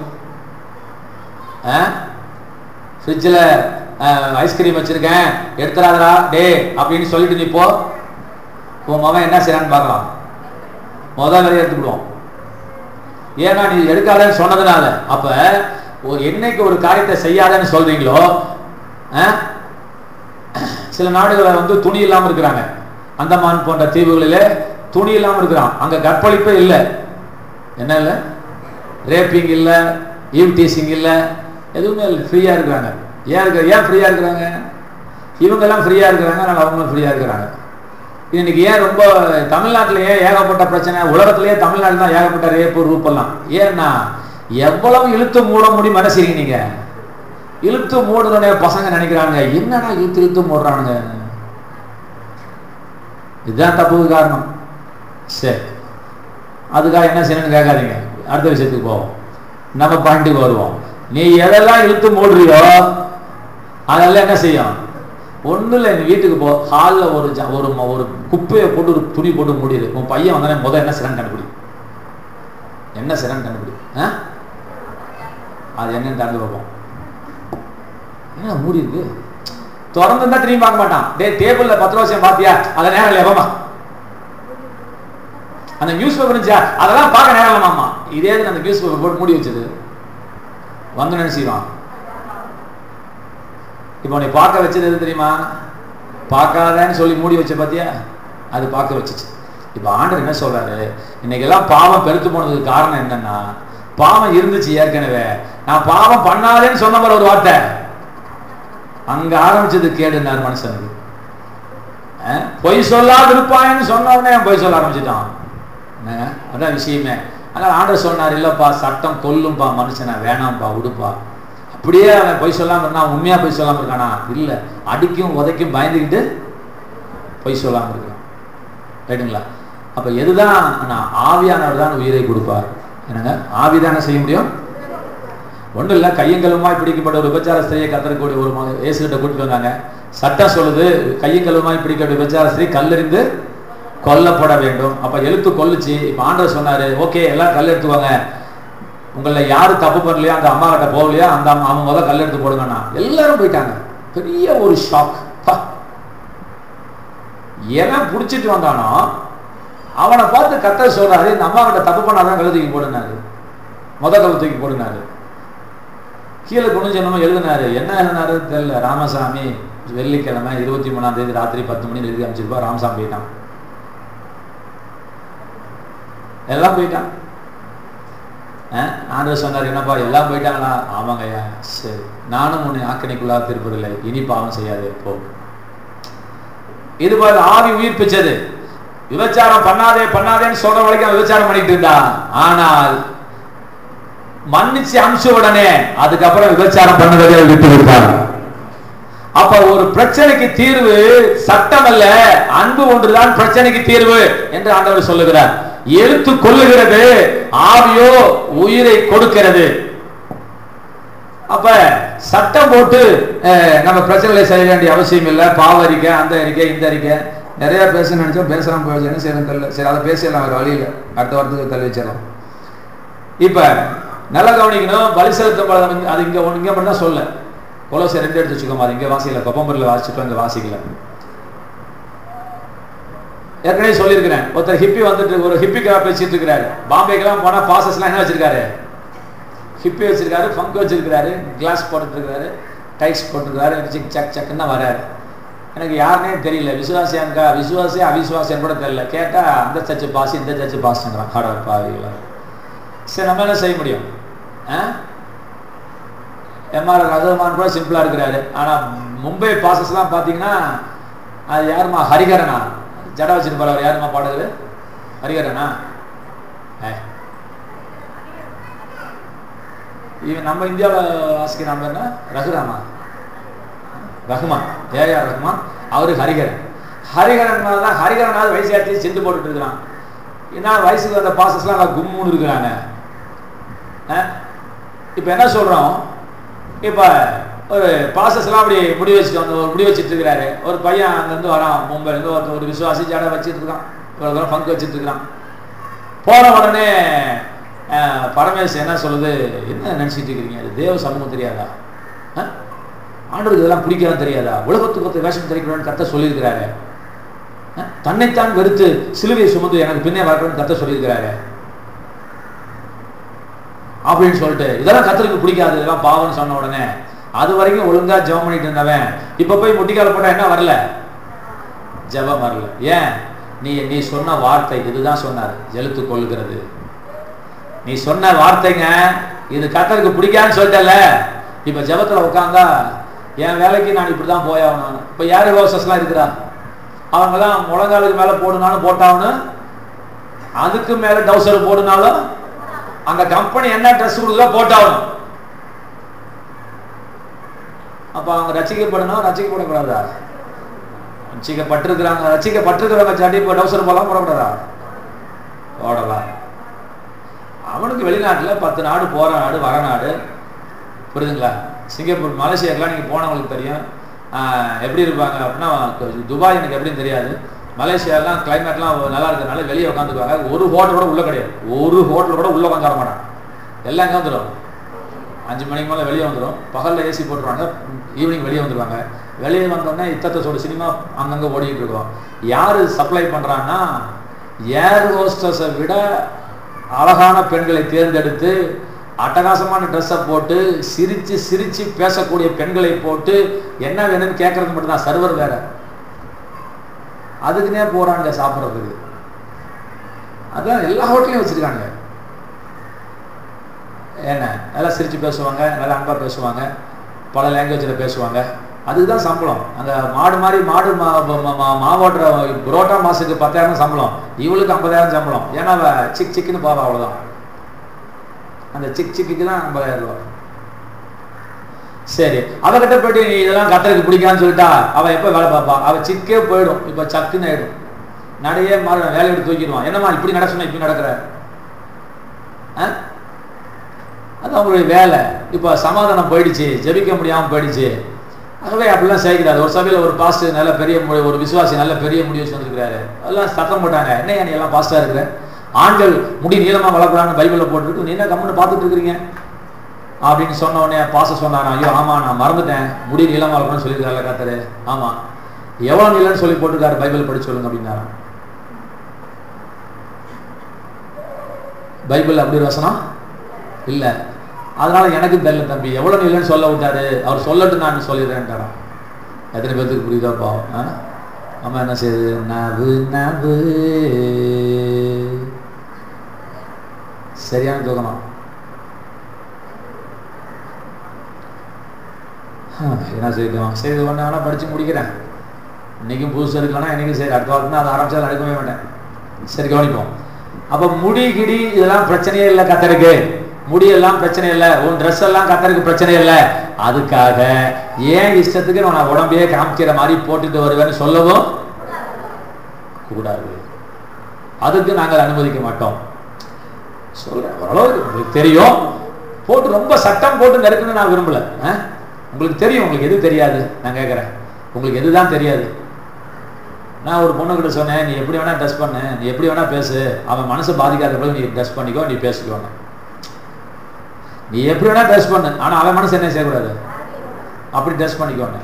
ஃப்ரிட்ஜில் ஐஸ்கிரீம் வச்சிருக்கேன், எடுத்துறாதரா டே அப்படின்னு சொல்லிட்டு நீ போ, உன் மகன் என்ன செய்யறான்னு பார்க்கலாம். முதல் வேலையை எடுத்துக்கிடுவோம். ஏன்னா நீ எடுக்காதன்னு சொன்னதுனால. அப்ப என்னைக்கு ஒரு காரியத்தை செய்யாதன்னு சொல்றீங்களோ, சில நாடுகளை துணி இல்லாம இருக்கிறாங்க. அந்தமான் போன்ற தீவுகளிலே துணி இல்லாம இருக்கிறான். அங்க கற்பழிப்பே இல்லை. என்ன இல்லை? ரேப்பிங் இல்லை, ஈவ் டீசிங் இல்லை, எதுவுமே இல்லை. ஃப்ரீயா இருக்கிறாங்க. ஏன் ஃப்ரீயா இருக்கிறாங்க? இவங்கெல்லாம் ஃப்ரீயா இருக்கிறாங்க, அதனால அவங்களும் ஃப்ரீயா இருக்கிறாங்க. இன்னைக்கு ஏன் ரொம்ப தமிழ்நாட்டிலேயே ஏகப்பட்ட பிரச்சனை, உலகத்திலேயே தமிழ்நாடு தான் ஏகப்பட்ட ரேப்பு ரூப்பெல்லாம். ஏன்னா எவ்வளவு இழுத்து மூட முடியும் நினைச்சிருக்கீங்க நீங்க? இழுத்து மூடுறோட பசங்க நினைக்கிறாங்க, என்னடா இழுத்து இழுத்து மூடுறானுங்க. இதுதான் தப்புக்கு காரணம். சரி, அதுக்காக என்ன செய்யணும்னு கேட்காதீங்க. அடுத்த விஷயத்துக்கு போவோம், நம்ம பாயிண்ட்டுக்கு வருவோம். நீ எதெல்லாம் இழுத்து மூடுறியோ அதெல்லாம் என்ன செய்யும்? ஒன்றும் இல்லை, நீ வீட்டுக்கு போ, ஹாலில் ஒரு குப்பையை போட்டு ஒரு துணி போட்டு மூடிடு. உன் பையன் வந்தானே முதல் என்ன சிறன் கண்டுபிடி, என்ன சிறன் கண்டுபிடி. அது என்னன்னு திறந்து பார்ப்போம். என்ன மூடி இருக்கு? திறந்து தான் திரும்பி பார்க்க மாட்டான். டேபிள்ல 10 வருஷம் பாத்தியா, அதை நேரம் எவமா? அந்த நியூஸ் பேப்பர் இருந்துச்சா, அதெல்லாம் பார்க்க நேரம் இல்லமாமா. இதே அந்த நியூஸ் பேப்பர் போட்டு மூடி வச்சது வந்து நினைச்சிடுவான். இப்போ நீ பார்க்க வச்சது எது தெரியுமா? பார்க்காதன்னு சொல்லி மூடி வச்ச பாத்தியா, அது பார்க்க வச்சிச்சு. இப்போ ஆண்டவர் என்ன சொல்றாரு, இன்னைக்கு எல்லாம் பாவம் பெருத்து போனதுக்கு காரணம் என்னன்னா, பாவம் இருந்துச்சு ஏற்கனவே, நான் பாவம் பண்ணாதேன்னு சொன்ன மாதிரி ஒரு வார்த்தை அங்க ஆரம்பிச்சது கேடுனார் மனுஷனுக்கு. பொய் சொல்லாது இருப்பான்னு சொன்ன உடனே பொய் சொல்ல ஆரம்பிச்சுட்டான். அதான் விஷயமே. அதனால ஆண்டவர் சொன்னார், இல்லப்பா சட்டம் கொல்லும்பா மனுஷனை, வேணாம்பா விடுப்பா. அப்படியே அவன் பொய் சொல்லாம இருந்தான், உண்மையா பொய் சொல்லாம இருக்கானா? இல்ல, அடிக்கும் உதைக்கும் பயந்துக்கிட்டு பொய் சொல்லாம இருக்கான். ரைட்டுங்களா? அப்ப எதுதான் ஆவியானவர் தான் உயிரை கொடுப்பார். என்னங்க, ஆவிதானே செய்ய முடியும்? ஒன்றும் இல்லை, கையங்கலுமாய் பிடிக்கப்பட்ட ஒரு விபச்சார ஸ்திரியை கத்தரக்கூடிய ஒரு இயேசுகிட்ட கூட்டிட்டு வந்தாங்க. சட்டம் சொல்லுது, கையங்கலுமாய் பிடிக்கப்பட்ட விபச்சார ஸ்திரீ கல்லெறிந்து கொல்லப்பட வேண்டும். அப்ப எழுத்து கொல்லுச்சு. இப்ப ஆண்டவர் சொன்னாரு, ஓகே எல்லாம் கல் எடுத்துவாங்க, உங்களை யாரு தப்பு பண்ணலையோ அந்த அம்மா கிட்ட போகலையோ அந்த அவங்க முதல்ல கல் எடுத்து போடுங்கன்னா எல்லாரும் போயிட்டாங்க. பெரிய ஒரு ஷாக். எவன் புடிச்சிட்டு வந்தானோ அவனை பார்த்து கர்த்தர் சொல்றாரு, இந்த அம்மா கிட்ட தப்பு பண்ணாதான் கல் தூக்கி போடுனாரு, முதல் கல் தூக்கி போடுனாரு. கீழே கொண்டு சொன்னோம் எழுதினாரு. என்ன எழுதினாரு தெரியல. ராமசாமி வெள்ளிக்கிழமை 23ஆம் தேதி ராத்திரி 10 மணி எழுதி அமைச்சிருப்பா. ராமசாமி போயிட்டான், எல்லாம் போயிட்டான். ஆண்டவர் சொன்னார், என்னப்பா எல்லாம் போயிட்டாங்களா? ஆமாங்கய்யா. சரி, நானும் உன்னை ஆக்கணிக்குள்ளாக திருப்பதில்லை, இனி பாவம் செய்யாது போ. இது போல ஆவி உயிர் பிச்சது. விபச்சாரம் பண்ணாதே பண்ணாதேன்னு சொல்ற வரைக்கும் விபச்சாரம் பண்ணிட்டு இருந்தான். ஆனால் மன்னிச்சு அம்ச உடனே அதுக்கப்புறம் விபச்சாரம் பண்ணதை விட்டு விட்டார். அப்ப ஒரு பிரச்சனைக்கு தீர்வு சட்டம் அல்ல, அன்பு ஒன்றுதான் பிரச்சனைக்கு தீர்வு என்று ஆண்டவர் சொல்லுகிறார். எழுத்து கொல்லுகிறது, ஆவியோ உயிரை கொடுக்கிறது. அப்ப சட்டம் போட்டு நம்ம பிரச்சனைகளை செய்ய வேண்டிய அவசியம் இல்லை. பாவ அறிக்கை, அந்த அறிக்கை, இந்த அறிக்கை, நிறைய பேச நினைச்சோம், பேசலாம் போய் என்ன செய்யணும் தெரியல. சரி, அதை பேசிடலாம், வேற வழியில் அடுத்த வாரத்துக்கு தள்ளி வச்சிடலாம். இப்ப நல்லா கவனிக்கணும். பலி செலுத்தும் அது இங்க மட்டும் தான் சொல்ல. கொலோசை 2 எடுத்து வச்சுக்கோமா, அது இங்க வாசிக்கல, கொப்பம்பரில் வாசிச்சுட்டோம், இங்க வாசிக்கல. ஏற்கனவே சொல்லியிருக்கிறேன். ஒருத்தர் ஹிப்பி வந்துட்டு ஒரு ஹிப்பிக்காக பேசிட்டு இருக்கிறாரு. பாம்பேக்கெல்லாம் போனா பாசஸ்லாம் என்ன வச்சிருக்காரு? ஹிப்பி வச்சிருக்காரு, ஃபங்க் வச்சிருக்காரு, கிளாஸ் போட்டுட்டு இருக்காரு, டைட்ஸ் போட்டுருக்காரு, சிக் சக் சக்குன்னு வராரு. எனக்கு யாருனே தெரியல. விசுவாசியான்கா, விசுவாசி அவிசுவாசியான்னு கூட தெரியல. கேட்டா அந்த சர்ச்சு பாஸ், இந்த சர்ச்சு பாஸ்ங்கிறான். காடவர் பாவிகளா. சரி, நம்ம என்ன செய்ய முடியும்? எம்ஆர் ரகுமான் கூட சிம்பிளா இருக்கிறாரு. ஆனா மும்பை பாசஸ்லாம் பாத்தீங்கன்னா அது யாருமா? ஹரிகரனா ஜடா வச்சிருப்பாரு. அவர் யாருமா பாடுறது? ஹரிகரனா? நம்ம இந்தியாவில் வாசிக்கிற நம்ம என்ன? ரகுராமா, ரஹ்மான், ஏஆர் ரஹ்மான். அவரு ஹரிகரன். ஹரிகரன் தான். ஹரிகரனாவது வயசாச்சு சென்று போட்டுட்டு இருக்கிறான். ஏன்னா வயசுக்கு வந்த பாசஸ்லாம் கும்முன்னு இருக்கிறாங்க. இப்ப என்ன சொல்றோம்? இப்ப ஒரு பாசஸ்லாம் அப்படி முடி வச்சுட்டு இருக்கிறாரு. ஒரு பையன் அங்கிருந்து வரான், மும்பைலேருந்து. ஒரு விசுவாசி ஜடை வச்சுட்டு இருக்கான், இவ்வளவு தூரம் ஃபங்க் வச்சுட்டு இருக்கிறான். போன உடனே பரமேஸ்வரன் என்ன சொல்லுது? என்ன நினைச்சிட்டு இருக்கிறீங்க? தேவ சமூகம் தெரியாதா? ஆண்டவருக்கு இதெல்லாம் பிடிக்கலாம் தெரியாதா? உலகத்துக்கு ஒருத்தர் வேஷம் தெரிவிக்கணும்னு கர்த்தர் சொல்லியிருக்கிறாரு. தன்னைத்தான் வெறுத்து சிலுவையை சுமந்து எனக்கு பின்னே வரணும்னு கர்த்தர் சொல்லியிருக்கிறாரு அப்படின்னு சொல்லிட்டு, இதெல்லாம் கர்த்தருக்கு பிடிக்காது, இதெல்லாம் பாவம்னு சொன்ன உடனே அது வரைக்கும் ஒழுங்கா ஜெபம் பண்ணிட்டு இருந்தவன் இப்ப போய் முட்டிக்கால போட்டா என்ன வரல? ஜெபம் வரல. ஏன்? நீ சொன்ன வார்த்தை இதுதான் சொன்னார், எழுத்து கொள்ளுகிறது. நீ சொன்ன வார்த்தைங்க இது கர்த்தருக்கு பிடிக்காதுன்னு சொல்லிட்டல. இப்ப ஜெபத்துல உட்காந்தா என் வேலைக்கு நான் இப்படிதான் போயாகணும். இப்ப யாரு ரோசஸ்லாம் இருக்கிறா? அவங்கெல்லாம் முழங்காலுக்கு மேல போடுனாலும் போட்டாகணும், அதுக்கு மேல டவுசர் போடுனாலும் அந்த கம்பெனி என்ன ட்ரெஸ் கொடுக்குதோ போட்டாகணும். அப்ப அவங்க ரசிக்கப்படணும், ரசிக்கப்படக்கூடாதா? ரசிக்கப்பட்டிருக்கிறவங்க சாட்டி இப்போ டவுசர் போடலாம், போடக்கூடாதா? போடலாம். அவனுக்கு வெளிநாட்டில் 10 நாடு போற நாடு, வர நாடு, புரியுதுங்களா? சிங்கப்பூர், மலேசியாக்கெல்லாம் நீங்கள் போனவங்களுக்கு தெரியும் எப்படி இருப்பாங்க அப்படின்னா. துபாய் எனக்கு எப்படின்னு தெரியாது. மலேசியாலாம் கிளைமேட்லாம் நல்லா இருக்கிறதுனால வெளியே உட்காந்துக்குவாங்க. ஒரு ஹோட்டல் கூட உள்ள கிடையாது, ஒரு ஹோட்டல் கூட உள்ள உட்காந்து வர மாட்டாங்க. எல்லாம் எங்கே வந்துடும்? 5 மணிக்கு மேலே வெளியே வந்துடும். பகலில் ஏசி போட்டுருவாங்க, ஈவினிங் வெளியே வந்துடுவாங்க. வெளியே வந்தோடனே இத்தத்தோட சினிமா அங்கங்கே ஓடிக்கிட்டு இருக்கோம். யார் சப்ளை பண்ணுறான்னா, ஏர் ஹோஸ்டஸை விட அழகான பெண்களை தேர்ந்தெடுத்து அட்டகாசமான ட்ரெஸ்ஸை போட்டு சிரிச்சு சிரிச்சு பேசக்கூடிய பெண்களை போட்டு என்ன வேணும்னு கேட்கறது மட்டும்தான். சர்வர் வேற, அதுக்குன்னே போறாங்க சாப்பிட்றதுக்கு. அதான் எல்லா ஹோட்டலையும் வச்சிருக்காங்க. என்ன நல்லா சிரிச்சு பேசுவாங்க, நல்லா அன்பா பேசுவாங்க, பல லாங்குவேஜில் பேசுவாங்க. அதுக்குதான் சம்பளம். அந்த மாடு மாதிரி மாவோட்டுற புரோட்டா மாசுக்கு 10,000 சம்பளம், இவளுக்கு 50,000 சம்பளம். ஏன்னா சிக் சிக்குன்னு போவா, அவ்வளோதான். அந்த சிக் சிக்கு தான் 50,000 ரூபா. சரி, அவகிட்ட போயிட்டு நீ இதெல்லாம் கத்தருக்கு பிடிக்கான்னு சொல்லிட்டா அவ எப்போ வேலை பார்ப்பா? அவ சிக்கே போயிடும். இப்போ சக்குன்னு ஆயிடும், நடையே மாற, வேலையை எடுத்து தூக்கிடுவான். என்னம்மா இப்படி நட சொன்னா இப்படி நடக்கிற? அது அவங்களுடைய வேலை. இப்போ சமாதானம் போயிடுச்சு, ஜெபிக்க முடியாமல் போயிடுச்சு. ஆகவே அப்படிலாம் செய்யக்கூடாது. ஒரு சபையில் ஒரு பாஸ்டர் நல்ல பெரிய ஒரு விசுவாசி நல்ல பெரிய முடிவு சொல்லியிருக்கிறாரு. அதெல்லாம் சத்தம் போட்டாங்க, என்ன நீ எல்லாம் பாஸ்டா இருக்கிற? ஆண்கள் முடி நீளமாக வளர்க்கலான்னு பைபிளில் போட்டுருக்கு, நீ என்ன கம்முன்னு பார்த்துட்டு இருக்கிறீங்க அப்படின்னு சொன்ன உடனே பாஸ்டர் சொன்னாங்க, ஐயோ ஆமா நான் மறந்துட்டேன், முடி நீளமாக வளர்க்கணும்னு சொல்லியிருக்காரு கர்த்தர். ஆமா, எவ்வளோ நீளம்னு சொல்லி போட்டிருக்காரு, பைபிள் படிச்சு சொல்லுங்க அப்படின்னாரு. பைபிள் அப்படி ஒரு வசனம் இல்லை. அதனால எனக்கு தெரியல தம்பி, எவ்வளவு நீ இல்லைன்னு சொல்ல விட்டாரு, அவர் சொல்லட்டும் நான் சொல்லிடுறேன்ட்டாரான். எத்தனை பேருக்கு புரியுதா பாவம்? அம்மா என்ன செய்யுது, நவு நவு சரியான தூக்கணும். என்ன செய்யணும், சரி ஒன்று வேணா படிச்சு முடிக்கிறேன், இன்னைக்கும் புதுசு இருக்கலாம், என்னைக்கும் சரி அடுத்த வாரத்துனா அதை ஆரம்பிச்சாலும் எடுக்கவே மாட்டேன். சரி கவனிப்போம். அப்ப முடி கிடி இதெல்லாம் பிரச்சனையே இல்லை கத்தருக்கு, முடியெல்லாம் பிரச்சனை இல்லை, உன் ட்ரெஸ் எல்லாம் கத்தருக்கு பிரச்சனை இல்லை. அதுக்காக ஏன் இஷ்டத்துக்கு நான் உடம்பையே காமிக்கிற மாதிரி போட்டுட்டு வருவேன்னு சொல்லவும் கூடாது. அதுக்கு நாங்கள் அனுமதிக்க மாட்டோம். சொல்றேன், ஓரளவுக்கு உங்களுக்கு தெரியும், போட்டு ரொம்ப சட்டம் போட்டு நெருக்கணும்னு நான் விரும்பல. உங்களுக்கு தெரியும், உங்களுக்கு எது தெரியாது நான் கேட்குறேன், உங்களுக்கு எதுதான் தெரியாது? நான் ஒரு பொண்ணுகிட்ட சொன்னேன், நீ எப்படி வேணா ட்ரெஸ் பண்ணு, நீ எப்படி வேணா பேசு, அவன் மனசை பாதிக்காத போது நீ ட்ரெஸ் பண்ணிக்கோ, நீ பேசிக்கோங்க, நீ எப்படி வேணா ட்ரெஸ் பண்ணு, ஆனா அவன் மனசு என்ன செய்யக்கூடாது, அப்படி ட்ரெஸ் பண்ணிக்கோங்க.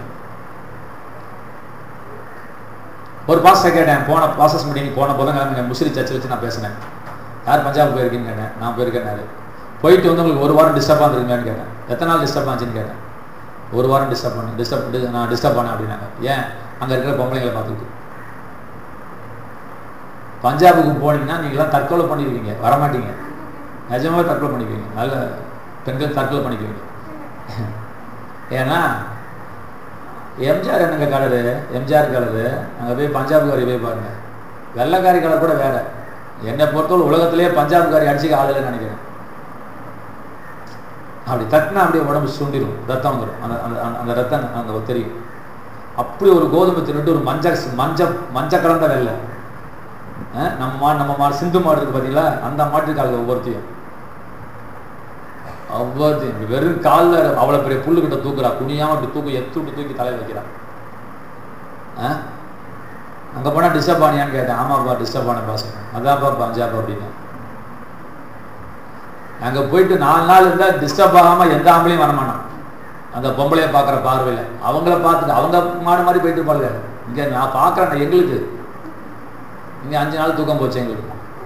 ஒரு பாஸ்டர் கேட்டேன், போன பாஸ்டர்ஸ் மீட்டிங் போன புதன்கிழமை முசிறி சர்ச்சை வச்சு நான் பேசினேன். யார் பஞ்சாப் போயிருக்கீன்னு கேட்டேன். நான் போயிருக்கேன். போயிட்டு வந்து உங்களுக்கு ஒரு வாரம் டிஸ்டர்ப் ஆகுதுங்கன்னு கேட்டேன். எத்தனை நாள் டிஸ்டர்ப் ஆச்சுன்னு கேட்டேன். ஒரு வாரம் நான் டிஸ்டர்ப் பண்ணேன் அப்படின்னாங்க. ஏன், அங்கே இருக்கிற பொம்பளைங்களை பார்த்துக்கிட்டு. பஞ்சாபுக்கு போனீங்கன்னா நீங்களாம் தற்கொலை பண்ணிடுவீங்க, வரமாட்டீங்க, நிஜமாவே தற்கொலை பண்ணிக்குவீங்க, நல்ல பெண்கள் தற்கொலை பண்ணிக்குவீங்க. ஏன்னா எம்ஜிஆர் என்னங்க கலரு, எம்ஜிஆர் கலரு, அங்கே போய் பஞ்சாபுக்காரி போய் பாருங்க, வெள்ளைக்காரி கலர் கூட வேற. என்னை பொறுத்தவரை உலகத்திலேயே பஞ்சாபுக்காரி அடிச்சுக்க ஆளுன்னு நினைக்கிறேன். அப்படி தட்டினா அப்படியே உடம்பு சுண்டிடும், ரத்தம் வந்துடும், அந்த ரத்தம் அங்கே தெரியும். அப்படி ஒரு கோதுமை தின்னுட்டு ஒரு மஞ்ச கலந்த வெள்ளை. நம்ம சிந்து மாடு இருக்கு பார்த்தீங்களா, அந்த மாட்டுக்கால ஒவ்வொருத்தையும் வெறும் காலில் அவ்வளோ பெரிய புல்லுக்கிட்ட தூக்குறா, குனியாம அப்படி தூக்கி தலை வைக்கிறா. அங்கே போனால் டிஸ்டர்ப் ஆனியான்னு கேட்டேன். ஆமாப்பா டிஸ்டர்ப் ஆன பாச, அதான்ப்பா பஞ்சாப் அப்படின்னு. அங்கே போயிட்டு 4 நாள் இருந்தால் டிஸ்டர்ப் ஆகாமல் எந்த ஆம்பளையும் வரமாட்டான். அந்த பொம்பளையை பார்க்குற பார்வையில் அவங்கள பார்த்துட்டு அவங்க மாடு மாதிரி போயிட்டு இருப்பாங்க. இங்கே நான் பார்க்குறேன், எங்களுக்கு இங்கே 5 நாள் தூக்கம் போச்சு எங்களுக்கு.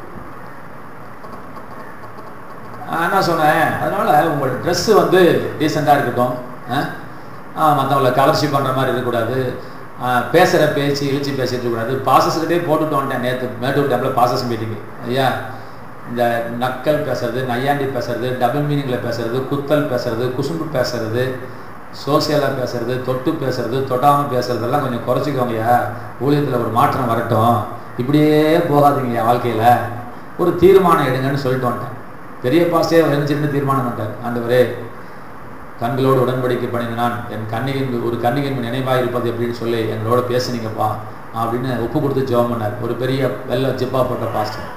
என்ன சொன்னேன், அதனால உங்களோட ட்ரெஸ்ஸு வந்து டீசெண்டாக இருக்கட்டும், மற்றவங்களை கவர்ச்சி பண்ணுற மாதிரி இருக்கக்கூடாது, பேசுகிற பேச்சு இழிச்சி பேசிட்டு இருக்கக்கூடாது. பாசஸ்கிட்டே போட்டுட்டு வந்துட்டேன் நேற்று மேட்டூர் டேம்பில் பாசஸ் மீட்டிங்கு. ஐயா, இந்த நக்கல் பேசுறது, நையாண்டி பேசுறது, டபுள் மீனிங்கில் பேசுறது, குத்தல் பேசுறது, குசும்பு பேசுறது, சோசியலாக பேசுறது, தொட்டு பேசுறது, தொட்டாமல் பேசுறதெல்லாம் கொஞ்சம் குறைச்சிக்கோங்கய்யா, ஊழியத்தில் ஒரு மாற்றம் வரட்டும், இப்படியே போகாதீங்க வாழ்க்கையில், ஒரு தீர்மானம் எடுங்கன்னு சொல்லிட்டு வந்துட்டேன். பெரிய பாஸ்டே எழுந்துச்சிருந்து தீர்மானம் பண்ணிட்டார். ஆண்டவரே, கண்களோடு உடன்படிக்கை பண்ணின நான் என் கன்னிகையின் நினைவாக இருப்பது எப்படின்னு சொல்லி எங்களோட பேசுனீங்கப்பா அப்படின்னு ஒப்பு கொடுத்து ஜெபம் பண்ணார். ஒரு பெரிய வெள்ளை ஜிப்பா போட்ட பாஸ்டர்.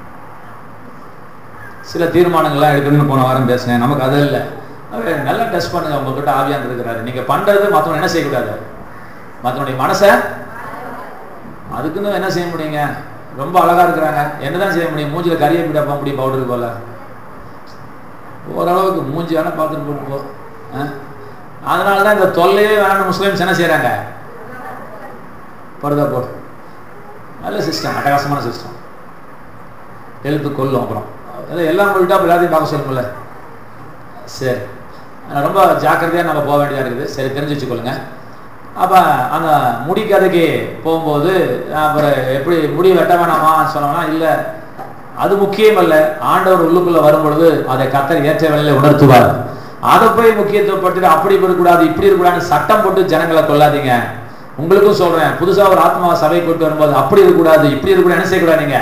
சில தீர்மானங்கள்லாம் எடுக்கணும்னு போன வாரம் பேசினேன். நமக்கு அது இல்லை, நல்லா டெஸ்ட் பண்ணுங்க, உங்ககிட்ட ஆவியாங்க இருக்கிறாரு. நீங்க பண்றது மற்றவங்க என்ன செய்யக்கூடாது, மற்றவனுடைய மனசை அதுக்குன்னு என்ன செய்ய முடியுங்க, ரொம்ப அழகா இருக்கிறாங்க, என்னதான் செய்ய முடியும், மூஞ்சில கறியை விட போக முடியும், பவுடருக்கு போல ஓரளவுக்கு மூஞ்சி வேணா பார்த்துட்டு போட்டு போ. அதனாலதான் இந்த தொல்லையே வேணாம் முஸ்லிம்ஸ் என்ன செய்யறாங்க, பருதா போடு. நல்ல சிஸ்டம், அட்டகாசமான சிஸ்டம், எழுத்து கொள்ளும். அப்புறம் எல்லாம் போயிட்டா அப்போ எல்லாத்தையும் பார்க்க சொல்லணும்ல. சரி, ரொம்ப ஜாக்கிரதையாக நம்ம போக வேண்டியதாக இருக்குது. சரி, தெரிஞ்சு வச்சுக்கொள்ளுங்க. அப்போ அந்த முடி கதைக்கு போகும்போது அப்புறம் எப்படி முடி வெட்ட வேணாமா சொன்னோம்னா, இல்லை அது முக்கியம் அல்ல, ஆண்டவர் உள்ளுக்குள்ள வரும்பொழுது அதை கர்த்தர் ஏற்ற வேலையில உணர்த்துவார். அதை போய் முக்கியத்துவப்படுத்திட்டு அப்படி இருக்கக்கூடாது இப்படி இருக்கக்கூடாதுன்னு சட்டம் போட்டு ஜனங்களை கொள்ளாதீங்க. உங்களுக்கும் சொல்றேன், புதுசா ஒரு ஆத்மா சபை கொண்டு வரும்போது அப்படி இருக்கக்கூடாது இப்படி இருக்கக்கூடாது என்ன செய்யக்கூடாது, நீங்க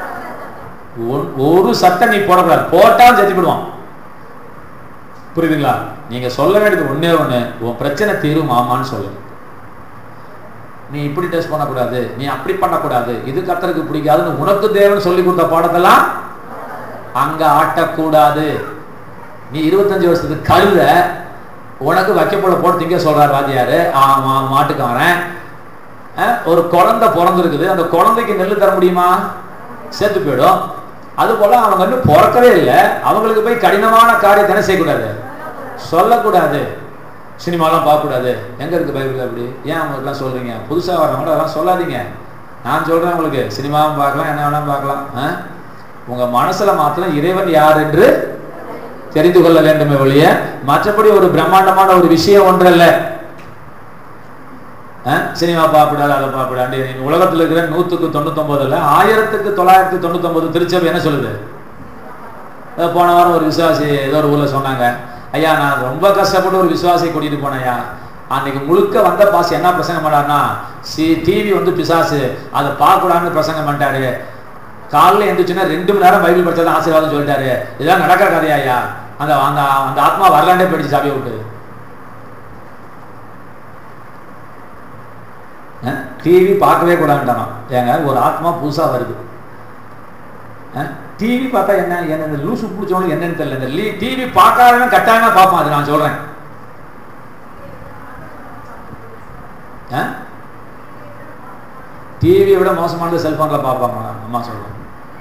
ஒரு சட்டம் நீ போடக்கூடாது, போட்டாலும் செத்து போடுவான். புரியுதுங்களா? நீங்க சொல்ல வேண்டியது ஒன்னே ஒண்ணு, உன் பிரச்சனை தீரும் ஆமான்னு சொல்லுங்க. நீ இப்படி டெஸ்ட் பண்ணக்கூடாது, நீ அப்படி பண்ணக்கூடாது, இது கர்த்தருக்கு பிடிக்காதுன்னு உனக்கு தேவன் சொல்லி கொடுத்த பாடத்தெல்லாம் அங்க ஆட்டக்கூடாது. நீ 25 வருஷத்துக்கு கழுத உனக்கு வைக்கப்போல போட்டு திங்க சொல்றாரு வாத்தியாரு, மாட்டுக்காரன். ஒரு குழந்தை பிறந்திருக்குது, அந்த குழந்தைக்கு நெல் தர முடியுமா? சேர்த்து போயிடும். அது போல அவங்க இன்னும் பிறக்கவே இல்லை, அவங்களுக்கு போய் கடினமான காரியத்தை என்ன செய்யக்கூடாது, சொல்லக்கூடாது. சினிமாலாம் பார்க்கக்கூடாது. எங்க இருக்கு பைபிள் அப்படி? ஏன் அவங்களுக்குலாம் சொல்றீங்க? புதுசாக வரவங்க அதெல்லாம் சொல்லாதீங்க. நான் சொல்றேன் உங்களுக்கு, சினிமாவும் பார்க்கலாம், என்ன வேணாலும் பார்க்கலாம். உங்க மனசுல மாத்திரம் இறைவன் யார் என்று தெரிந்து கொள்ள வேண்டுமே ஒழிய மற்றபடி ஒரு பிரம்மாண்டமான ஒரு விஷயம் ஒன்றல்ல. சினிமா பாப்பிடாது அதை பாப்பிடாண்டு உலகத்தில் இருக்கிற 199 1999 திருச்சபை என்ன சொல்லுது? போன வாரம் ஒரு விசுவாசி ஏதோ ஒரு ஊர்ல சொன்னாங்க, ஐயா நான் ரொம்ப கஷ்டப்பட்டு ஒரு விசுவாசியை கூட்டிட்டு போனேயா, அன்னைக்கு முழுக்க வந்த பாஸ் என்ன பிரசங்கம் பண்ணாருன்னா டிவி வந்து பிசாசு அதை பார்க்கக்கூடாதுன்னு பிரசங்கம் பண்ணிட்டாரு, காலையில் எழுந்துச்சுன்னா 2 மணி நேரம் பைபிள் படிச்சதான் ஆசீர்வாதம் சொல்லிட்டாரு, இதெல்லாம் நடக்கிற கதையா, அந்த அந்த அந்த ஆத்மா வரலாண்டே போயிடுச்சு சபையை விட்டு. டிவி பார்க்கவே கூடாதுட்டானோ. ஏங்க ஒரு ஆத்மா புதுசா வருது, டிவி பார்த்தா என்ன இந்த லூசு பிடிச்சவனுக்கு என்னன்னு தெரியல, இந்த டிவி பார்க்காதவன் கட்டாயமா பார்ப்பான். அது நான் சொல்றேன். டிவியை விட மோசமானது செல்போன்ல பார்ப்பாங்க அம்மா சொல்றேன்.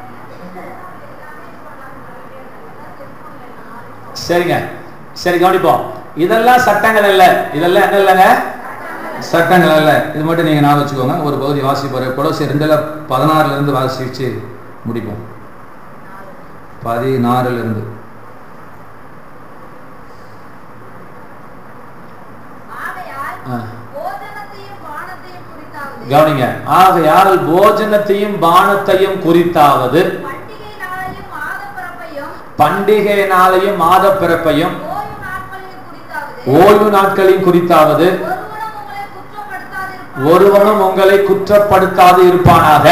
சரிங்க, சரி கவனிப்போம். இதெல்லாம் சட்டங்கள் அல்ல, இதெல்லாம் என்ன இல்லைங்க சட்டங்கள் அல்ல. இது மட்டும் நீங்க ஞாபகம் வச்சுக்கோங்க. ஒரு பகுதி வாசிப்பாரு கொலோசியர் 2:16 வாசிச்சு முடிப்போம். 16 கவனிங்க. ஆகையால் போஜனத்தையும் பானத்தையும் குறித்தாவது பண்டிகை நாளையும் மாத பிறப்பையும் ஓய்வு நாட்களையும் குறித்தாவது ஒருவனும் உங்களை குற்றப்படுத்தாது இருப்பானாக.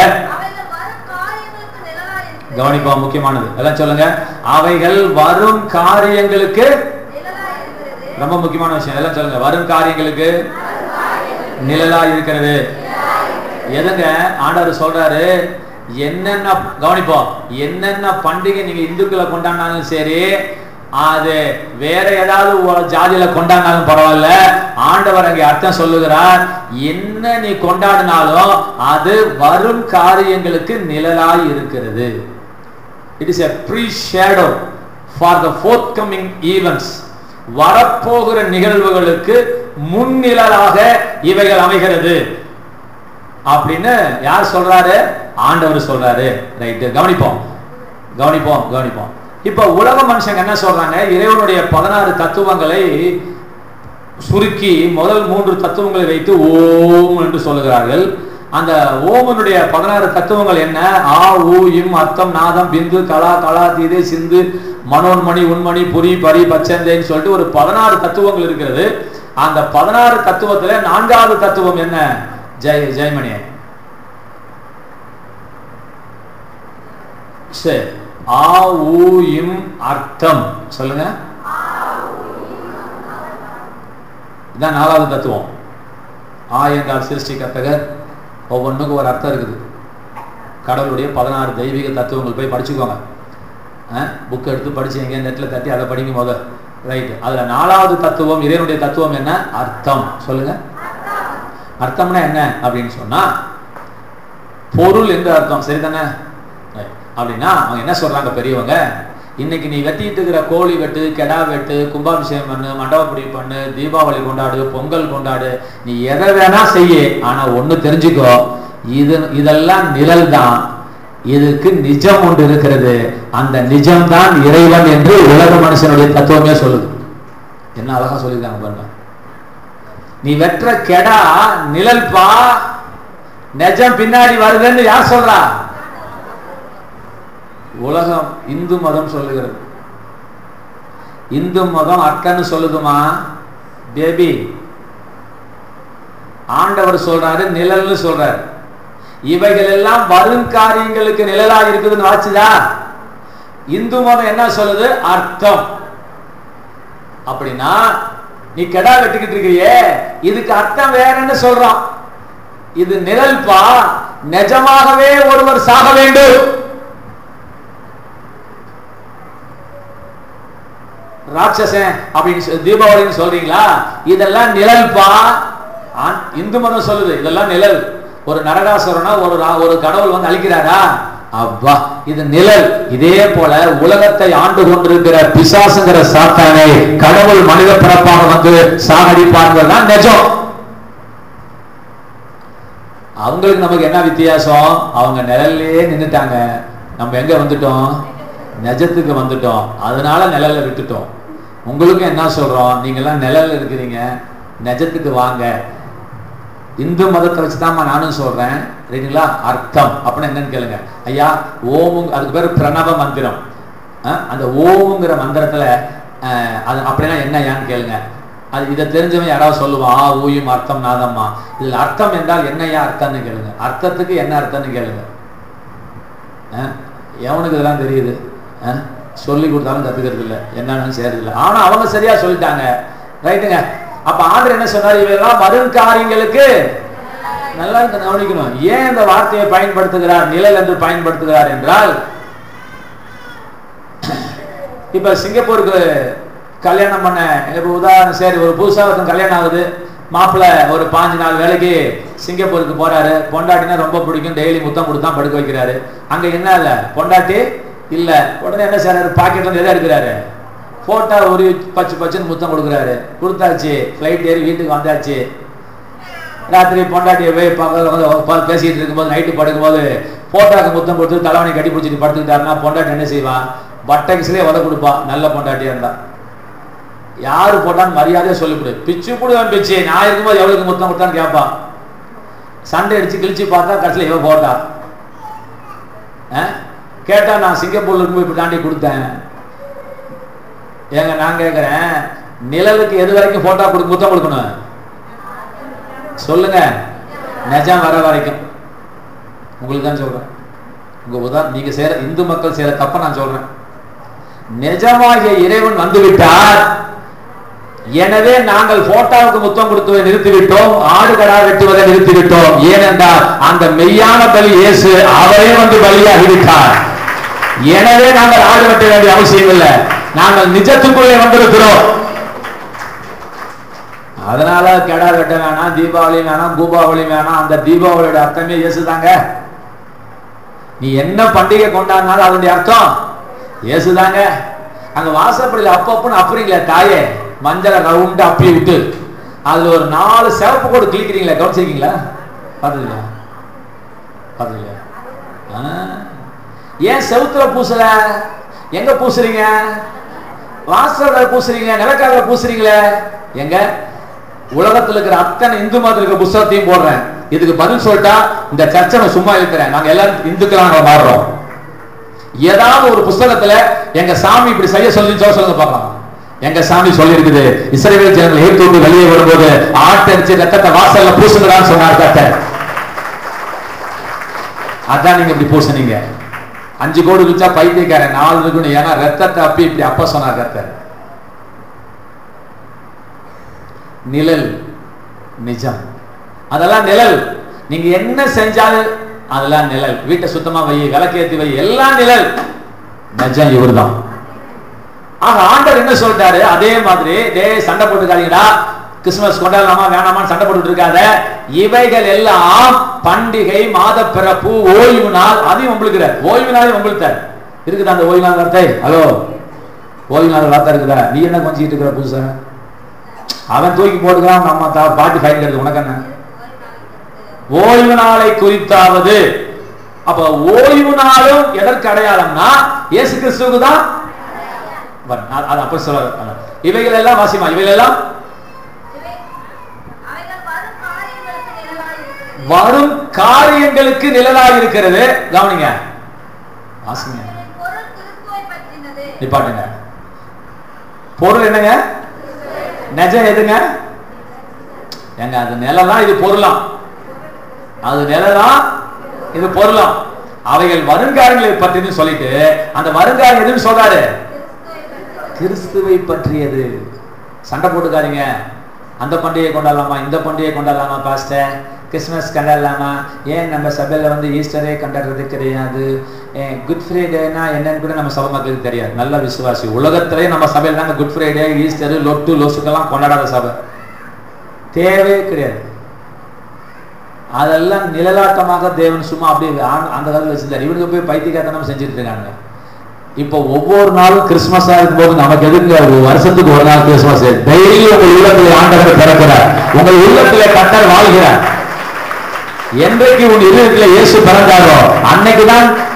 கவனிப்பா, முக்கியமானது எல்லாம் சொல்லுங்க. அவைகள் வரும் காரியங்களுக்கு, ரொம்ப முக்கியமான விஷயம், எல்லாம் சொல்லுங்க. வரும் காரியங்களுக்கு நிழலா இருக்கிறது. எதுங்க ஆண்டவர் சொல்றாரு? என்னென்ன கவனிப்போம், என்னென்ன பண்டிகை நீங்க இந்துக்களை கொண்டாடினாலும் சரி, அது வேற ஏதாவது ஜாதியில கொண்டாடினாலும் பரவாயில்ல, ஆண்டவர் அங்கே அர்த்தம் சொல்லுகிறார், என்ன நீ கொண்டாடினாலும் அது வரும் காரியங்களுக்கு நிழலாய் இருக்கிறது. It is a pre-shadow for the forthcoming events. வரப்போகிற நிகழ்வுகளுக்கு முன்னிழலாக இவைகள் அமைகிறது அப்படின்னு யார் சொல்றாரு? ஆண்டவர் சொல்றாரு. ரைட்டு, கவனிப்போம் கவனிப்போம் கவனிப்போம். இப்ப உலக மனுஷங்க என்ன சொல்றாங்க? இறைவனுடைய 16 தத்துவங்களை சுருக்கி முதல் 3 தத்துவங்களை வைத்து ஓம் என்று சொல்லுகிறார்கள். அந்த ஓமனுடைய 16 தத்துவங்கள் என்ன? ஆ, ஊ, இம், அர்த்தம், நாதம், பிந்து, கலா, கலா, தீதை, சிந்து, மனோன்மணி, உண்மணி, புரி, பரி, பச்சந்தேன்னு சொல்லிட்டு ஒரு 16 தத்துவங்கள் இருக்கிறது. அந்த 16 தத்துவத்துல 4வது தத்துவம் என்ன? ஜெயமணி சரி. ஆ, ஊ, இம், அர்த்தம் சொல்லுங்க. இதான் 4வது தத்துவம். ஆ என்றால் சிருஷ்டி கர்த்தகர், ஒவ்வொன்றுக்கும் ஒரு அர்த்தம் இருக்குது. கடவுளுடைய 16 தெய்வீக தத்துவங்கள் போய் படிச்சுக்கோங்க. புக் எடுத்து படிச்சீங்க, நெட்ல தட்டி அதை படிக்கும் போது ரைட். அதுல 4வது தத்துவம் இறைவனுடைய தத்துவம் என்ன? அர்த்தம் சொல்லுங்க. அர்த்தம்னா என்ன அப்படின்னு சொன்னா பொருள் என்று அர்த்தம். சரிதானே? அப்படின்னா அவங்க என்ன சொல்றாங்க பெரியவங்க? இன்னைக்கு நீ வெட்டிட்டு இருக்கிற கோழி வெட்டு, கெடா வெட்டு, கும்பாபிஷேகம் பண்ணு, மண்டபப்படி பண்ணு, தீபாவளி கொண்டாடு, பொங்கல் கொண்டாடு, நீ எதை வேணா செய்ய, ஆனா ஒண்ணு தெரிஞ்சுக்கோ, இதெல்லாம் நிழல் தான், இதுக்கு நிஜம் ஒன்று இருக்கிறது, அந்த நிஜம்தான் இறைவன் என்று உலக மனுஷனுடைய தத்துவமே சொல்லுது. என்ன அழகா சொல்லியிருக்காங்க பாருங்க. நீ வெற்ற கெடா நிழல் பா, நிஜம் பின்னாடி வருதுன்னு யார் சொல்றா? உலகம் இந்து மதம் சொல்லுகிறது. இந்து மதம் அர்த்தம்னு சொல்லுதுமா பேபி? ஆண்டவர் சொல்றாரு நிழல்னு சொல்றாரு. இவைகள் எல்லாம் வரும் காரியங்களுக்கு நிழலா இருக்குதுன்னு வாச்சுதா? இந்து மதம் என்ன சொல்லுது? அர்த்தம். அப்படின்னா நீ கெடா வெட்டிக்கிட்டு இருக்கிறியே, இதுக்கு அர்த்தம் வேறன்னு சொல்றான். இது நிழல் பா, நிஜமாகவே ஒருவர் சாக வேண்டும். ராட்சசன் அப்படின்னு தீபாவளின்னு சொல்றீங்களா? இதெல்லாம் நிழல் பா. இந்து மதம் சொல்லுது இதெல்லாம் நிழல். ஒரு நரகாசுரனா ஒரு கடவுள் வந்து அழிக்கிறாரா? அப்பா, இது நிழல். இதே போல உலகத்தை ஆண்டு கொண்டிருக்கிற பிசாசுங்கிற சாத்தானை கடவுள் மனித பிறப்பாக வந்து சாகடிப்பார்கள் நிஜம். அவங்களுக்கு நமக்கு என்ன வித்தியாசம்? அவங்க நிழல்லே நின்னுட்டாங்க, நம்ம எங்க வந்துட்டோம்? நிஜத்துக்கு வந்துட்டோம், அதனால நிழல்ல விட்டுட்டோம். உங்களுக்கும் என்ன சொல்றோம், நீங்க எல்லாம் நிழல்ல இருக்கிறீங்க, நிஜத்துக்கு வாங்க. இந்து மதத்தை வச்சுதான் நானும் சொல்றேன், சரிங்களா? அர்த்தம் அப்படின்னு என்னன்னு கேளுங்க. ஐயா ஓம், அதுக்கு பேரு பிரணவ மந்திரம். அந்த ஓம்ங்கிற மந்திரத்துல அது அப்படின்னா என்ன ஐயான்னு கேளுங்க. அது இதை தெரிஞ்சவன் யாராவது சொல்லுவான், ஆ ஊயும் அர்த்தம் நாதம்மா. இதுல அர்த்தம் என்றால் என்னையா அர்த்தம்னு கேளுங்க. அர்த்தத்துக்கு என்ன அர்த்தம்னு கேளுங்க. எவனுக்கு இதெல்லாம் தெரியுது? சொல்லி கொடுத்தாலும் கத்துக்கிறது இல்லை, என்னன்னு செய்யறது இல்லை. ஆனா அவங்க சரியா சொல்லிட்டாங்க, ரைட்டுங்க. அப்ப ஆண்டவர் என்ன சொன்னார், இவையெல்லாம் வரும் காரியங்களுக்கு நல்லா கவனிக்கணும். ஏன் இந்த வார்த்தையை பயன்படுத்துகிறார், நிழல் என்று பயன்படுத்துகிறார் என்றால், இப்ப சிங்கப்பூருக்கு கல்யாணம் பண்ண, உதாரணம் சரி, ஒரு புதுசா ஒருத்தன் கல்யாணம் ஆகுது, மாப்பிள்ளை ஒரு 5 நாள் வேலைக்கு சிங்கப்பூருக்கு போறாரு. பொண்டாட்டினா ரொம்ப பிடிக்கும், டெய்லி முத்தம் கொடுத்தா படுக்க வைக்கிறாரு. அங்க என்ன இல்ல, பொண்டாட்டி இல்ல. உடனே என்ன செய்யறாரு, பாக்கெட்ல இருந்து எதை எடுக்கிறாரு, போட்டோ ஒரு பச்சு பச்சுன்னு முத்தம் கொடுக்குறாரு. கொடுத்தாச்சு, பிளைட் ஏறி வீட்டுக்கு வந்தாச்சு. ராத்திரி பொண்டாட்டியை போய் பேசிட்டு இருக்கும்போது, நைட்டு படுக்கும்போது போட்டோக்கு முத்தம் கொடுத்து தலைவனை கட்டி பிடிச்சிட்டு படுத்துக்கிட்டாருன்னா பொண்டாட்டி என்ன செய்வான், பட்டகிஸ்லேயே உத கொடுப்பான். நல்ல பொண்டாட்டியா இருந்தா யாரு போட்டான்னு மரியாதையா சொல்லிவிடு. பிச்சு போடுவான், பிச்சு நான் இருக்கும்போது எவ்வளவுக்கு முத்தம் கொடுத்தான்னு கேட்பான். சண்டை அடிச்சு கிழிச்சு பார்த்தா கடைசியில் இவன் போட்டா. கேட்டா நான் சிங்கப்பூர்ல இருக்கும்போது இப்படி தாண்டி கொடுத்தேன். ஏங்க நான் கேட்கிறேன், நிழலுக்கு எது வரைக்கும் போட்டோ முத்தம் கொடுக்கணும் சொல்லுங்க? நிஜம் வர வரைக்கும். உங்களுக்கு தான் சொல்றேன். உங்க நீங்க செய்யற இந்து மக்கள் செய்யற தப்ப நான் சொல்றேன். நிஜமாகிய இறைவன் வந்துவிட்டார், எனவே நாங்கள் போட்டோவுக்கு முத்தம் கொடுத்துவதை நிறுத்திவிட்டோம், ஆடு கடா வெட்டுவதை நிறுத்திவிட்டோம். ஏனென்றால் அந்த மெய்யான பலி இயேசு, அவரே வந்து பலியாகிவிட்டார். எனவே நாங்கள் ஆடு வெட்ட வேண்டிய அவசியம் இல்லை, நாங்கள் நிஜத்துக்குள்ளே வந்திருக்கிறோம். அதனால கெடா வெட்ட வேணாம், தீபாவளி வேணாம், பூபாவளி வேணாம். அந்த தீபாவளியோட அர்த்தமே இயேசுதாங்க. நீ என்ன பண்டிகை கொண்டாடினாலும் அதனுடைய அர்த்தம் இயேசுதாங்க. அங்க வாசப்படியில் அப்பப்பன்னு அப்படிங்களே தாயே, மஞ்சளை ரவுண்டு அப்பி விட்டு அதுல ஒரு 4 சிவப்பு கோடு கிளிக்கிறீங்களா, கவனிச்சிருக்கீங்களா? பாத்துக்கீங்களா? பாத்துக்கீங்களா? ஏன் செவுத்துல பூசல, எங்க பூசுறீங்க? வாசல்ல பூசுறீங்க, நிலக்கால பூசுறீங்களே. எங்க உலகத்துல இருக்கிற அத்தனை இந்து மதத்துல இருக்கிற புத்தகத்தையும் போடுறேன். இதுக்கு பதில் சொல்லிட்டா இந்த சர்ச்சை சும்மா இருக்கிறேன். நாங்க எல்லாரும் இந்துக்களாக மாறுறோம். ஏதாவது ஒரு புத்தகத்துல எங்க சாமி இப்படி செய்ய சொல்லி சொல்லுங்க பார்க்கலாம். எங்க சாமி சொல்லி இருக்குது, இஸ்ரவேல் ஜனங்கள் எகிப்திலிருந்து வெளியே வரும்போது ஆட்டடிச்சு ரத்தத்தை வாசல்ல பூசுங்கடான்னு சொன்னார் கர்த்தர். அதான் நீங்க இப்படி பூசுனீங்க. 5 கோடி வச்சா பைத்தியக்காரன் 4 இருக்கணும். ஏன்னா ரத்தத்தை அப்பி இப்படி அப்ப சொன்னார் கர்த்தர். நிழல் நிஜம், அதெல்லாம் நிழல். நீங்க என்ன செஞ்சாலும் அதெல்லாம் நிழல். வீட்டை சுத்தமா வை, விளக்கேத்தி வை, எல்லாம் நிழல். நிஜம் இவர்தான். ஆக ஆண்டவர் என்ன சொல்றாரு, அதே மாதிரி சண்டை போட்டுக்காதீங்கடா, கிறிஸ்துமஸ் கொண்டாடலாமா வேணாமான்னு சண்டை போட்டு இருக்காத. இவைகள் எல்லாம் பண்டிகை, மாத பிறப்பு, ஓய்வு நாள், அதையும் உங்களுக்கு ஓய்வு நாளையும் உங்களுக்கு இருக்குதா? அந்த ஓய்வு நாள் வார்த்தை, ஹலோ ஓய்வு நாள் வார்த்தை இருக்குதா? நீ என்ன கொஞ்சிட்டு இருக்கிற புதுசா? அவன் தூக்கி போட்டுக்கிறான், நம்ம பாட்டி ஃபைன் கிடையாது. உனக்கு என்ன ஓய்வு நாளை குறித்தாவது? அப்ப ஓய்வு நாளும் எதற்கு அடையாளம்னா இயேசு கிறிஸ்துவுக்கு தான். அது அப்ப சொல்ல இவைகள் எல்லாம் வாசிமா, இவைகள் எல்லாம் வரும் காரியங்களுக்கு நிழலாக இருக்கிறது. கவனிங்க, வாசிங்க, நிப்பாட்டுங்க. பொருள் என்னங்க? நிஜம் எதுங்க? எங்க அது நிழலாம், இது பொருளாம். அது நிழலாம், இது பொருளாம். அவைகள் வருங்காரியங்களை பற்றி சொல்லிட்டு அந்த வருங்காரியம் எதுன்னு சொல்றாரு? கிறிஸ்துவை பற்றியது. சண்டை போட்டுக்காதீங்க. அந்த பண்டிகை கொண்டாடலாமா, இந்த பண்டிகை கொண்டாடலாமா பாஸ்டர், கிறிஸ்துமஸ் கொண்டாடலாமா? ஏன் நம்ம சபையில வந்து ஈஸ்டரே கொண்டாடுறது கிடையாது? குட் ஃப்ரைடேனா என்னன்னு கூட நம்ம சபை மக்களுக்கு தெரியாது. நல்ல விசுவாசி உலகத்திலே நம்ம சபையில் தாங்க குட் ஃப்ரைடே, ஈஸ்டர், லொட்டு லொசுக்கெல்லாம் கொண்டாடாத சபை தேவையே கிடையாது. அதெல்லாம் நிழலாட்டமாக தேவன் சும்மா அப்படியே அந்த காலத்தில் வச்சிருந்தார். இவனுக்கு போய் பைத்தியக்காரத்தனம் செஞ்சுட்டு இருக்காங்க. இப்போ ஒவ்வொரு நாளும் கிறிஸ்துமஸா இருக்கும்போது நமக்கு எதுக்கு வருஷத்துக்கு ஒரு நாள் கிறிஸ்துமஸ்? டெய்லி உங்கள் உள்ளத்திலே ஆண்டவர் பிறக்கிறார், உங்கள் உள்ளத்திலே கர்த்தர் வாழ்கிறார். என்றைக்கு உன் இதயத்திலே இயேசு பிறந்தாரோ அன்னைக்குதான்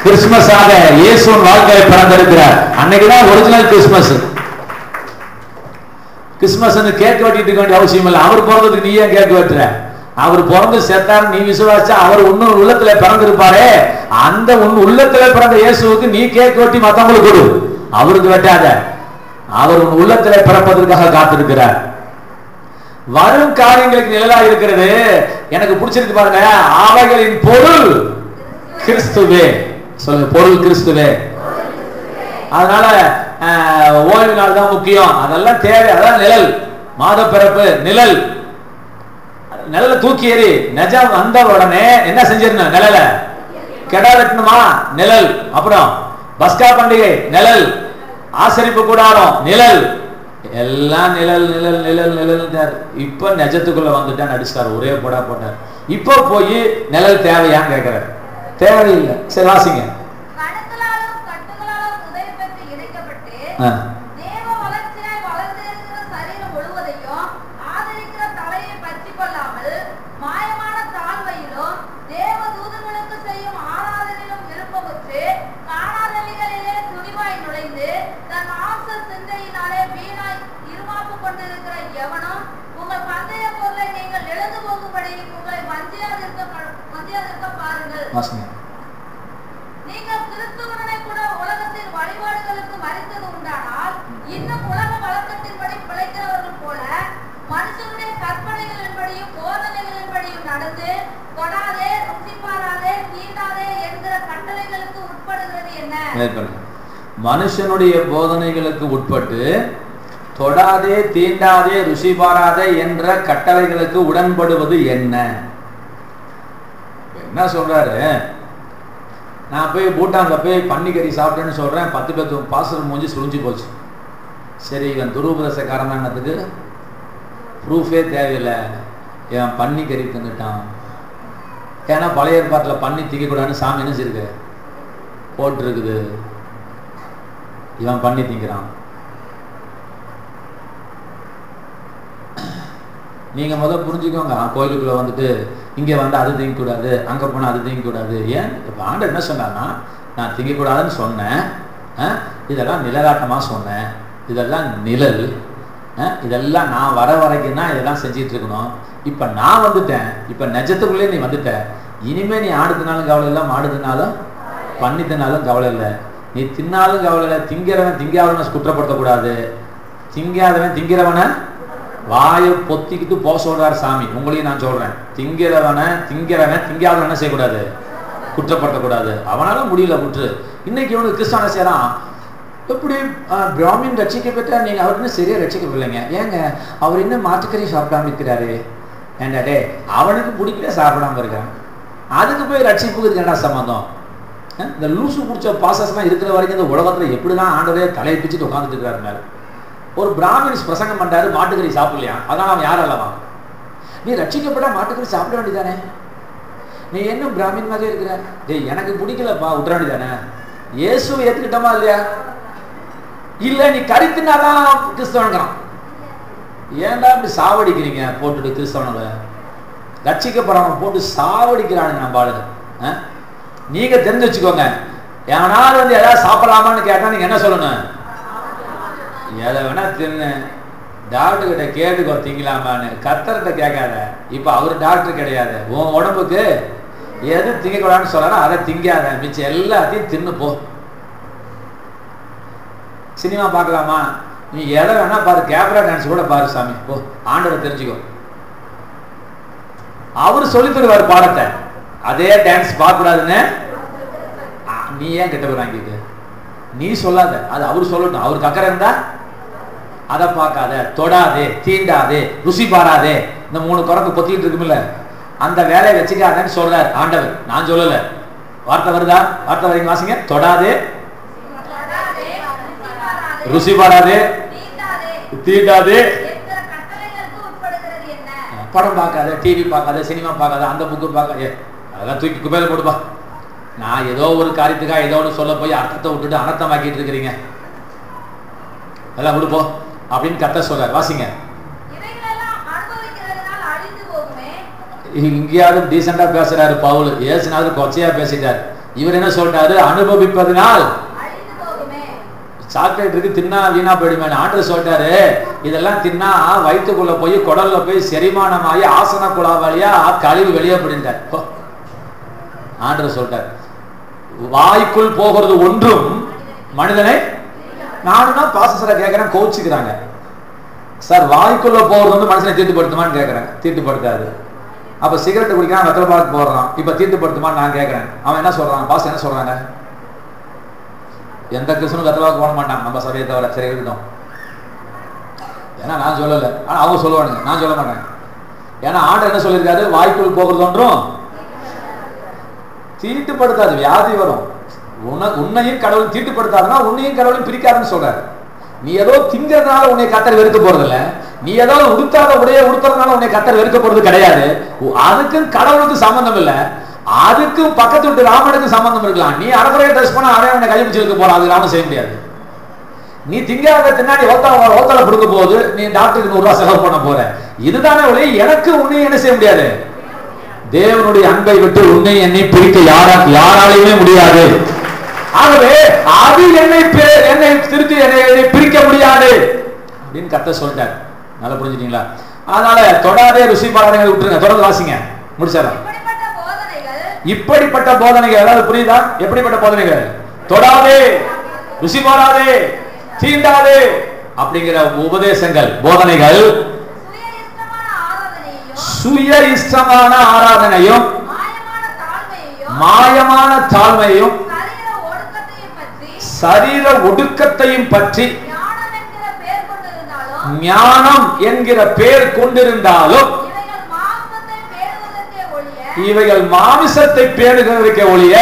கிறிஸ்துமஸாக இயேசுவின் வாழ்க்கையை பிறந்திருக்கிறார். அன்னைக்குதான் ஒரிஜினல் கிறிஸ்துமஸ். கிறிஸ்துமஸ் கேக் வெட்டிட்டு இருக்க வேண்டிய அவசியம் இல்லை. அவர் பிறந்ததுக்கு நீ ஏன் கேக் வெட்டுற? அவர் பிறந்து செத்தார் நீ விசுவாசா அவர் உன்னும் உள்ளத்துல பிறந்திருப்பாரே, அந்த உன் உள்ளத்துல பிறந்த இயேசுவுக்கு நீ கேக் வெட்டி மத்தவங்களுக்கு கொடு, அவருக்கு வெட்டாத. அவர் உன் உள்ளத்துல பிறப்பதற்காக காத்திருக்கிறார். வரும் காரியங்களுக்கு நிழலா இருக்கிறது. எனக்கு பிடிச்சிருக்கு பாருங்க, அவைகளின் பொருள் கிறிஸ்துவே. சொல்லுங்க, பொருள் கிறிஸ்துவே. அதனால ஓய்வு நாள் தான் முக்கியம், அதெல்லாம் தேவை. அதான் நிழல், மாத பிறப்பு நிழல். நிழல தூக்கி எறி. நிஜம் வந்த உடனே என்ன செஞ்சிடணும்? நிழல கெடா வெட்டணுமா? நிழல். அப்புறம் பஸ்கா பண்டிகை நிழல், ஆசரிப்பு கூடாரம் நிழல், எல்லாம் நிழல் நிழல் நிழல் நிழல். இப்ப நிஜத்துக்குள்ள வந்துட்டான், நடிச்சார், ஒரே போடா போட்டார். இப்ப போய் நிழல் தேவையான்னு கேட்கிறார். தேவையில்லை. சரி வாசிங்க. நீங்கள் கிறிஸ்துவுடனே கூட உலகத்தின் வழிபாடுகளுக்கு மரித்தது உண்டானால் இன்னும் உலக வழக்கத்தின்படி பிழைக்கிறவர்கள் போல மனுஷனுடைய கற்பனைகளின்படியும் போதனைகளின்படியும் நடந்து தொடாதே, ருசி பாராதே, தீண்டாதே என்கிற கட்டளைகளுக்கு உட்படுகிறது என்ன? மனுஷனுடைய போதனைகளுக்கு உட்பட்டு தொடாதே, தீண்டாதே, ருசி பாராதே என்ற கட்டளைகளுக்கு உடன்படுவது என்ன? என்ன சொல்றாரு? நான் போய் பூட்டான்ல போய் பன்னிக்கறி சாப்பிட்டேன்னு சொல்றேன், 10 பேருக்கு பாஸ்டர் மூஞ்சி சுழிஞ்சு போச்சு. சரி, இவன் துருபதேசக்காரனத்துக்கு ப்ரூஃபே தேவையில்லை, இவன் பன்னிக்கறி தின்னுட்டான். ஏன்னா பழைய ஏற்பாட்டில் பன்னி திங்கக்கூடாதுன்னு சாமி நினைச்சிருக்கு, போட்டிருக்குது. இவன் பண்ணி திங்கிறான். நீங்க முதல் புரிஞ்சுக்கோங்க. கோயிலுக்குள்ள வந்துட்டு இங்க வந்து அது திங்கக்கூடாது, அங்க போனா அது திங்கக்கூடாது. ஏன் இப்ப ஆண்டவர் என்ன சொன்னார்னா, நான் திங்கக்கூடாதுன்னு சொன்னேன், இதெல்லாம் நிழலாட்டமா சொன்னேன், இதெல்லாம் நிழல், இதெல்லாம் நான் வர வரைக்கும் தான் இதெல்லாம் செஞ்சிட்டு இருக்கணும். இப்ப நான் வந்துட்டேன், இப்ப நெஜத்துக்குள்ளே நீ வந்துட்ட. இனிமே நீ ஆடுத்தினாலும் கவலை இல்லை, மாடுத்தினாலும் பண்ணித்தினாலும் கவலை இல்லை, நீ தின்னாலும் கவலை இல்லை. திங்கிறவன் திங்காதவனை குற்றப்படுத்தக்கூடாது, திங்காதவன் திங்கிறவனை வாயை பொத்திக்கிட்டு போக சொல்றாரு சாமி. உங்களையும் நான் சொல்றேன், திங்கிறவன் திங்காதவன் என்ன செய்யக்கூடாது? குற்றப்படுத்தக்கூடாது. அவனால முடியல குற்று. இன்னைக்கு இவனுக்கு கிறிஸ்தான செய்யறான். எப்படி பிராமின் ரட்சிக்கப்பட்டா நீங்க அவருக்கு சரியா ரட்சிக்கப்படலைங்க, ஏங்க அவர் இன்னும் மாட்டுக்கறி சாப்பிடாம இருக்கிறாரு. ஏன்டா அவனுக்கு பிடிக்கல சாப்பிடாம இருக்கான், அதுக்கு போய் ரட்சிப்புக்கு என்னடா சம்பந்தம்? இந்த லூசு பிடிச்ச பாசஸ்லாம் இருக்கிற வரைக்கும் இந்த உலகத்துல எப்படிதான் ஆண்டவரே தலையை பிச்சுட்டு உட்காந்துட்டு இருக்கிறாரு மேல. ஒரு பிராமின்ஸ் பிரசங்கம் பண்றாரு, மாட்டுக்கறி சாப்பிடலையா, அதனால அவன் யார் அல்லவா? நீ ரட்சிக்கப்பட்டா மாட்டுக்கறி சாப்பிட வேண்டியதானே, நீ என்ன பிராமின் மாதிரி இருக்கிற? டேய் எனக்கு பிடிக்கலப்பா, விட்டுற வேண்டியதானே. இயேசுவை ஏத்துக்கிட்டோமா இல்லையா? இல்ல நீ கறி தின்னாதான் கிறிஸ்தவனுங்கிறான். ஏன்டா இப்படி சாவடிக்கிறீங்க போட்டுட்டு கிறிஸ்தவனை? ரட்சிக்கப்படுறவன் போட்டு சாவடிக்கிறானுங்க நம்ம ஆளுங்க. நீங்க தெரிஞ்சு வச்சுக்கோங்க, எவனாவது வந்து ஏதாவது சாப்பிடலாமான்னு கேட்டா நீங்க என்ன சொல்லணும்? எதை வேணா தின்னு, டாக்டர் கிட்ட கேட்டுக்கோ திங்கலாமான்னு. கர்த்தர்கிட்ட கேட்காத. இப்ப அவரு டாக்டர் கிடையாது. உன் உடம்புக்கு எது திங்கக்கூடாதுன்னு சொல்றாரோ அதை திங்காத, மிச்சம் எல்லாத்தையும் தின்னு போ. சினிமா பார்க்கலாமா? நீ எதை வேணா பாரு, கேப்ரா டான்ஸ் கூட பாரு சாமி, போ. ஆண்டவரை தெரிஞ்சுக்கோ, அவரு சொல்லி தருவாரு பாடத்தை. அதே டான்ஸ் பார்க்க கூடாதுன்னு நீ ஏன் கிட்ட போய் வாங்கிட்டு நீ சொல்லாத, அது அவரு சொல்லட்டும். அவருக்கு அக்கறை இருந்தா அதை பார்க்காத, தொடாதே, தீண்டாதே, ருசி பாராதே, இந்த 3 குரங்கு பொத்திட்டு இருக்குமில்ல, அந்த வேலையை வச்சுக்காதன்னு சொல்றாரு ஆண்டவர். நான் சொல்லல, வார்த்தை வருதா? வார்த்தை வரீங்க வாசிங்க. தொடாதே, ருசி பாராதே, தீண்டாதே, படம் பார்க்காத, டிவி பார்க்காத, சினிமா பார்க்காத, அந்த புக்கு பார்க்காத, அதெல்லாம் தூக்கி குப்பையில போடுப்பா. நான் ஏதோ ஒரு காரியத்துக்காக ஏதோ ஒன்று சொல்ல போய் அர்த்தத்தை விட்டுட்டு அனர்த்தமாக்கிட்டு இருக்கிறீங்க, எல்லாம் விடுப்போம் அப்படின்னு கர்த்தர் சொல்றார். வாசிங்க. இங்கேயாவது டீசெண்டா பேசுறாரு பவுல், ஏசுனாவது கொச்சையா பேசிட்டார். இவர் என்ன சொல்றாரு? அனுபவிப்பதனால் அழிந்து போகுமே. சாக்லேட் இருக்கு, தின்னா வீணா போயிடுமே. ஆண்டவர் சொல்றாரு, இதெல்லாம் தின்னா வயிற்றுக்குள்ள போய் குடல்ல போய் செரிமானமாகி ஆசன குழா வழியா கழிவு வெளியே போயிட்டார். ஆண்டவர் சொல்றார், வாய்க்குள் போகிறது ஒன்றும் மனிதனை. நானும் தான் பாசஸரை கேட்கிறேன், கோச்சுக்கிறாங்க. சார் வாய்க்குள்ள போகிறது வந்து மனுஷனை தீட்டுப்படுத்துமான்னு கேட்கிறேன். தீட்டுப்படுத்தாது. அப்ப சிகரெட் குடிக்கிறான், வெத்தலை பாக்கு போடுறான், இப்ப தீட்டுப்படுத்துமான்னு நான் கேட்கிறேன். அவன் என்ன சொல்றான்? பாஸ் என்ன சொல்றாங்க? எந்த கிறிஸ்தனும் வெத்தலை பாக்கு போட மாட்டான் நம்ம சபையை தவிர. சரி இருக்கட்டும், ஏன்னா நான் சொல்லல, ஆனா அவங்க சொல்லுவானுங்க, நான் சொல்ல மாட்டேன். ஏன்னா ஆண்டவர் என்ன சொல்லியிருக்காரு? வாய்க்குள் போகிறது ஒன்றும் தீட்டுப்படுத்தாது, வியாதி வரும். உன்னையும் கடவுள் தீட்டுப்படுத்தாதுன்னா உன்னையும் கடவுளையும் பிரிக்காதுன்னு சொல்றாரு. நீ ஏதோ திங்கிறதுனால உன்னை கத்தர் வெறுக்க போறது இல்ல, நீ ஏதோ உடுத்தாத உடைய உடுத்துறதுனால உன்னை கத்தர் வெறுக்க போறது கிடையாது. அதுக்கும் கடவுளுக்கு சம்பந்தம் இல்ல, அதுக்கும் பக்கத்து விட்டு ராமனுக்கு சம்பந்தம் இருக்கலாம். நீ அரைக்குறைய ட்ரெஸ் பண்ண அவன் உன்னை கைப்பிடிச்சு வைக்க போறான், அது ராமன் செய்ய முடியாது. நீ திங்காத தின்னாடி ஓத்தலை கொடுக்க போகுது, நீ டாக்டருக்கு 100 ரூபாய் செலவு பண்ண போற. இதுதானே ஒளி. எனக்கு உன்னை என்ன செய்ய முடியாது? தேவனுடைய அன்பை விட்டு உன்னை என்னை பிரிக்க யாராலையுமே முடியாது. ஆகவே அது என்னை திருத்தி என்னை பிரிக்க முடியாது அப்படின்னு கர்த்தர் சொல்லிட்டார். நல்லா புரிஞ்சுட்டீங்களா? அதனால தொடாதே ருசி பாராதே விட்டுருங்க. தொடர்ந்து வாசிங்க, முடிச்சாரா? இப்படிப்பட்ட போதனைகள் ஏதாவது புரியுதா? எப்படிப்பட்ட போதனைகள்? தொடாதே, ருசி பாராதே, தீண்டாதே அப்படிங்கிற உபதேசங்கள், போதனைகள் சுய இஷ்டமான ஆராதனையும் மாயமான தாழ்மையும் சரீர ஒடுக்கத்தையும் பற்றி ஞானம் என்கிற பெயர் கொண்டிருந்தாலும் இவைகள் மாமிசத்தை பேணுகிறதுக்கே ஒழிய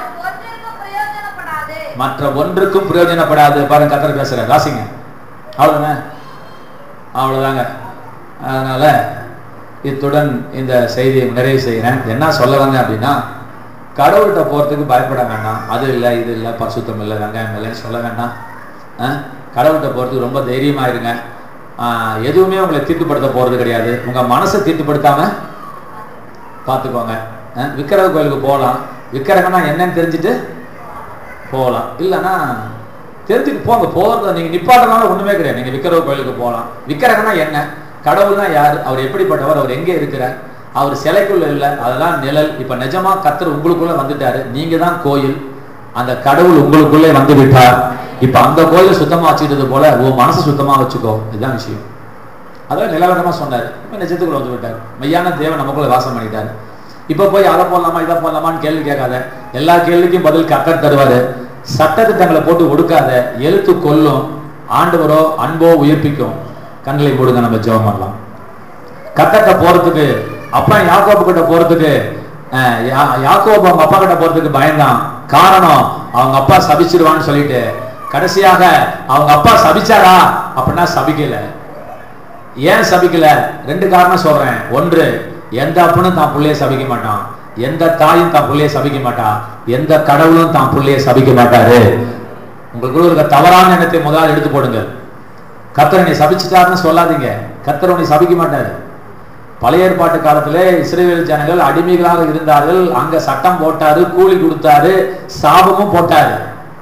மற்ற ஒன்றுக்கும் பிரயோஜனப்படாது. பாருங்க, கர்த்தர் பேசுற ராசிங்க. அவ்வளவுதானே? அவ்வளவுதாங்க. அதனால இத்துடன் இந்த செய்தியை நிறைவு செய்கிறேன். என்ன சொல்ல வந்தேன் அப்படின்னா, கடவுள்கிட்ட போறதுக்கு பயப்பட வேண்டாம். அது இல்லை, இது இல்லை, பரிசுத்தம் இல்லை, வெங்காயம் இல்லைன்னு சொல்ல வேண்டாம். கடவுள்கிட்ட போறதுக்கு ரொம்ப தைரியமா இருங்க. எதுவுமே உங்களை தீட்டுப்படுத்த போறது கிடையாது. உங்க மனசை தீட்டுப்படுத்தாம பார்த்துக்கோங்க. விக்கிரக கோயிலுக்கு போகலாம், விக்கிரகம்னா என்னன்னு தெரிஞ்சுட்டு போகலாம், இல்லைன்னா தெரிஞ்சுட்டு போங்க. போறது நீங்க நிப்பாட்டனால ஒண்ணுமே கிடையாது. நீங்க விக்கிரக கோயிலுக்கு போகலாம். விக்கிரகம்னா என்ன? கடவுள்னா யாரு? அவர் எப்படிப்பட்டவர்? அவர் எங்கே இருக்கிறார்? அவர் சிலைக்குள்ள இல்லை, அதெல்லாம் நிழல். இப்ப நிஜமா கர்த்தர் உங்களுக்குள்ள வந்துட்டாரு. நீங்க தான் கோயில். அந்த கடவுள் உங்களுக்குள்ளே வந்து விட்டார். இப்ப அந்த கோயிலை சுத்தமா வச்சுக்கிட்டது போல உன் மனசு சுத்தமா வச்சுக்கோ. இதுதான் விஷயம். அதான் நிலவரமா சொன்னாரு. இப்ப நிஜத்துக்குள்ள வந்து விட்டார். மெய்யான தேவன் நமக்குள்ள வாசம் பண்ணிட்டாரு. இப்ப போய் அதை போடலாமா இதை போடலாமான்னு கேள்வி கேட்காத. எல்லா கேள்விக்கும் பதில் கர்த்தர் தருவாரு. சட்டத்திட்டங்களை போட்டு ஒடுக்காத. எழுத்து கொல்லும், ஆண்டவரோ அன்போ உயிர்ப்பிக்கும். கண்களை மூடுங்க, நம்ம ஜெபம் பண்ணலாம். கர்த்தர்ட்ட போறதுக்கு, அப்பா யாக்கோபு கிட்ட போறதுக்கு, யாக்கோபு அவங்க அப்பா கிட்ட போறதுக்கு பயந்தான். காரணம், அவங்க அப்பா சபிச்சிருவான்னு சொல்லிட்டு. கடைசியாக அவங்க அப்பா சபிச்சாரா அப்படின்னா சபிக்கல. ஏன் சபிக்கல? 2 காரணம் சொல்றேன். ஒன்று, எந்த அப்பனும் தான் பிள்ளைய சபிக்க மாட்டான், எந்த தாயும் தான் பிள்ளைய சபிக்க மாட்டான், எந்த கடவுளும் தான் பிள்ளைய சபிக்க மாட்டாரு. உங்களுக்குள்ள இருக்க தவறான எண்ணத்தை முதல்ல எடுத்து போடுங்க. கர்த்தர் நீ சபிச்சுட்டாருன்னு சொல்லாதீங்க. கர்த்தர் உன்னை சபிக்க மாட்டாரு. பழைய ஏற்பாட்டு காலத்திலே இஸ்ரவேல் ஜனங்கள் அடிமைகளாக இருந்தார்கள். அங்க சட்டம் போட்டாரு, கூலி கொடுத்தாரு, சாபமும் போட்டாரு.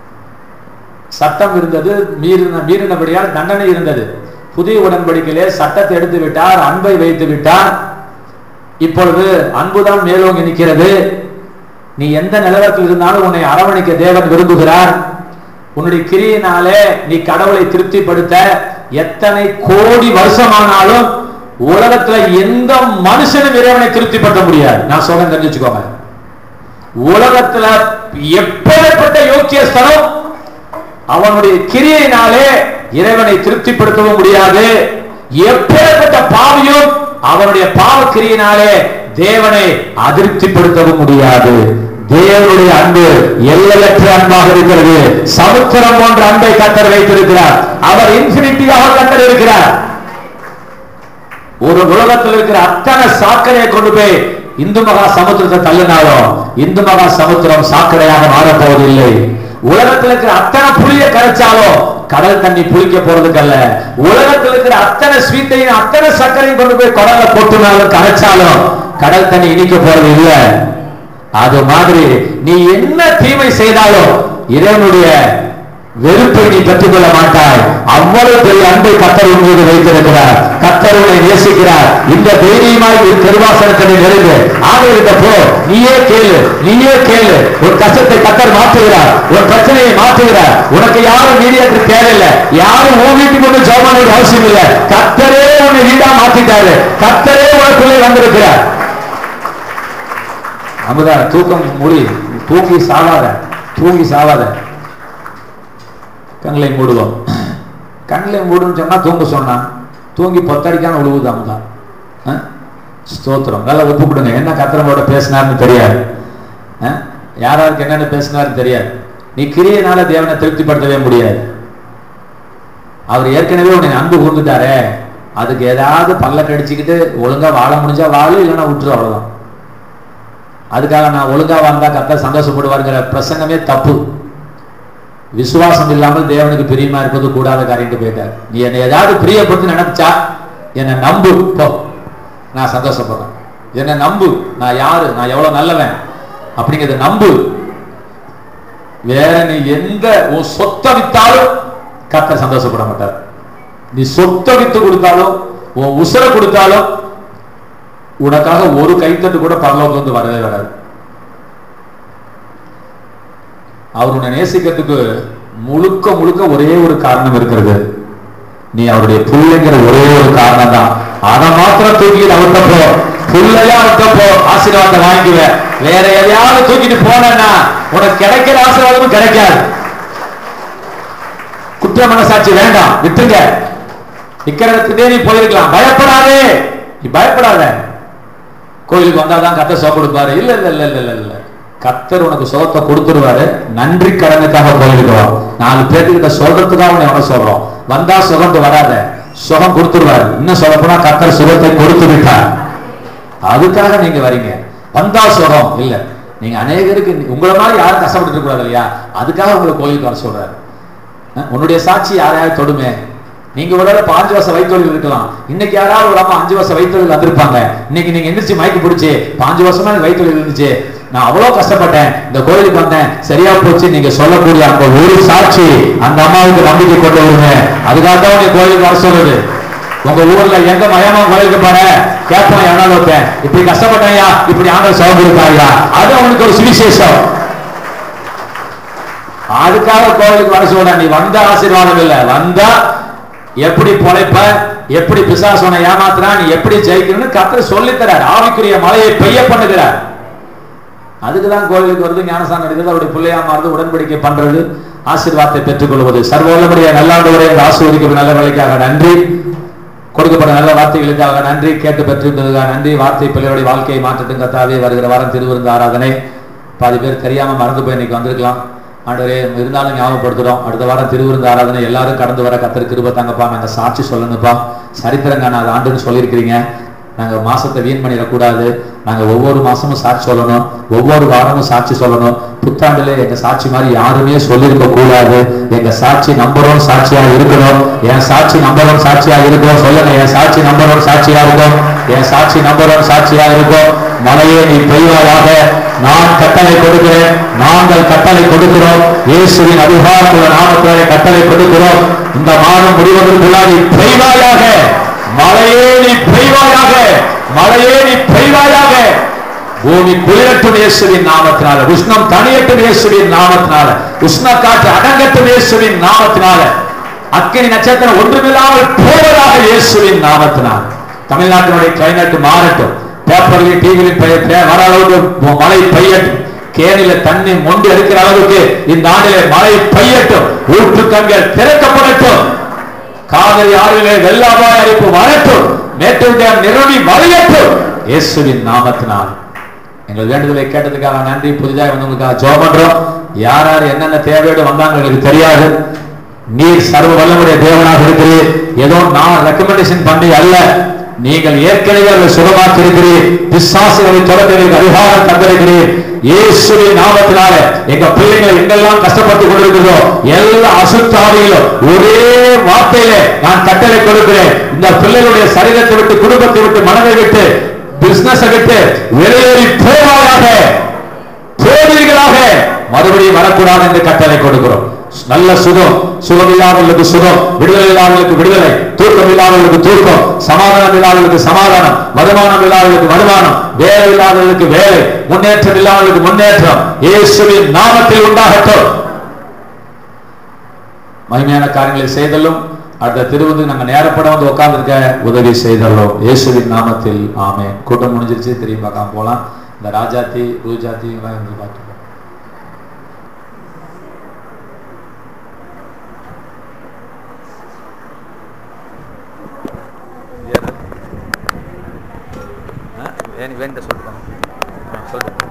சட்டம் இருந்தது, மீறினபடியால் தண்டனை இருந்தது. புதிய உடன்படிக்கையிலே சட்டத்தை எடுத்து விட்டார், அன்பை வைத்து விட்டார். இப்பொழுது அன்புதான் மேலோங்கி நிற்கிறது. நீ எந்த நிலவரத்தில் இருந்தாலும் உன்னை அரவணைக்க தேவன் விரும்புகிறார். உன்னுடைய கிரியினாலே நீ கடவுளை திருப்திப்படுத்த எத்தனை கோடி வருஷமானாலும் உலகத்துல எந்த மனுஷனும் இறைவனை திருப்திப்படுத்த முடியாது. நான் சொல்றேன், தெரிஞ்சுக்கோங்க. உலகத்துல எப்பேற்பட்ட யோக்கியஸ்தனும் அவனுடைய கிரியையினாலே இறைவனை திருப்திப்படுத்தவும் முடியாது. எப்பேற்பட்ட பாவியும் அவனுடைய பாவ கிரியினாலே தேவனை அதிருப்திப்படுத்தவும் முடியாது. தேவனுடைய அன்பு எல்லையற்ற அன்பாக இருக்கிறது. சமுத்திரம் போன்ற அன்பை கர்த்தர் வைத்திருக்கிறார். அவர் இன்ஃபினிட்டியாக கர்த்தர் இருக்கிறார். ஒரு உலகத்தில் இருக்கிற அத்தனை சாக்கடையை கொண்டு போய் இந்து மகா சமுத்திரத்தை தள்ளினாலும் இந்து மகா சமுத்திரம் சாக்கடையாக மாறப்போவதில்லை. உலகத்தில் இருக்கிற அத்தனை புளிய கரைச்சாலும் கடல் தண்ணி புளிக்க போறதுக்கல்ல. உலகத்தில் இருக்கிற அத்தனை ஸ்வீட்டையும் அத்தனை சர்க்கரையும் கொண்டு போய் கடல்ல போட்டுனாலும் கரைச்சாலும் கடல் தண்ணி இனிக்க போறது இல்லை. அது மாதிரி நீ என்ன தீமை செய்தாலும் இறைவனுடைய வெறுப்பை நீ பெற்றுக்கொள்ள மாட்டாய். அவ்வளவு பெரிய அன்பை கர்த்தர் உன் மீது வைத்திருக்கிறார். கர்த்தர் உன்னை நேசிக்கிறார். இந்த தைரியமாய் திருவாசனத்தை நெருங்கு. ஆண்டவர்கிட்ட போ, நீயே கேளு. உன் கஷ்டத்தை கர்த்தர் மாற்றுகிறார். உன் பிரச்சனையை மாற்றுகிறார். உனக்கு யாரும் மீடியேட்டர் தேவையில்லை. யாரும் உன் வீட்டுக்கு கொண்டு ஜெபம் பண்ண வேண்டிய அவசியம் இல்லை. கர்த்தரே உன்னை வீடா மாற்றிட்டாரு. கர்த்தரே உனக்குள்ளே வந்திருக்கிறார். அமுதா, தூக்கம் மூடி, தூங்கி சாவாத. கண்களை மூடுவோம். கண்களை மூடுன்னு சொன்னா தூங்க சொன்னான். தூங்கி பொத்தடிக்கான உழுவுது அமுதா. ஸ்தோத்திரம். நல்லா ஒப்பு கொடுங்க. என்ன கர்த்தரோட பேசினார்னு தெரியாது. யாராருக்கு என்னென்ன பேசினார்னு தெரியாது. நீ கிரியையினால தேவனை திருப்திப்படுத்தவே முடியாது. அவர் ஏற்கனவே உன்னை அன்பு கூர்ந்துட்டாரே, அதுக்கு ஏதாவது பல்ல கடிச்சுக்கிட்டு ஒழுங்கா வாழ முடிஞ்சா வாழு, இல்லைன்னா விட்டுரு, அவ்வளவுதான். அதுக்காக நான் ஒழுங்கா வாழ்ந்தா கர்த்தர் சந்தோஷப்படுவாருங்கிற பிரசங்கமே தப்பு. விசுவாசம் இல்லாமல் தேவனுக்கு பிரியமா இருப்பது கூடாத காரியம் போயிட்டார். நீ என்னை ஏதாவது பிரியப்படுத்தி நினைச்சா என்னை நம்பு, போ, நான் சந்தோஷப்படுறேன். என்னை நம்பு, நான் யாரு, நான் எவ்வளவு நல்லவன் அப்படிங்கிறத நம்பு. வேற நீ எந்த உன் சொத்தை வித்தாலும் கர்த்தர் சந்தோஷப்பட மாட்டார். நீ சொத்தை வித்து கொடுத்தாலும் உன் உசுர கொடுத்தாலும் உனக்காக ஒரு கைத்தட்டு கூட பரலோகம் வந்து வரவே வராது. அவர் உன்னை நேசிக்கிறதுக்கு முழுக்க ஒரே ஒரு காரணம் இருக்கிறது. நீ அவருடைய பிள்ளைங்கிற ஒரே ஒரு காரணம் தான். அதை மாத்திரம் தூக்கிட்டு அவர்கிட்ட போ, பிள்ளையா அவர்கிட்ட போ, ஆசீர்வாதத்தை வாங்கிக்குவ. வேற எதையாவது தூக்கிட்டு போனா உனக்கு கிடைக்கிற ஆசீர்வாதமும் கிடைக்காது. குற்ற மனசாட்சி வேண்டாம், விட்டுங்க. நிக்கிறதுக்கு நீ போயிருக்கலாம். பயப்படாதே, நீ பயப்படாத. கோயிலுக்கு வந்தாதான் கர்த்தர் சுகம் கொடுப்பாரு. இல்ல, கர்த்தர் உனக்கு சுகத்தை கொடுத்துருவாரு. நன்றி கடனுக்காக கோயிலுக்குவோம். 4 பேர்கிட்ட சொல்றதுக்காக உன்னை சொல்றோம். வந்தா சுகத்து வராத, சுகம் கொடுத்துருவாரு. இன்னும் சொல்லப்போனா கர்த்தர் சுகத்தை கொடுத்து விட்டார். அதுக்காக நீங்க வரீங்க. வந்தா சுகம் இல்ல. நீங்க அநேகருக்கு உங்களை மாதிரி யாரும் கஷ்டப்பட்டு கூடாது இல்லையா, அதுக்காக உங்களை கோயிலுக்கு வர சொல்றாரு. உன்னுடைய சாட்சி யாரையாவது தொடுமே. நீங்க ஒரு 5 வருஷம் வயிற்றுவலி இருக்கலாம். இன்னைக்கு யாராவது ஒரு அம்மா 5 வருஷம் வயிற்றுவலி வந்திருப்பாங்க. இன்னைக்கு நீங்க எந்திரிச்சு மயக்கி பிடிச்சி 5 வருஷமா வயிற்றுவலி இருந்துச்சு, நான் அவ்வளவு கஷ்டப்பட்டேன், இந்த கோயிலுக்கு வந்தேன், சரியா போச்சு, நீங்க சொல்லக்கூடிய அந்த ஒரு சாட்சி அந்த அம்மாவுக்கு நம்பிக்கை கொண்டு வருங்க. அதுக்காக தான் உங்க கோயிலுக்கு வர சொல்றது. உங்க ஊர்ல எங்க மயமா கோயிலுக்கு போற கேட்போம், எவனாலும் வைப்பேன், இப்படி கஷ்டப்பட்டேயா, இப்படி ஆண்டவர் சுகம் கொடுத்தாயா, அது அவனுக்கு ஒரு சுவிசேஷம். அதுக்காக கோயிலுக்கு வர சொல்ற. நீ வந்த ஆசீர்வாதம் இல்ல, வந்தா எப்படி பொழைப்ப, எப்படி பிசாசனை ஏமாத்துறா, நீ எப்படி ஜெயிக்கணும்னு கர்த்தர் சொல்லித்தரார். ஆவிக்குரிய மழையை பெய்ய பண்ணுகிறார். அதுக்குதான் கோயிலுக்கு வருது, ஞானசானம் எடுக்கிறது, அவருடைய பிள்ளையா மாறுது, உடன்படிக்கை பண்றது, ஆசீர்வாதத்தை பெற்றுக் கொள்வது. சர்வவல்லமுடைய நல்லாண்டவரே ஆசீர்வதிக்கும் நல்ல வேலைக்காக நன்றி. கொடுக்கப்பட்ட நல்ல வார்த்தைகளுக்காக நன்றி. கேட்டு பெற்றிருந்ததுக்காக நன்றி. வார்த்தை பிள்ளைகளுடைய வாழ்க்கையை மாற்றத்துக்கு கர்த்தாவே வருகிற வாரம் திருவிருந்து ஆராதனை. பாதி பேர் தெரியாம மறந்து போய் இன்னைக்கு வந்திருக்கலாம். ஆண்டவரே, இருந்தாலும் ஞாபகப்படுத்துறோம். அடுத்த வாரம் திருவிருந்து ஆராதனை. எல்லாரும் கடந்து வர கர்த்தர் கிருபை தாங்கப்பா. நாங்க சாட்சி சொல்லணும்ப்பா. சரித்திரங்க நான் ஆண்டுன்னு சொல்லியிருக்கிறீங்க. நாங்க மாசத்தை வீண் பண்ணிடக்கூடாது. நாங்க ஒவ்வொரு மாசமும் சாட்சி சொல்லணும், ஒவ்வொரு வாரமும் சாட்சி சொல்லணும். புத்தாண்டுல எங்க சாட்சி மாதிரி யாருமே சொல்லியிருக்க கூடாது. எங்க சாட்சி நம்பர் 1 சாட்சியா இருக்கணும். என் சாட்சி நம்பர் 1 சாட்சியா இருக்கும். சொல்லுங்க, என் சாட்சி நம்பர் 1 சாட்சியா இருக்கும். என் சாட்சி நம்பர் 1 சாட்சியா இருக்கும். மழையே நீ பெய்வாயாக. நான் கட்டளை கொடுக்கிறேன், நாங்கள் கட்டளை கொடுக்கிறோம். இயேசுவின் அதிகாரத்துள்ள நாமத்திலே கட்டளை கொடுக்கிறோம். இந்த மாதம் முடிவதற்குள்ளாக நீ பெய்வாயாக. மழையே நீ பெய்வாயாக. மழையே நீ பெய்வாயாக. பூமி குளிரட்டும் இயேசுவின் நாமத்தினால. உஷ்ணம் தணியட்டும் இயேசுவின் நாமத்தினால. உஷ்ண காற்று அடங்கட்டும் இயேசுவின் நாமத்தினால. அக்கினி நட்சத்திரம் ஒன்றுமில்லாமல் போவதாக இயேசுவின் நாமத்தினால். தமிழ்நாட்டினுடைய கிளைமேட் மாறட்டும். பேப்பரில் டிவியில் வர அளவுக்கு மழை பெய்யட்டும். கேணில தண்ணி மொண்டு எடுக்கிற அளவுக்கு இந்த ஆண்டிலே மழை பெய்யட்டும். ஊற்றுக்கண்கள் திறக்கப்படட்டும். காவிரி ஆறிலே வெள்ள அபாய அறிவிப்பு வரட்டும். மேட்டூர் டேம் நிரம்பி வழியட்டும் இயேசுவின் நாமத்தினால். எங்கள் வேண்டுதலை கேட்டதுக்காக நன்றி. புதிதாக வந்தவங்களுக்காக ஜெபம் பண்றோம். யார் யார் என்னென்ன தேவையோடு வந்தாங்க எங்களுக்கு தெரியாது. நீர் சர்வ வல்லமுடைய தேவனாக இருக்கிறீர். ஏதோ நான் ரெக்கமெண்டேஷன் பண்ணி அல்ல, நீங்கள் ஏற்கனவே அவர்கள் சுகமாக்கி இருக்கிறீர். பிசாசுகளை தொடர்ந்து அதிகாரம் தந்திருக்கிறீர். இயேசுவின் நாமத்தினால எங்க பிள்ளைகள் எங்கெல்லாம் கஷ்டப்பட்டு கொண்டிருக்கிறதோ எல்லா அசுத்தாவிகளும் ஒரே வார்த்தையில நான் கட்டளை கொடுக்கிறேன். இந்த பிள்ளைகளுடைய சரீரத்தை விட்டு, குடும்பத்தை விட்டு, மனதை விட்டு, பிசினஸை விட்டு வெளியேறி போவாயாக. மறுபடியும் வரக்கூடாது என்று கட்டளை கொடுக்கிறோம். நல்ல சுகம், சுகம் இல்லாதவர்களுக்கு சுகம், விடுதலை இல்லாதவர்களுக்கு விடுதலை, தூக்கம் இல்லாதவர்களுக்கு தூக்கம், சமாதானம் இல்லாதவர்களுக்கு சமாதானம், வருமானம் இல்லாதவர்களுக்கு வருமானம், வேலை இல்லாதவர்களுக்கு வேலை, முன்னேற்றம் இல்லாதவர்களுக்கு முன்னேற்றம் இயேசுவின் நாமத்தில் உண்டாகட்டும். மகிமையான காரியங்களை செய்தலும் அடுத்த திருவந்து நாங்க நேரப்பட வந்து உட்கார்ந்துருக்க உதவி செய்தலும் இயேசுவின் நாமத்தில் ஆமென். கூட்டம் முடிஞ்சிருச்சு, திரும்பி பார்க்காம போலாம். இந்த ராஜாத்தி ரூஜாத்தி எல்லாம் எங்களுக்கு பார்த்து வேண்ட சொல்லுங்க.